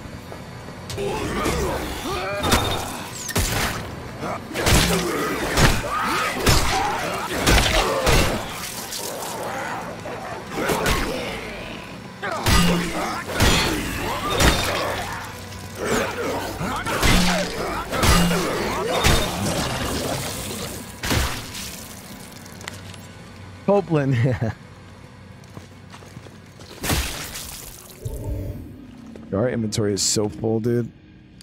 Copeland, yeah. Our inventory is so full, dude.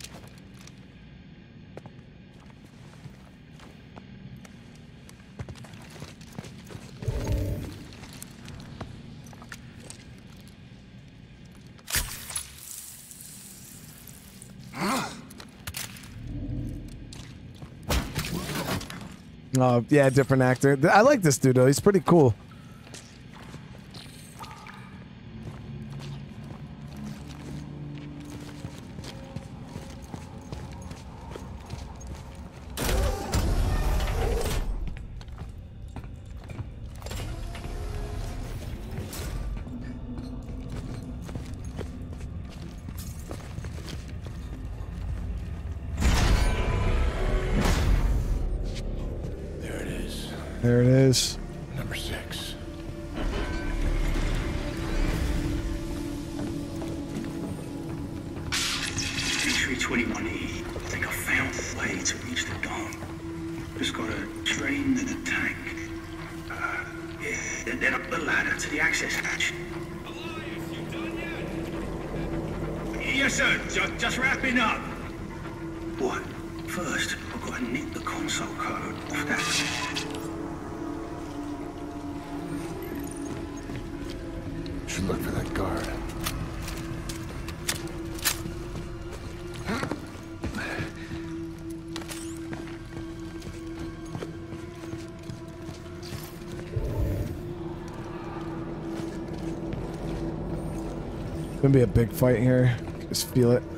Oh, yeah, different actor. I like this dude, though. He's pretty cool. There it is. Number 6. Entry 21E. I think I found a way to reach the dome. Just got a train and a tank. Yeah, and then up the ladder to the access hatch. Yes, sir. Just wrapping up. What? First, I've got to nick the console code off that. Should look for that guard. Gonna be a big fight here. Just feel it.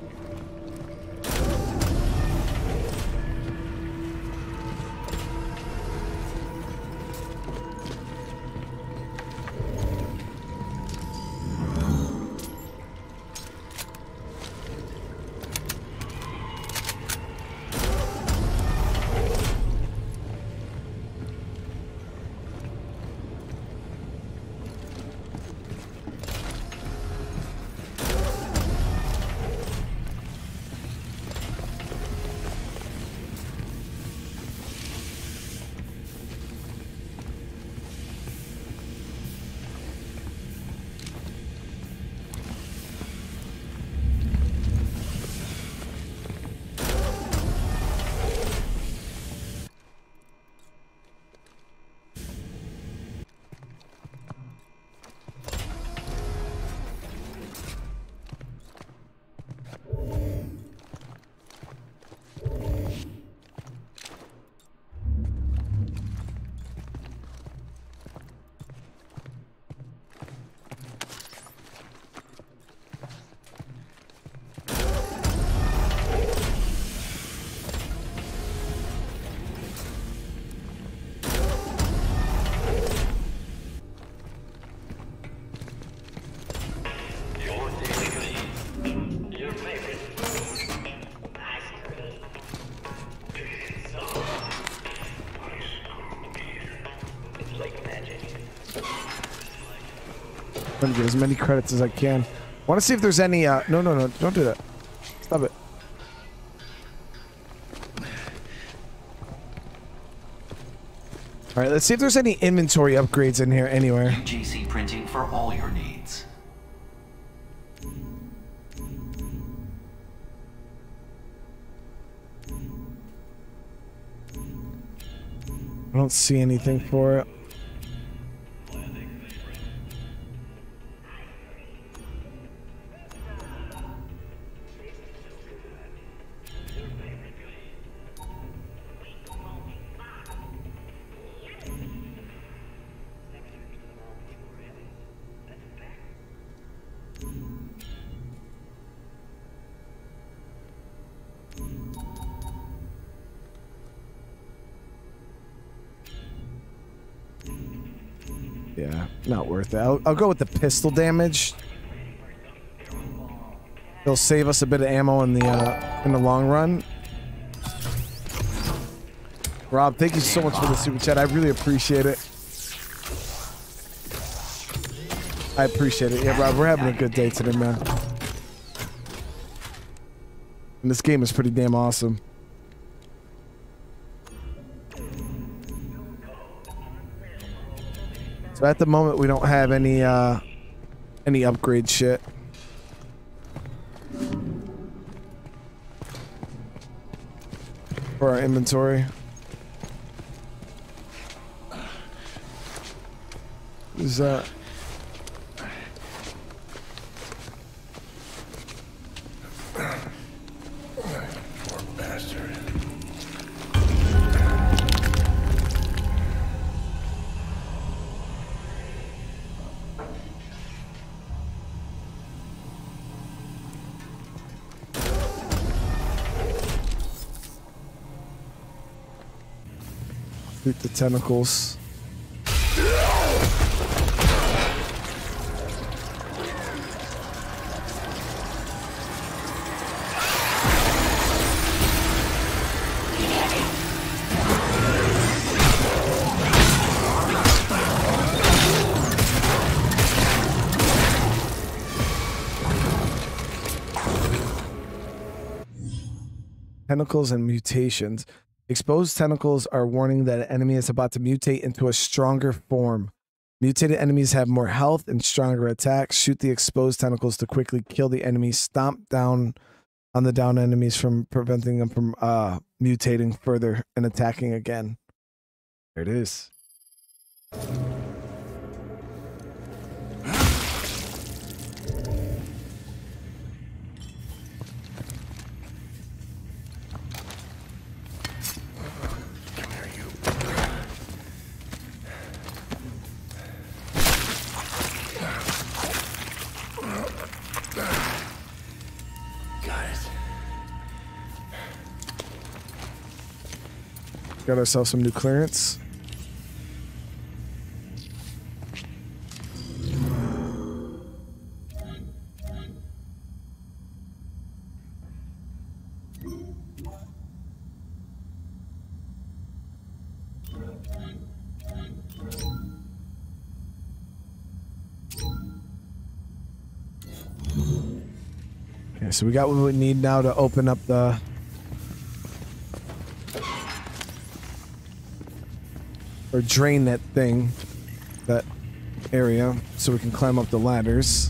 I'm gonna get as many credits as I can. I want to see if there's any, no, don't do that. Stop it. All right, let's see if there's any inventory upgrades in here anywhere. UJC printing for all your needs. I don't see anything for it. Yeah, not worth it. I'll go with the pistol damage. It'll save us a bit of ammo in the long run. Rob, thank you so much for the super chat. I really appreciate it. I appreciate it. Yeah, Rob, we're having a good day today, man. And this game is pretty damn awesome. So at the moment, we don't have any upgrade shit. For our inventory. Is that? Poor bastard. Shoot the tentacles. Tentacles and mutations. Exposed tentacles are warning that an enemy is about to mutate into a stronger form. Mutated enemies have more health and stronger attacks. Shoot the exposed tentacles to quickly kill the enemy. Stomp down on the down enemies from preventing them from mutating further and attacking again. There it is. Got ourselves some new clearance. Okay, so we got what we need now to open up the or drain that thing, that area, so we can climb up the ladders.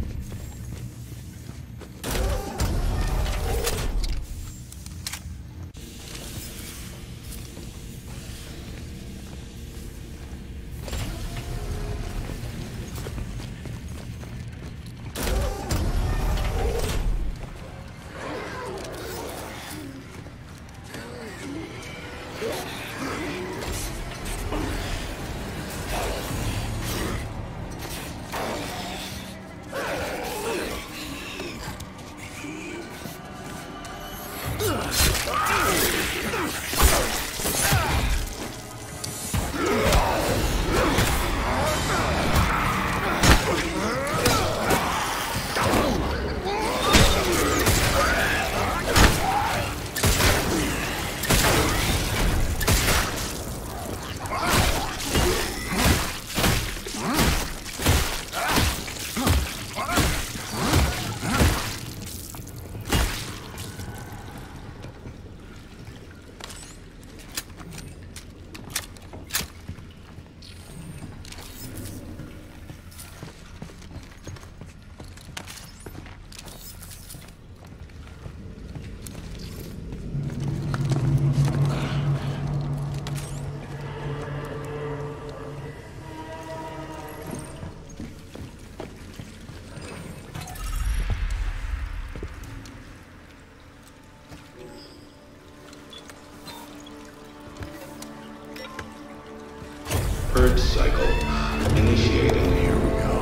Purge cycle initiated. Here we go.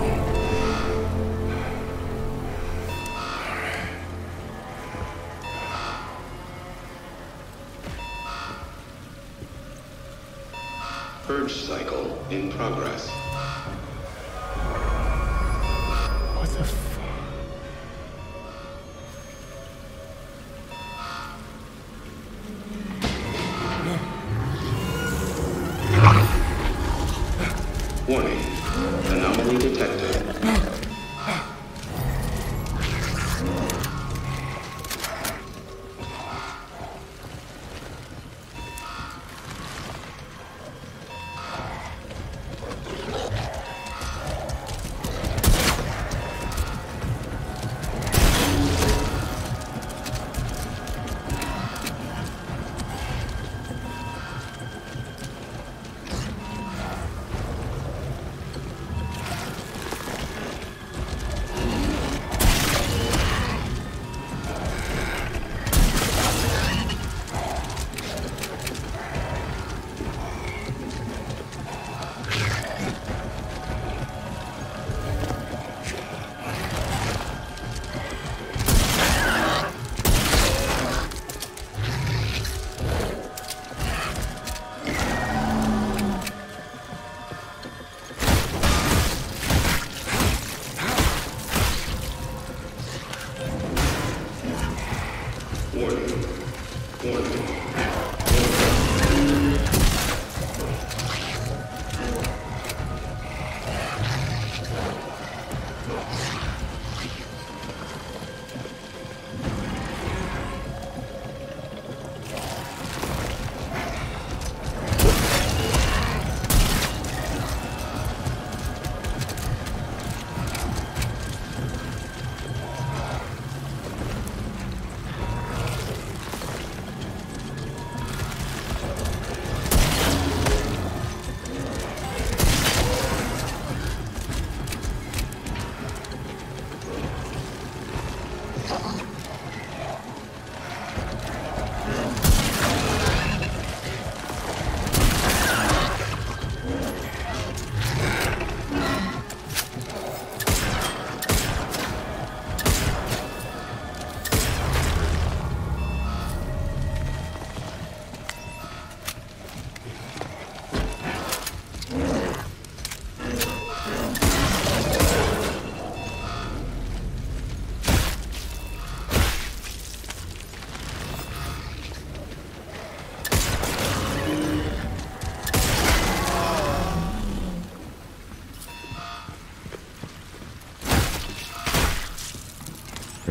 Purge cycle in progress. What the fuck? Warning. Anomaly detected.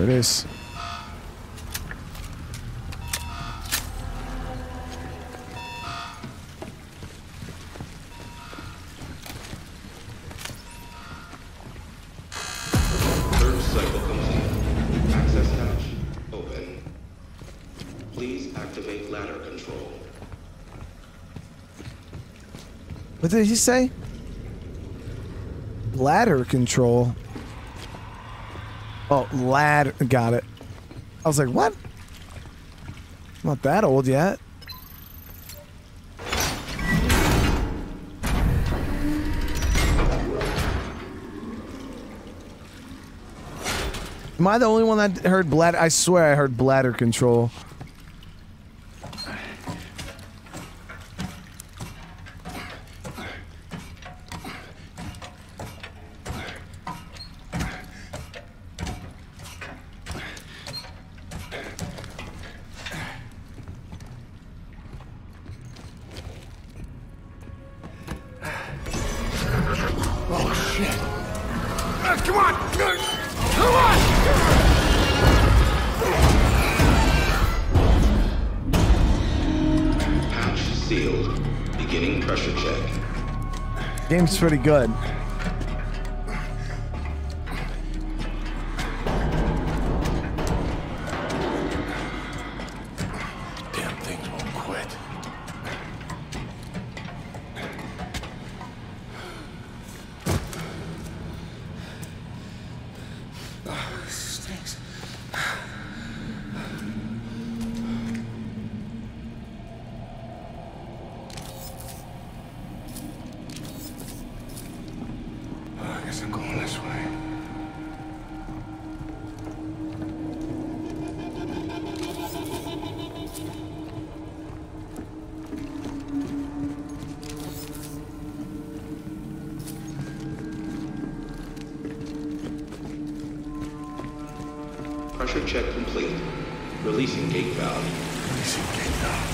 There it is. Third cycle complete. Access hatch open. Please activate ladder control. What did he say? Ladder control. Oh, ladder. Got it. I was like, what? Not that old yet. Am I the only one that heard bladder? I swear I heard bladder control. Game's pretty good. Damn things won't quit. Stinks. I guess I'm going this way. Pressure check complete. Releasing gate valve. Releasing gate valve.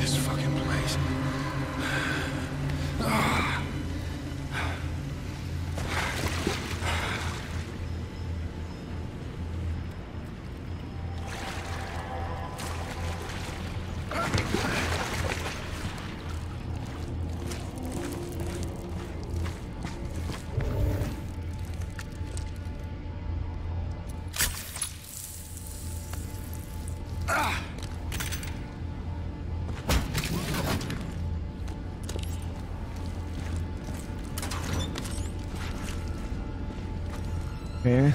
this fucking place. Okay.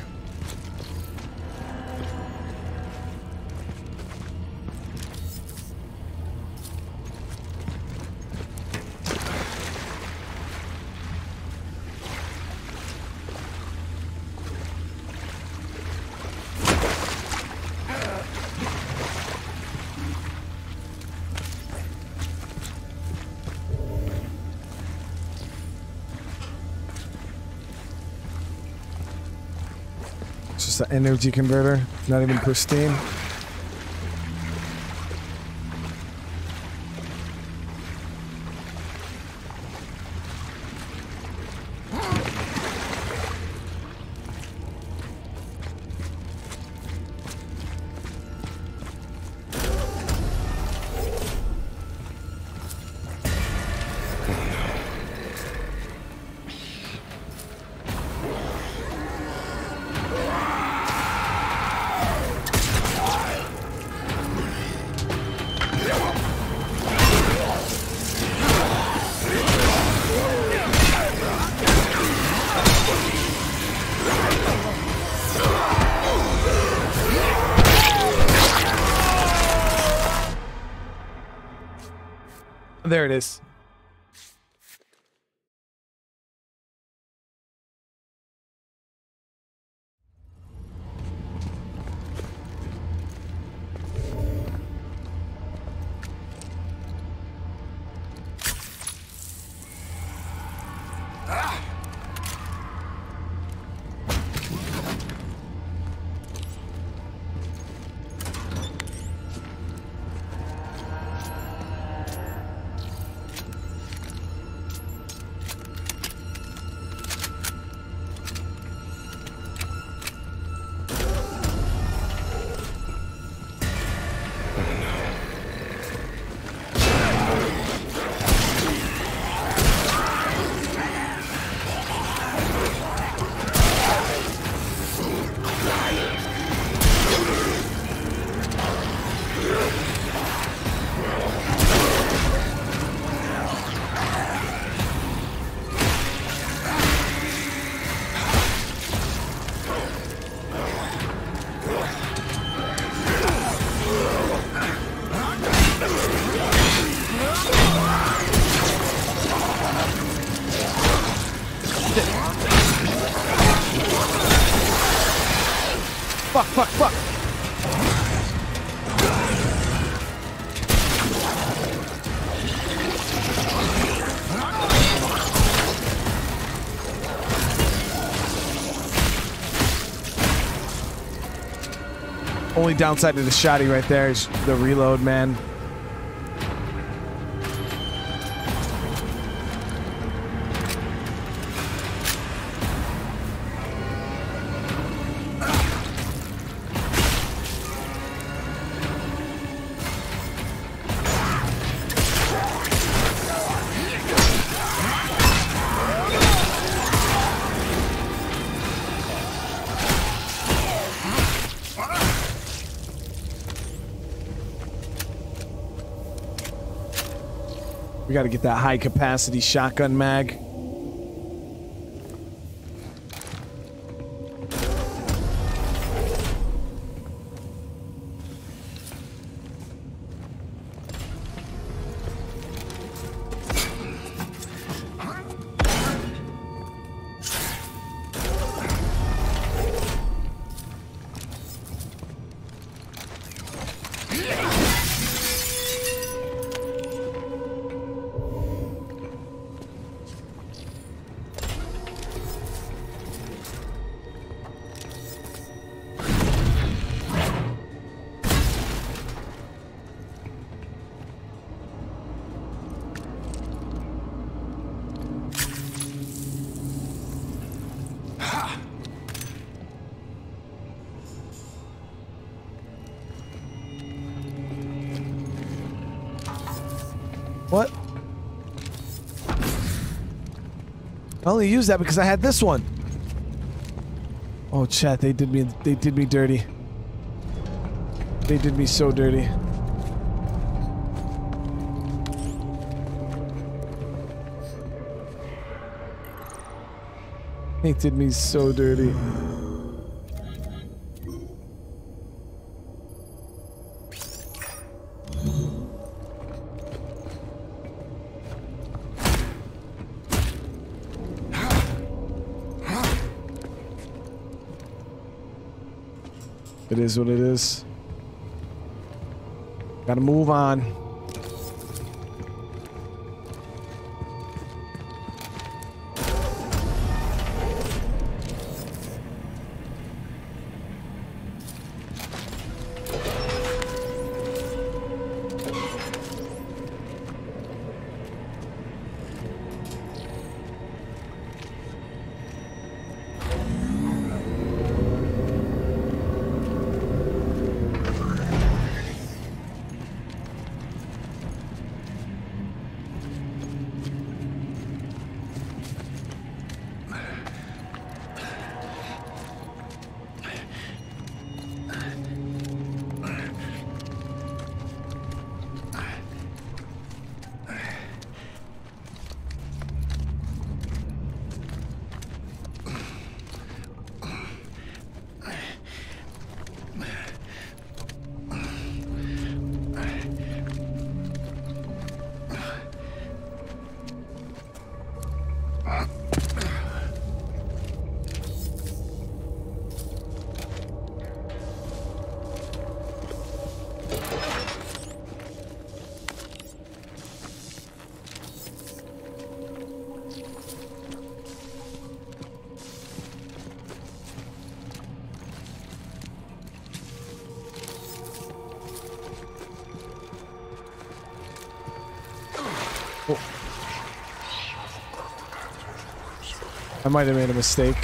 Just an energy converter, not even pristine. There it is. Fuck. Only downside to the shotty right there is the reload, man. We got to get that high capacity shotgun mag. What? I only used that because I had this one. Oh, chat, they did me dirty. They did me so dirty. They did me so dirty. It is what it is. Gotta move on. I might have made a mistake.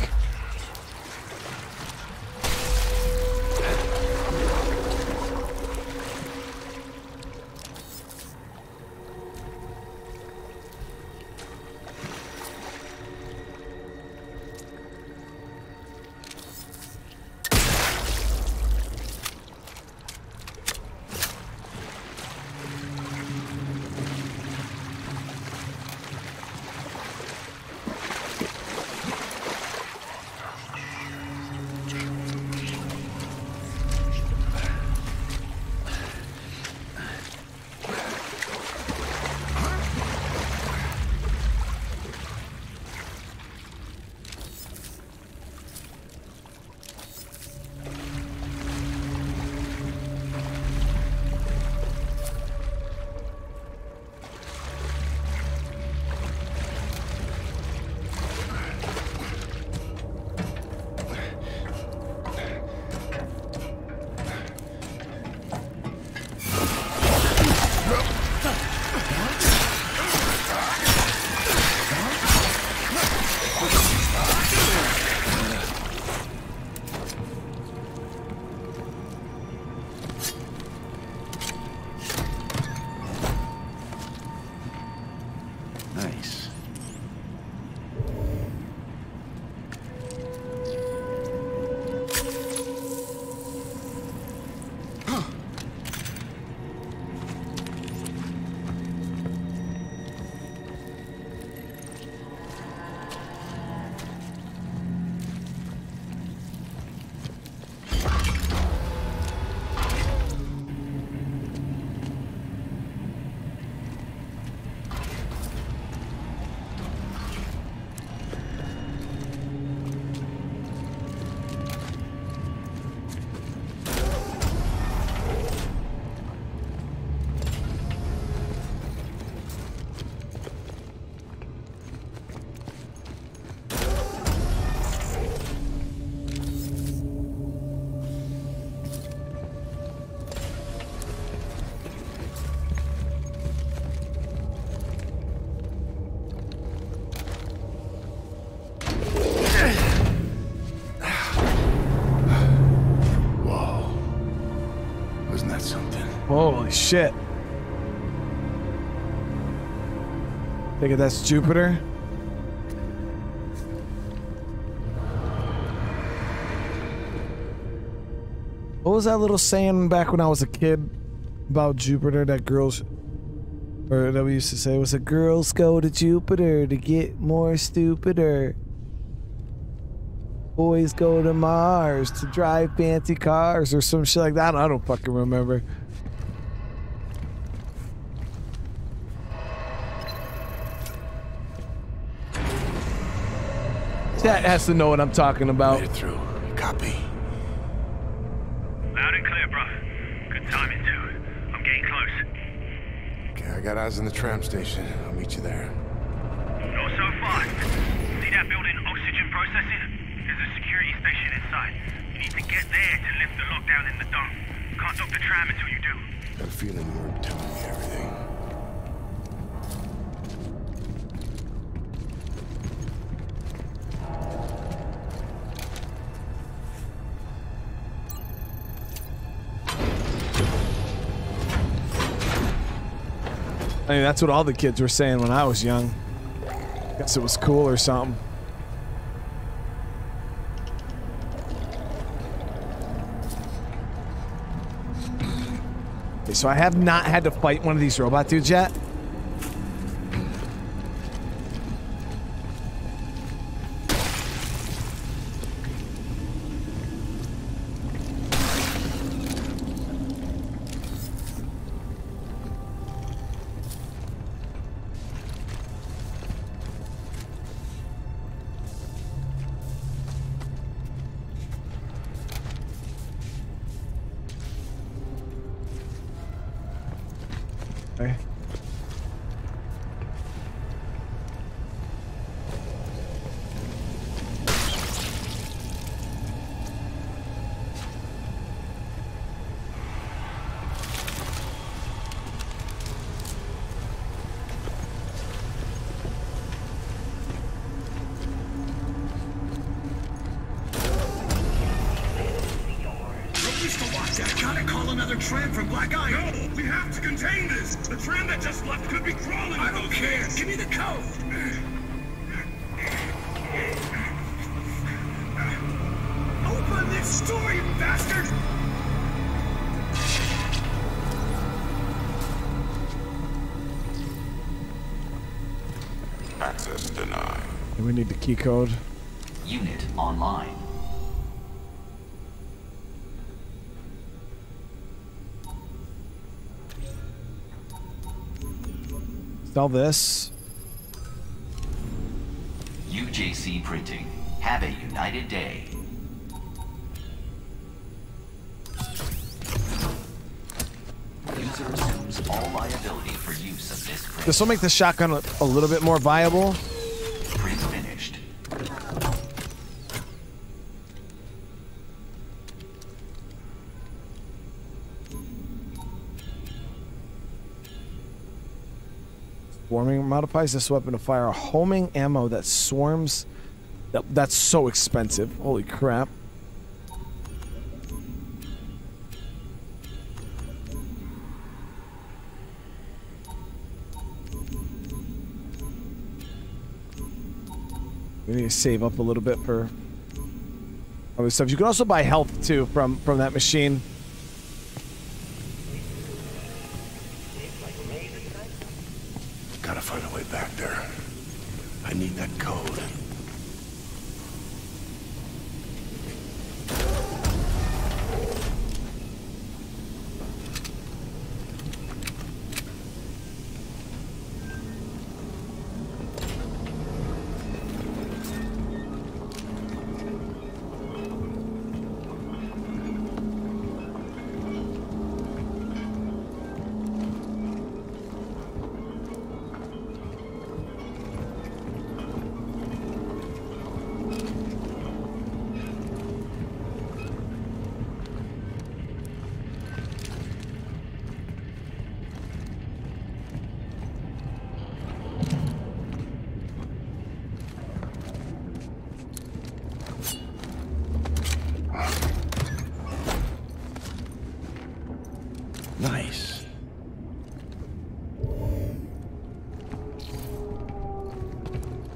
Wasn't that something? Holy shit. Think that's Jupiter. What was that little saying back when I was a kid about Jupiter that girls, or that we used to say, was it girls go to Jupiter to get more stupider. Boys go to Mars to drive fancy cars or some shit like that. I don't fucking remember. Chat has to know what I'm talking about. Made it through. Copy. Loud and clear, bro. Good timing, too. I'm getting close. Okay, I got eyes on the tram station. I'll meet you there. Not so fast. See that building, oxygen processing? There's a security station inside. You need to get there to lift the lockdown in the dome. Can't dock the tram until you do. Got a feeling you weren't telling me everything. I mean, that's what all the kids were saying when I was young. Guess it was cool or something. Okay, so I have not had to fight one of these robot dudes yet. Okay. Gotta call another tram from Black Iron. No, we have to contain this. The tram that just left could be crawling. I don't care. Give me the code. Open this door, you bastard! Access denied. And we need the key code. Unit online. Sell this. UJC Printing. Have a united day. User assumes all liability for use of this print. This will make the shotgun a little bit more viable. Print finished. Swarming modifies this weapon to fire a homing ammo that swarms. That's so expensive. Holy crap. We need to save up a little bit for other stuff. You can also buy health too from that machine. Gotta find a way back there. I need that code.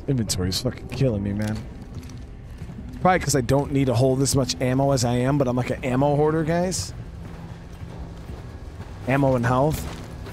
Inventory is fucking killing me, man. Probably because I don't need to hold this much ammo as I am, but I'm like an ammo hoarder, guys. Ammo and health.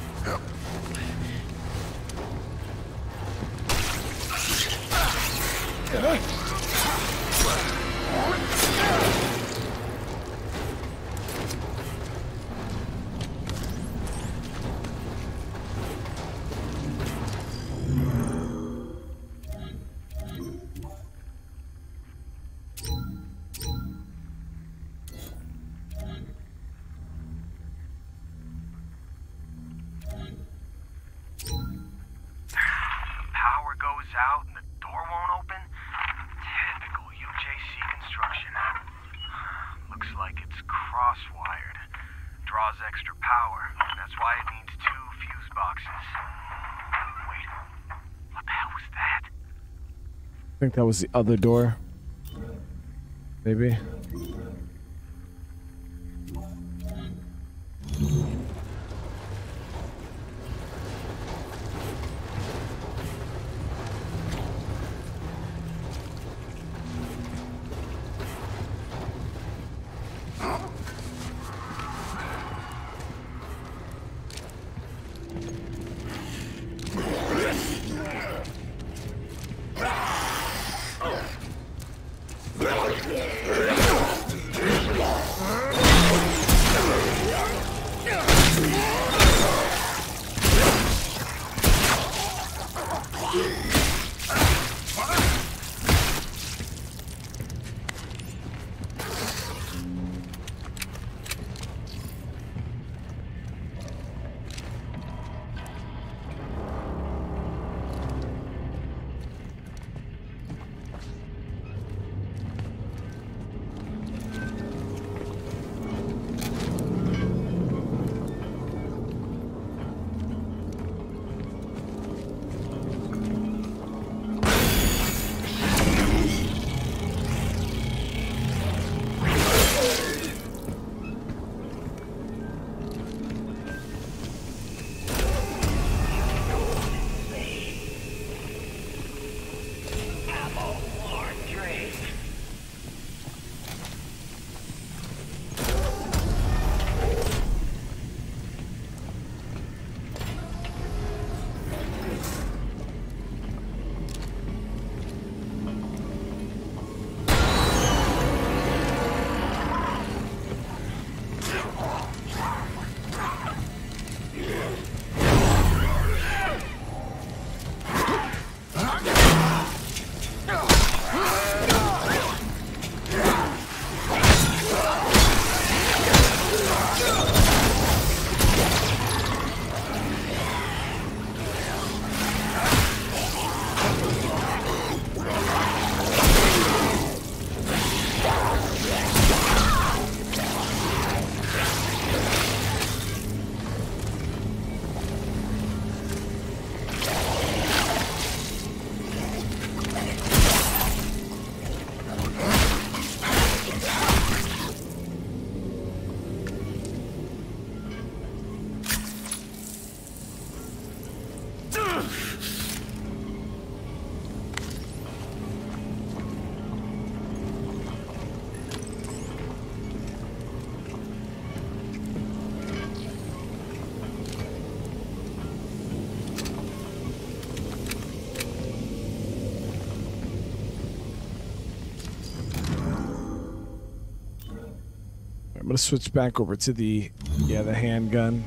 I think that was the other door. Maybe. I'm gonna switch back over to the handgun.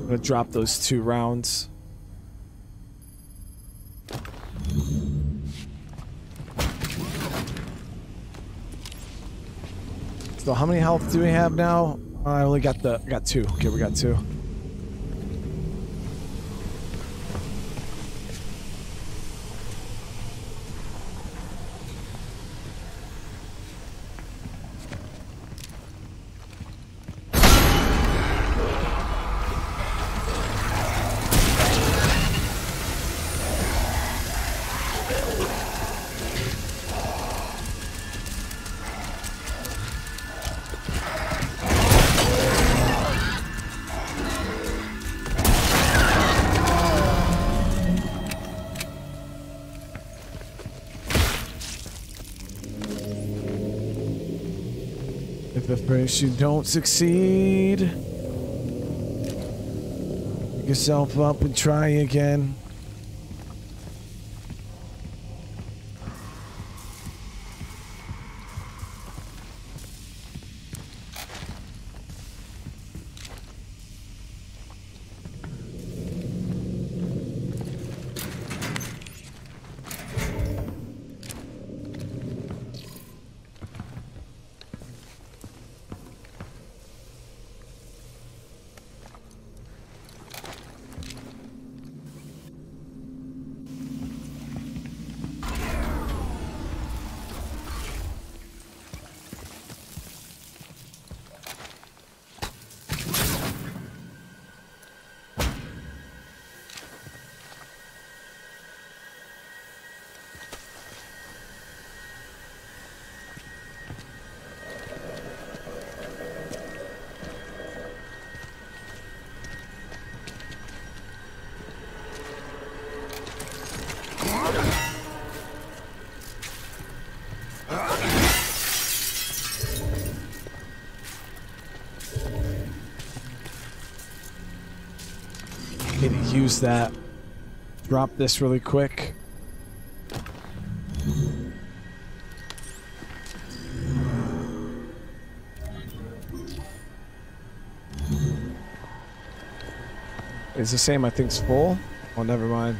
I'm gonna drop those 2 rounds. So how many health do we have now? I only got 2. Okay, we got 2. If you don't succeed, pick yourself up and try again. Use that. Drop this really quick. It's the same, I think it's full. Oh, never mind.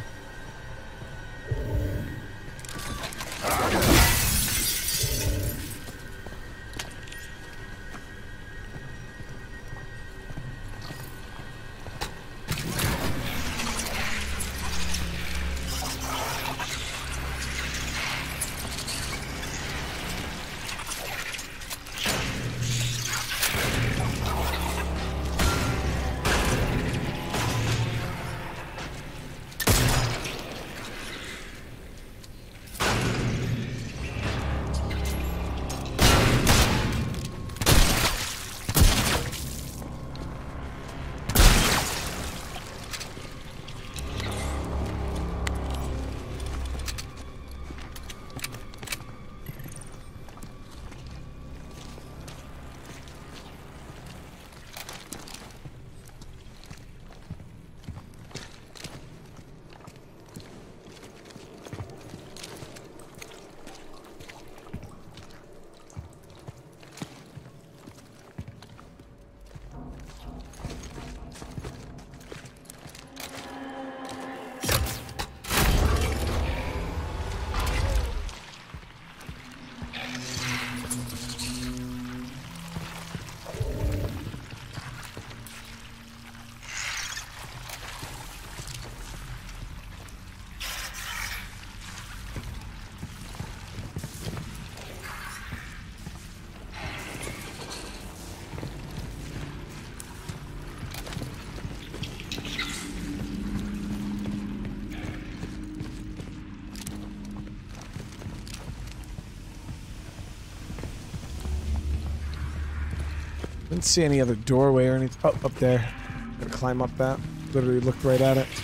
Didn't see any other doorway or anything. Oh, up there. Gotta climb up that. Literally looked right at it.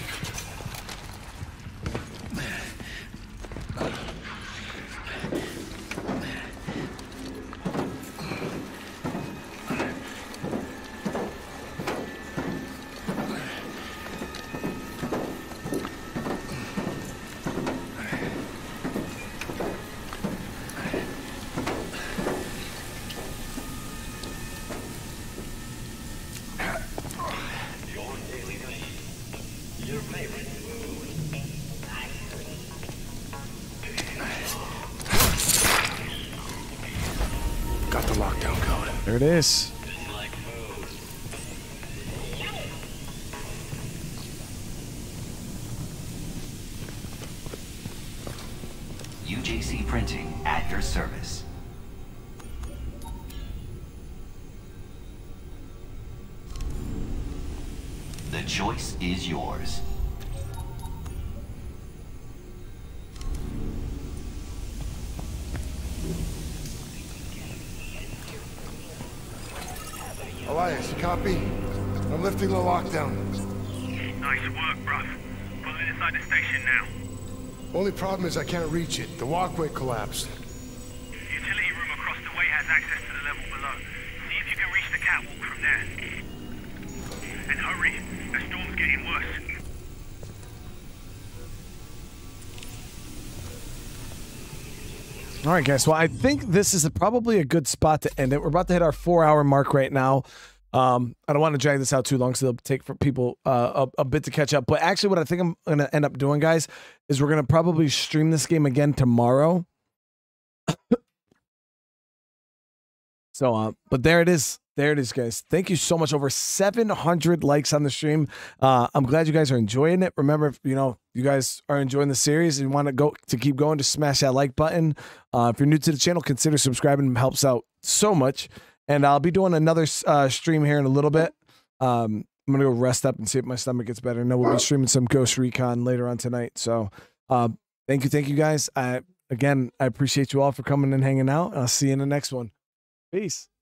Your daily Got the lockdown code. There it is. UJC Printing at your service. The choice is yours. Elias, you copy? I'm lifting the lockdown. Nice work, bruv. Pulling inside the station now. Only problem is I can't reach it. The walkway collapsed. The utility room across the way has access to the level below. See if you can reach the catwalk from there. And hurry, the storm's getting worse. All right, guys. Well, I think this is probably a good spot to end it. We're about to hit our 4-hour mark right now. I don't want to drag this out too long, so it'll take for people a bit to catch up. But actually, what I think I'm going to end up doing, guys, is we're going to probably stream this game again tomorrow. So, but there it is. There it is, guys. Thank you so much. Over 700 likes on the stream. I'm glad you guys are enjoying it. Remember, if you guys are enjoying the series and want to keep going, just smash that like button. If you're new to the channel, consider subscribing. It helps out so much. And I'll be doing another stream here in a little bit. I'm going to go rest up and see if my stomach gets better. And then we'll be streaming some Ghost Recon later on tonight. So thank you guys. Again, I appreciate you all for coming and hanging out. I'll see you in the next one. Peace.